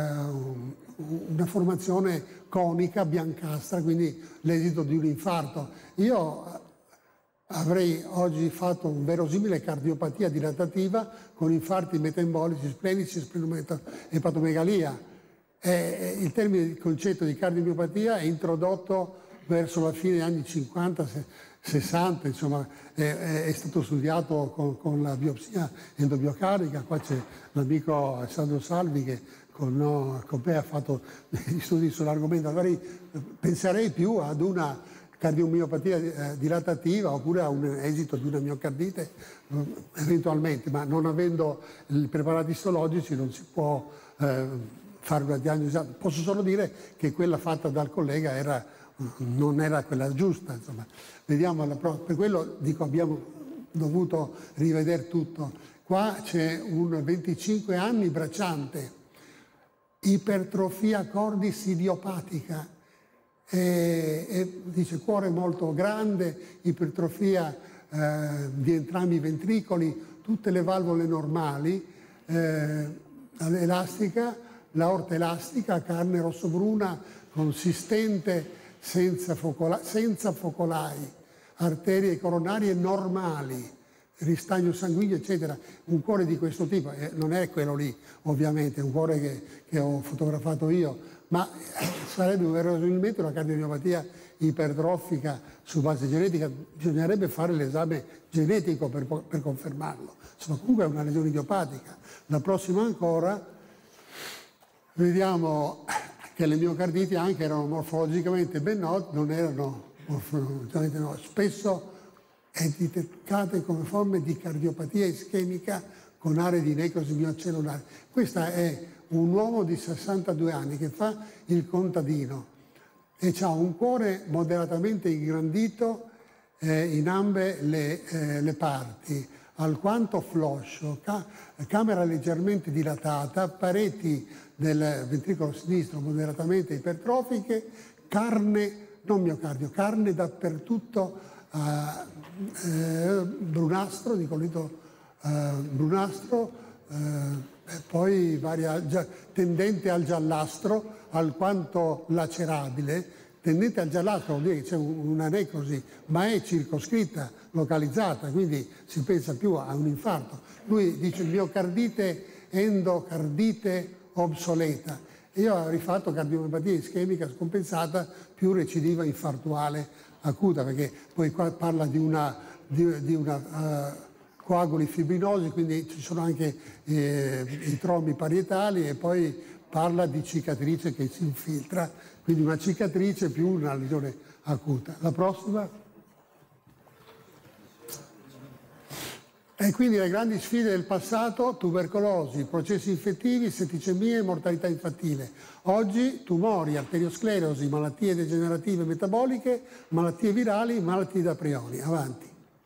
una formazione conica, biancastra, quindi l'esito di un infarto. Io avrei oggi fatto un verosimile cardiopatia dilatativa con infarti metaembolici, splenici, splenomegalia. E il termine, il concetto di cardiomiopatia è introdotto verso la fine degli anni cinquanta sessanta, insomma, è, è stato studiato con, con la biopsia endobiocardica. Qua c'è l'amico Alessandro Salvi che con, no, con me ha fatto degli studi sull'argomento. Magari penserei più ad una cardiomiopatia eh, dilatativa oppure a un esito di una miocardite eh, eventualmente, ma non avendo i preparati istologici non si può eh, fare una diagnosi. Posso solo dire che quella fatta dal collega era, non era quella giusta, insomma. Vediamo alla pro- per quello dico abbiamo dovuto rivedere tutto. Qua c'è un venticinque anni bracciante, ipertrofia cordis idiopatica, e, e dice cuore molto grande, ipertrofia eh, di entrambi i ventricoli, tutte le valvole normali, eh, elastica, l'aorta elastica, carne rossobruna, consistente, senza, focola, senza focolai, arterie coronarie normali, ristagno sanguigno, eccetera. Un cuore di questo tipo, eh, non è quello lì, ovviamente, è un cuore che, che ho fotografato io, ma eh, sarebbe verosimilmente una cardiomiopatia ipertrofica su base genetica. Bisognerebbe fare l'esame genetico per, per confermarlo. Insomma, comunque è una lesione idiopatica. La prossima ancora, vediamo che le miocarditi anche erano morfologicamente ben note, non erano morfologicamente no, spesso identificate come forme di cardiopatia ischemica con aree di necrosi miocellulare. Questo è un uomo di sessantadue anni che fa il contadino e ha un cuore moderatamente ingrandito eh, in ambe le, eh, le parti, alquanto floscio, ca- camera leggermente dilatata, pareti del ventricolo sinistro moderatamente ipertrofiche, carne, non miocardio, carne dappertutto, Uh, eh, brunastro, di colito uh, brunastro, uh, e poi varia, già, tendente al giallastro, alquanto lacerabile. Tendente al giallastro vuol dire che c'è un, una necrosi, ma è circoscritta, localizzata, quindi si pensa più a un infarto. Lui dice miocardite, endocardite obsoleta. Io ho rifatto cardiopatia ischemica scompensata più recidiva infartuale acuta, perché poi qua parla di una, di, di una uh, coaguli fibrinosi, quindi ci sono anche eh, i trombi parietali, e poi parla di cicatrice che si infiltra, quindi una cicatrice più una lesione acuta. La prossima. E quindi le grandi sfide del passato: tubercolosi, processi infettivi, setticemia e mortalità infantile. Oggi tumori, arteriosclerosi, malattie degenerative metaboliche, malattie virali, malattie da priori. Avanti.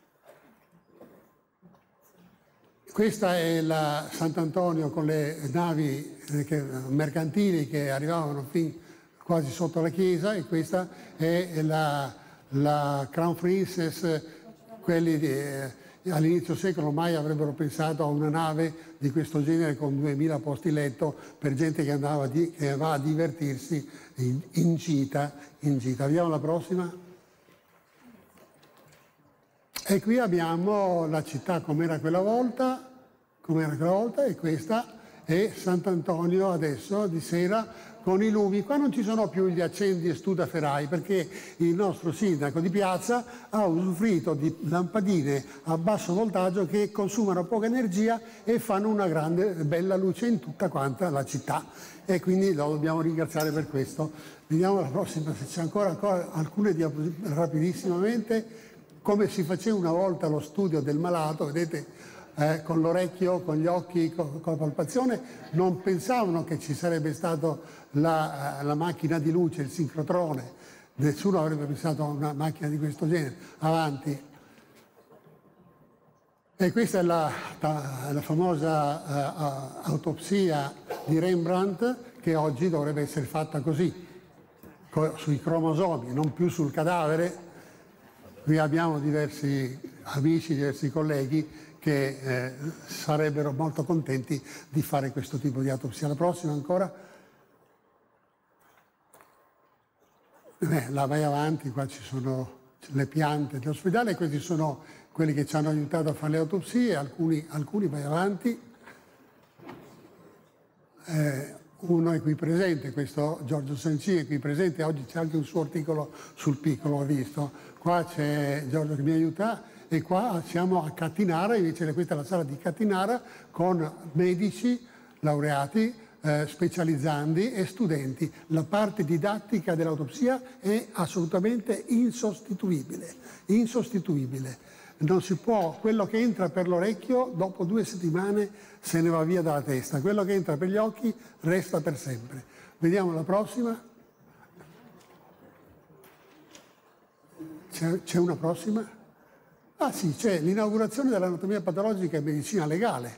Questa è la Sant'Antonio con le navi che, mercantili che arrivavano fin quasi sotto la chiesa, e questa è la, la Crown Princess. Quelli di, eh, all'inizio secolo mai avrebbero pensato a una nave di questo genere con duemila posti letto per gente che andava, di, che va a divertirsi in, in gita, in gita. Vediamo la prossima. E qui abbiamo la città com'era quella volta, com'era quella volta, e questa è Sant'Antonio adesso di sera con i lumi. Qua non ci sono più gli accendi e studaferai, perché il nostro sindaco di piazza ha usufruito di lampadine a basso voltaggio che consumano poca energia e fanno una grande bella luce in tutta quanta la città, e quindi lo dobbiamo ringraziare per questo. Vediamo la prossima, se c'è ancora, ancora alcune diapositive rapidissimamente. Come si faceva una volta lo studio del malato, vedete, eh, con l'orecchio, con gli occhi, con, con la palpazione. Non pensavano che ci sarebbe stata la, la macchina di luce, il sincrotrone. Nessuno avrebbe pensato a una macchina di questo genere. Avanti. E questa è la, la, la famosa uh, autopsia di Rembrandt, che oggi dovrebbe essere fatta così, co- sui cromosomi, non più sul cadavere. Qui abbiamo diversi amici, diversi colleghi che eh, sarebbero molto contenti di fare questo tipo di autopsia. La prossima ancora? Beh, là vai avanti, qua ci sono le piante dell'ospedale, questi sono quelli che ci hanno aiutato a fare le autopsie, alcuni, alcuni vai avanti. Eh, uno è qui presente, questo Giorgio Sanci è qui presente, oggi c'è anche un suo articolo sul piccolo, ho visto. Qua c'è Giorgio che mi aiuta, e qua siamo a Catinara, invece questa è la sala di Catinara, con medici, laureati, eh, specializzandi e studenti. La parte didattica dell'autopsia è assolutamente insostituibile, insostituibile. Non si può, quello che entra per l'orecchio dopo due settimane se ne va via dalla testa, quello che entra per gli occhi resta per sempre. Vediamo la prossima. C'è, c'è una prossima? Ah sì, c'è l'inaugurazione dell'anatomia patologica e medicina legale.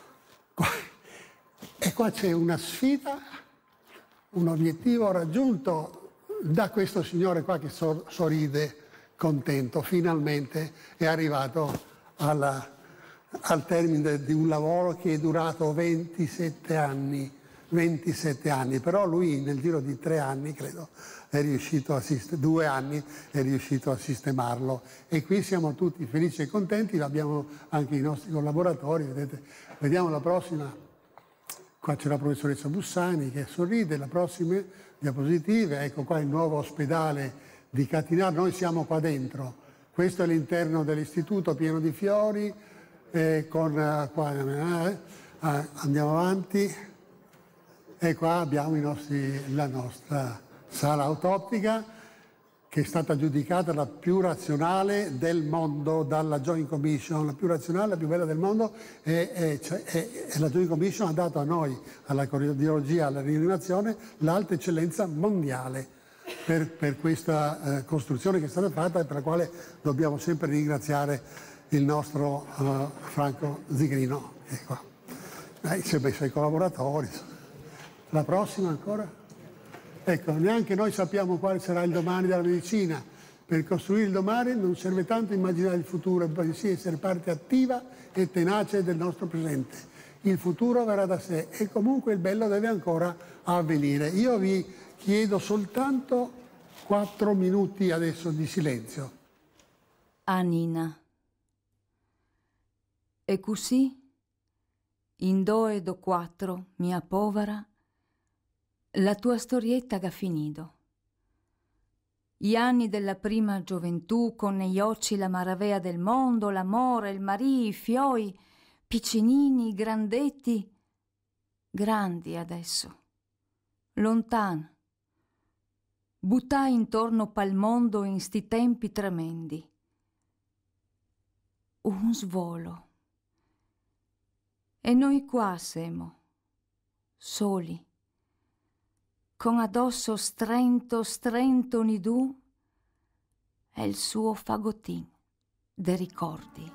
E qua c'è una sfida, un obiettivo raggiunto da questo signore qua che sor- sorride contento. Finalmente è arrivato alla, al termine di un lavoro che è durato ventisette anni. ventisette anni, però lui nel giro di tre anni, credo, è riuscito a sistem- due anni è riuscito a sistemarlo, e qui siamo tutti felici e contenti. Abbiamo anche i nostri collaboratori, vedete. Vediamo la prossima. Qua c'è la professoressa Bussani che sorride. La prossima diapositive, ecco qua il nuovo ospedale di Catinara. Noi siamo qua dentro, questo è l'interno dell'istituto pieno di fiori, eh, con eh, qua, eh, andiamo avanti. E qua abbiamo i nostri, la nostra sala autoptica, che è stata giudicata la più razionale del mondo dalla Joint Commission, la più razionale, la più bella del mondo, e, e, e, e la Joint Commission ha dato a noi, alla cardiologia, alla rianimazione, l'alta eccellenza mondiale per, per questa eh, costruzione che è stata fatta, e per la quale dobbiamo sempre ringraziare il nostro uh, Franco Zigrino, che è qua. Eh, sempre i suoi collaboratori. La prossima ancora? Ecco, neanche noi sappiamo quale sarà il domani della medicina. Per costruire il domani non serve tanto immaginare il futuro, bensì essere parte attiva e tenace del nostro presente. Il futuro verrà da sé, e comunque il bello deve ancora avvenire. Io vi chiedo soltanto quattro minuti adesso di silenzio. Anina. E così, in due do quattro, mia povera, la tua storietta che ha finito. Gli anni della prima gioventù, con negli occhi la maravea del mondo, l'amore, il marì, i fioi, piccinini, grandetti, grandi adesso, lontano. Buttai intorno pal mondo in sti tempi tremendi. Un svolo, E noi qua siamo, soli, con addosso strento, strento nidù e il suo fagottin de ricordi.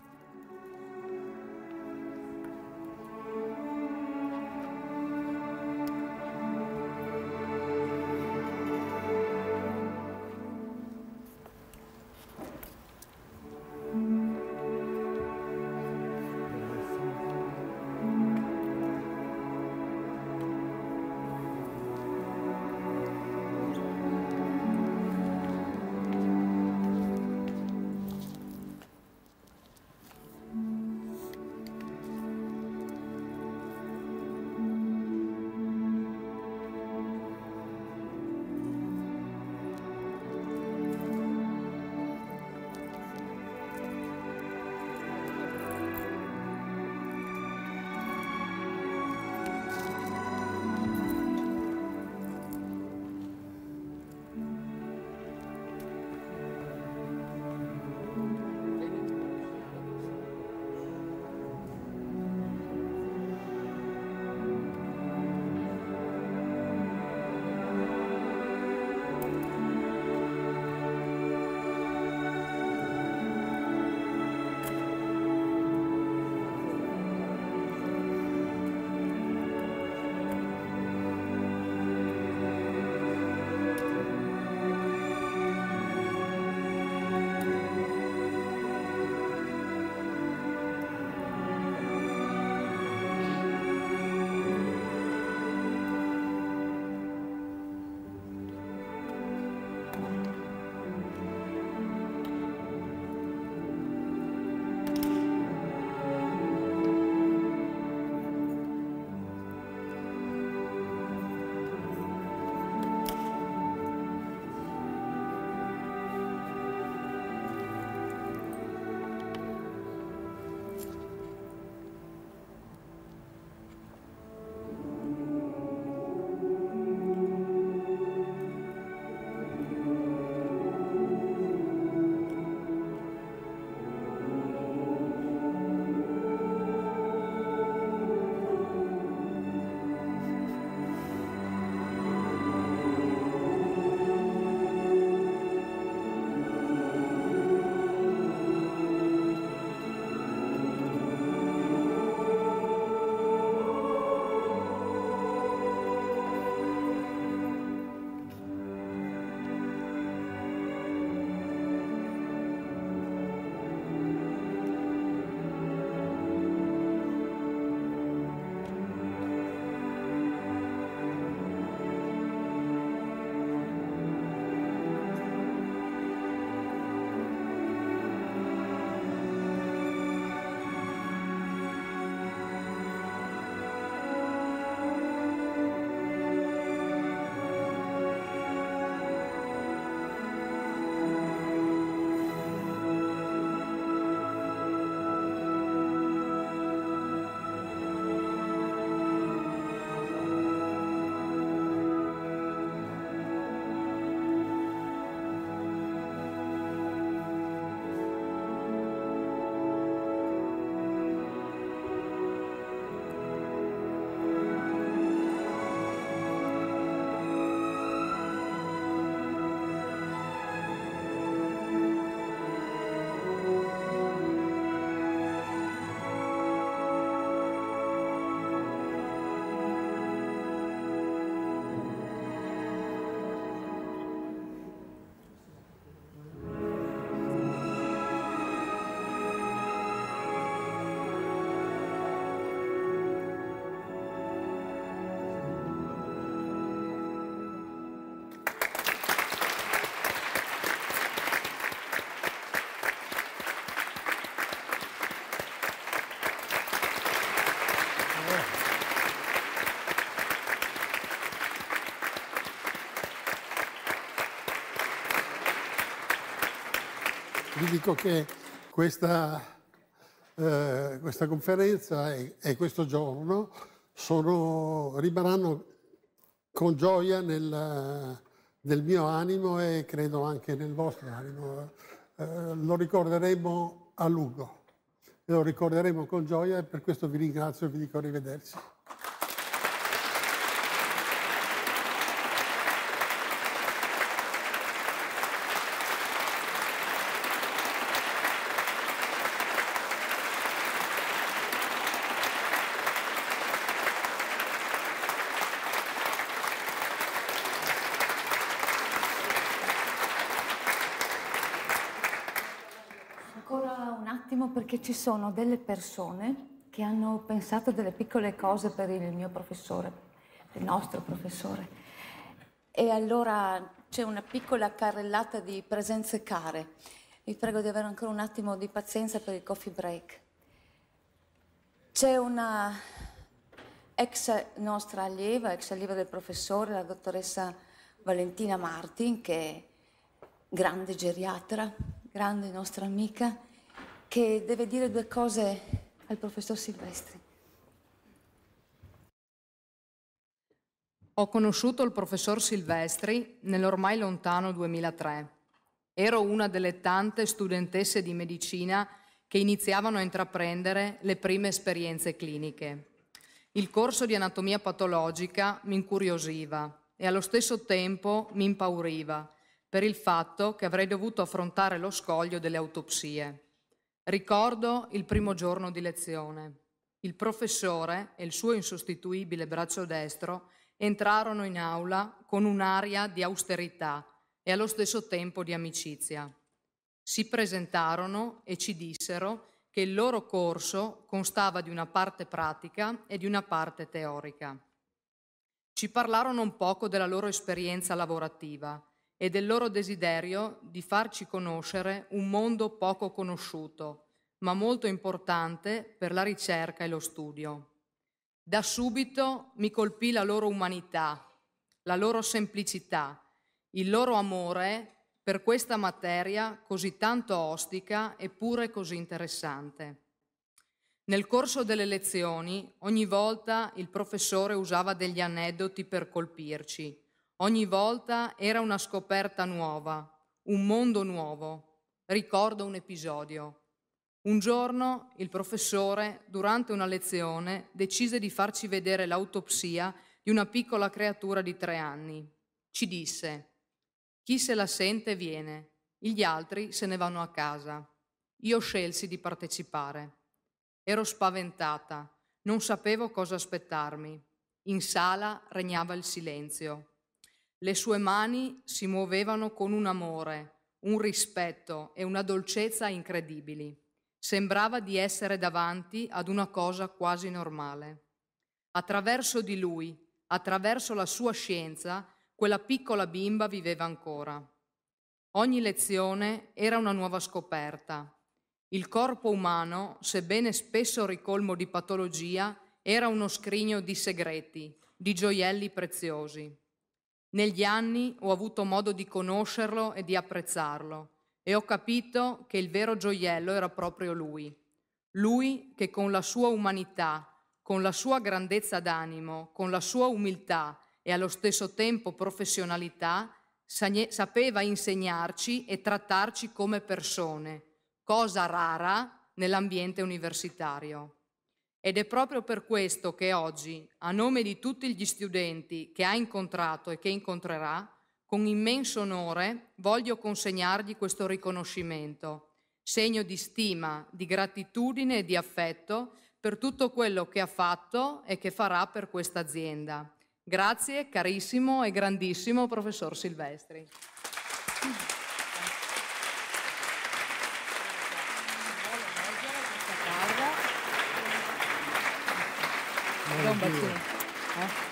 Vi dico che questa, eh, questa conferenza e, e questo giorno sono, rimarranno con gioia nel, nel mio animo e credo anche nel vostro animo. Eh, lo ricorderemo a lungo. lo ricorderemo con gioia e per questo vi ringrazio e vi dico arrivederci. Perché ci sono delle persone che hanno pensato delle piccole cose per il mio professore, il nostro professore. E allora c'è una piccola carrellata di presenze care. Vi prego di avere ancora un attimo di pazienza per il coffee break. C'è una ex nostra allieva, ex allieva del professore, la dottoressa Valentina Martin, che è grande geriatra, grande nostra amica, che deve dire due cose al professor Silvestri. Ho conosciuto il professor Silvestri nell'ormai lontano duemilatré. Ero una delle tante studentesse di medicina che iniziavano a intraprendere le prime esperienze cliniche. Il corso di anatomia patologica mi incuriosiva e allo stesso tempo mi impauriva per il fatto che avrei dovuto affrontare lo scoglio delle autopsie. Ricordo il primo giorno di lezione. Il professore e il suo insostituibile braccio destro entrarono in aula con un'aria di austerità e allo stesso tempo di amicizia. Si presentarono e ci dissero che il loro corso constava di una parte pratica e di una parte teorica. Ci parlarono un poco della loro esperienza lavorativa e del loro desiderio di farci conoscere un mondo poco conosciuto, ma molto importante per la ricerca e lo studio. Da subito mi colpì la loro umanità, la loro semplicità, il loro amore per questa materia così tanto ostica eppure così interessante. Nel corso delle lezioni, ogni volta il professore usava degli aneddoti per colpirci. Ogni volta era una scoperta nuova, un mondo nuovo. Ricordo un episodio. Un giorno il professore, durante una lezione, decise di farci vedere l'autopsia di una piccola creatura di tre anni. Ci disse: chi se la sente viene, gli altri se ne vanno a casa. Io scelsi di partecipare. Ero spaventata, non sapevo cosa aspettarmi. In sala regnava il silenzio. Le sue mani si muovevano con un amore, un rispetto e una dolcezza incredibili. Sembrava di essere davanti ad una cosa quasi normale. Attraverso di lui, attraverso la sua scienza, quella piccola bimba viveva ancora. Ogni lezione era una nuova scoperta. Il corpo umano, sebbene spesso ricolmo di patologia, era uno scrigno di segreti, di gioielli preziosi. Negli anni ho avuto modo di conoscerlo e di apprezzarlo e ho capito che il vero gioiello era proprio lui. Lui che con la sua umanità, con la sua grandezza d'animo, con la sua umiltà e allo stesso tempo professionalità, sapeva insegnarci e trattarci come persone, cosa rara nell'ambiente universitario. Ed è proprio per questo che oggi, a nome di tutti gli studenti che ha incontrato e che incontrerà, con immenso onore voglio consegnargli questo riconoscimento, segno di stima, di gratitudine e di affetto per tutto quello che ha fatto e che farà per questa azienda. Grazie, carissimo e grandissimo professor Silvestri. Un bacino. Eh?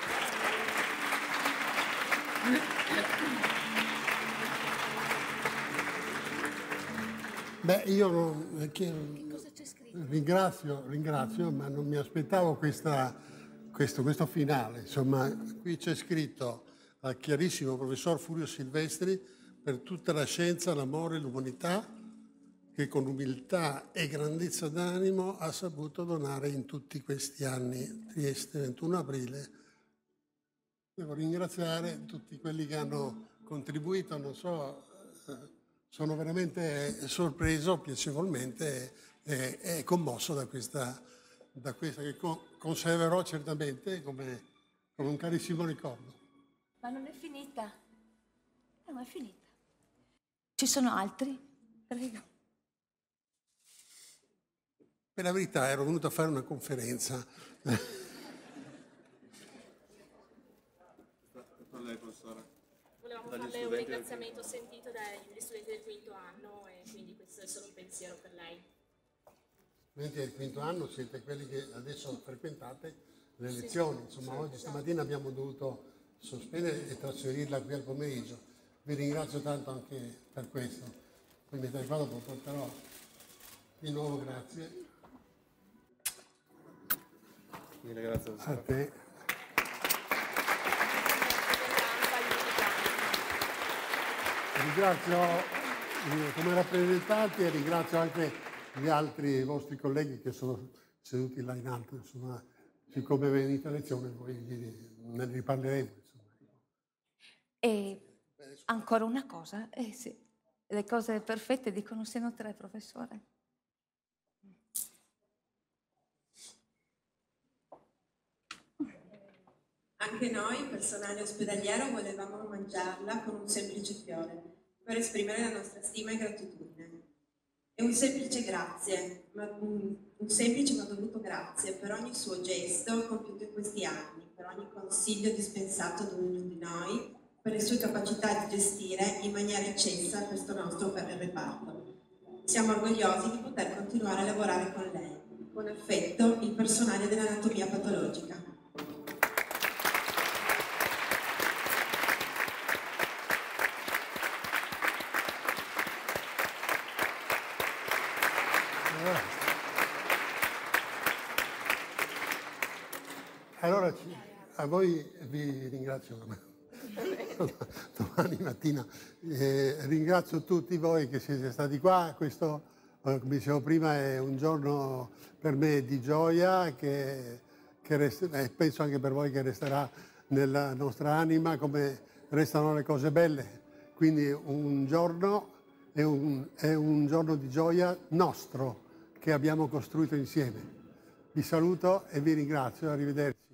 Beh, io non, che, ringrazio, ringrazio, ma non mi aspettavo questa, questo, questo finale. Insomma, qui c'è scritto al chiarissimo professor Furio Silvestri per tutta la scienza, l'amore e l'umanità che con umiltà e grandezza d'animo ha saputo donare in tutti questi anni. Trieste, ventuno aprile. Devo ringraziare tutti quelli che hanno contribuito, non so, sono veramente sorpreso piacevolmente è, è commosso da questa, da questa che conserverò certamente come, come un carissimo ricordo. Ma non è finita. Non è finita. Ci sono altri? Prego. Per la verità ero venuto a fare una conferenza. Volevamo farle un ringraziamento sentito dagli studenti del quinto anno e quindi questo è solo un pensiero per lei. Studenti del quinto anno siete quelli che adesso frequentate le lezioni, insomma oggi stamattina abbiamo dovuto sospendere e trasferirla qui al pomeriggio. Vi ringrazio tanto anche per questo. Poi mentre vado porterò di nuovo grazie. Mille grazie a te. Ringrazio eh, come rappresentanti e ringrazio anche gli altri vostri colleghi che sono seduti là in alto, insomma, siccome venite a lezione voi ne riparleremo. Insomma. E ancora una cosa, eh sì, le cose perfette dicono siano tre, professore. Anche noi, personale ospedaliero, volevamo mangiarla con un semplice fiore, per esprimere la nostra stima e gratitudine. E un semplice grazie, ma, un, un semplice ma dovuto grazie per ogni suo gesto compiuto in questi anni, per ogni consiglio dispensato ad ognuno di noi, per le sue capacità di gestire in maniera eccelsa questo nostro reparto. Siamo orgogliosi di poter continuare a lavorare con lei. Con affetto, il personale dell'anatomia patologica. Allora a voi vi ringrazio domani mattina, eh, ringrazio tutti voi che siete stati qua. Questo, come dicevo prima, è un giorno per me di gioia che, che rest- eh, penso anche per voi che resterà nella nostra anima come restano le cose belle. Quindi un giorno è un, è un giorno di gioia nostro che abbiamo costruito insieme. Vi saluto e vi ringrazio, arrivederci.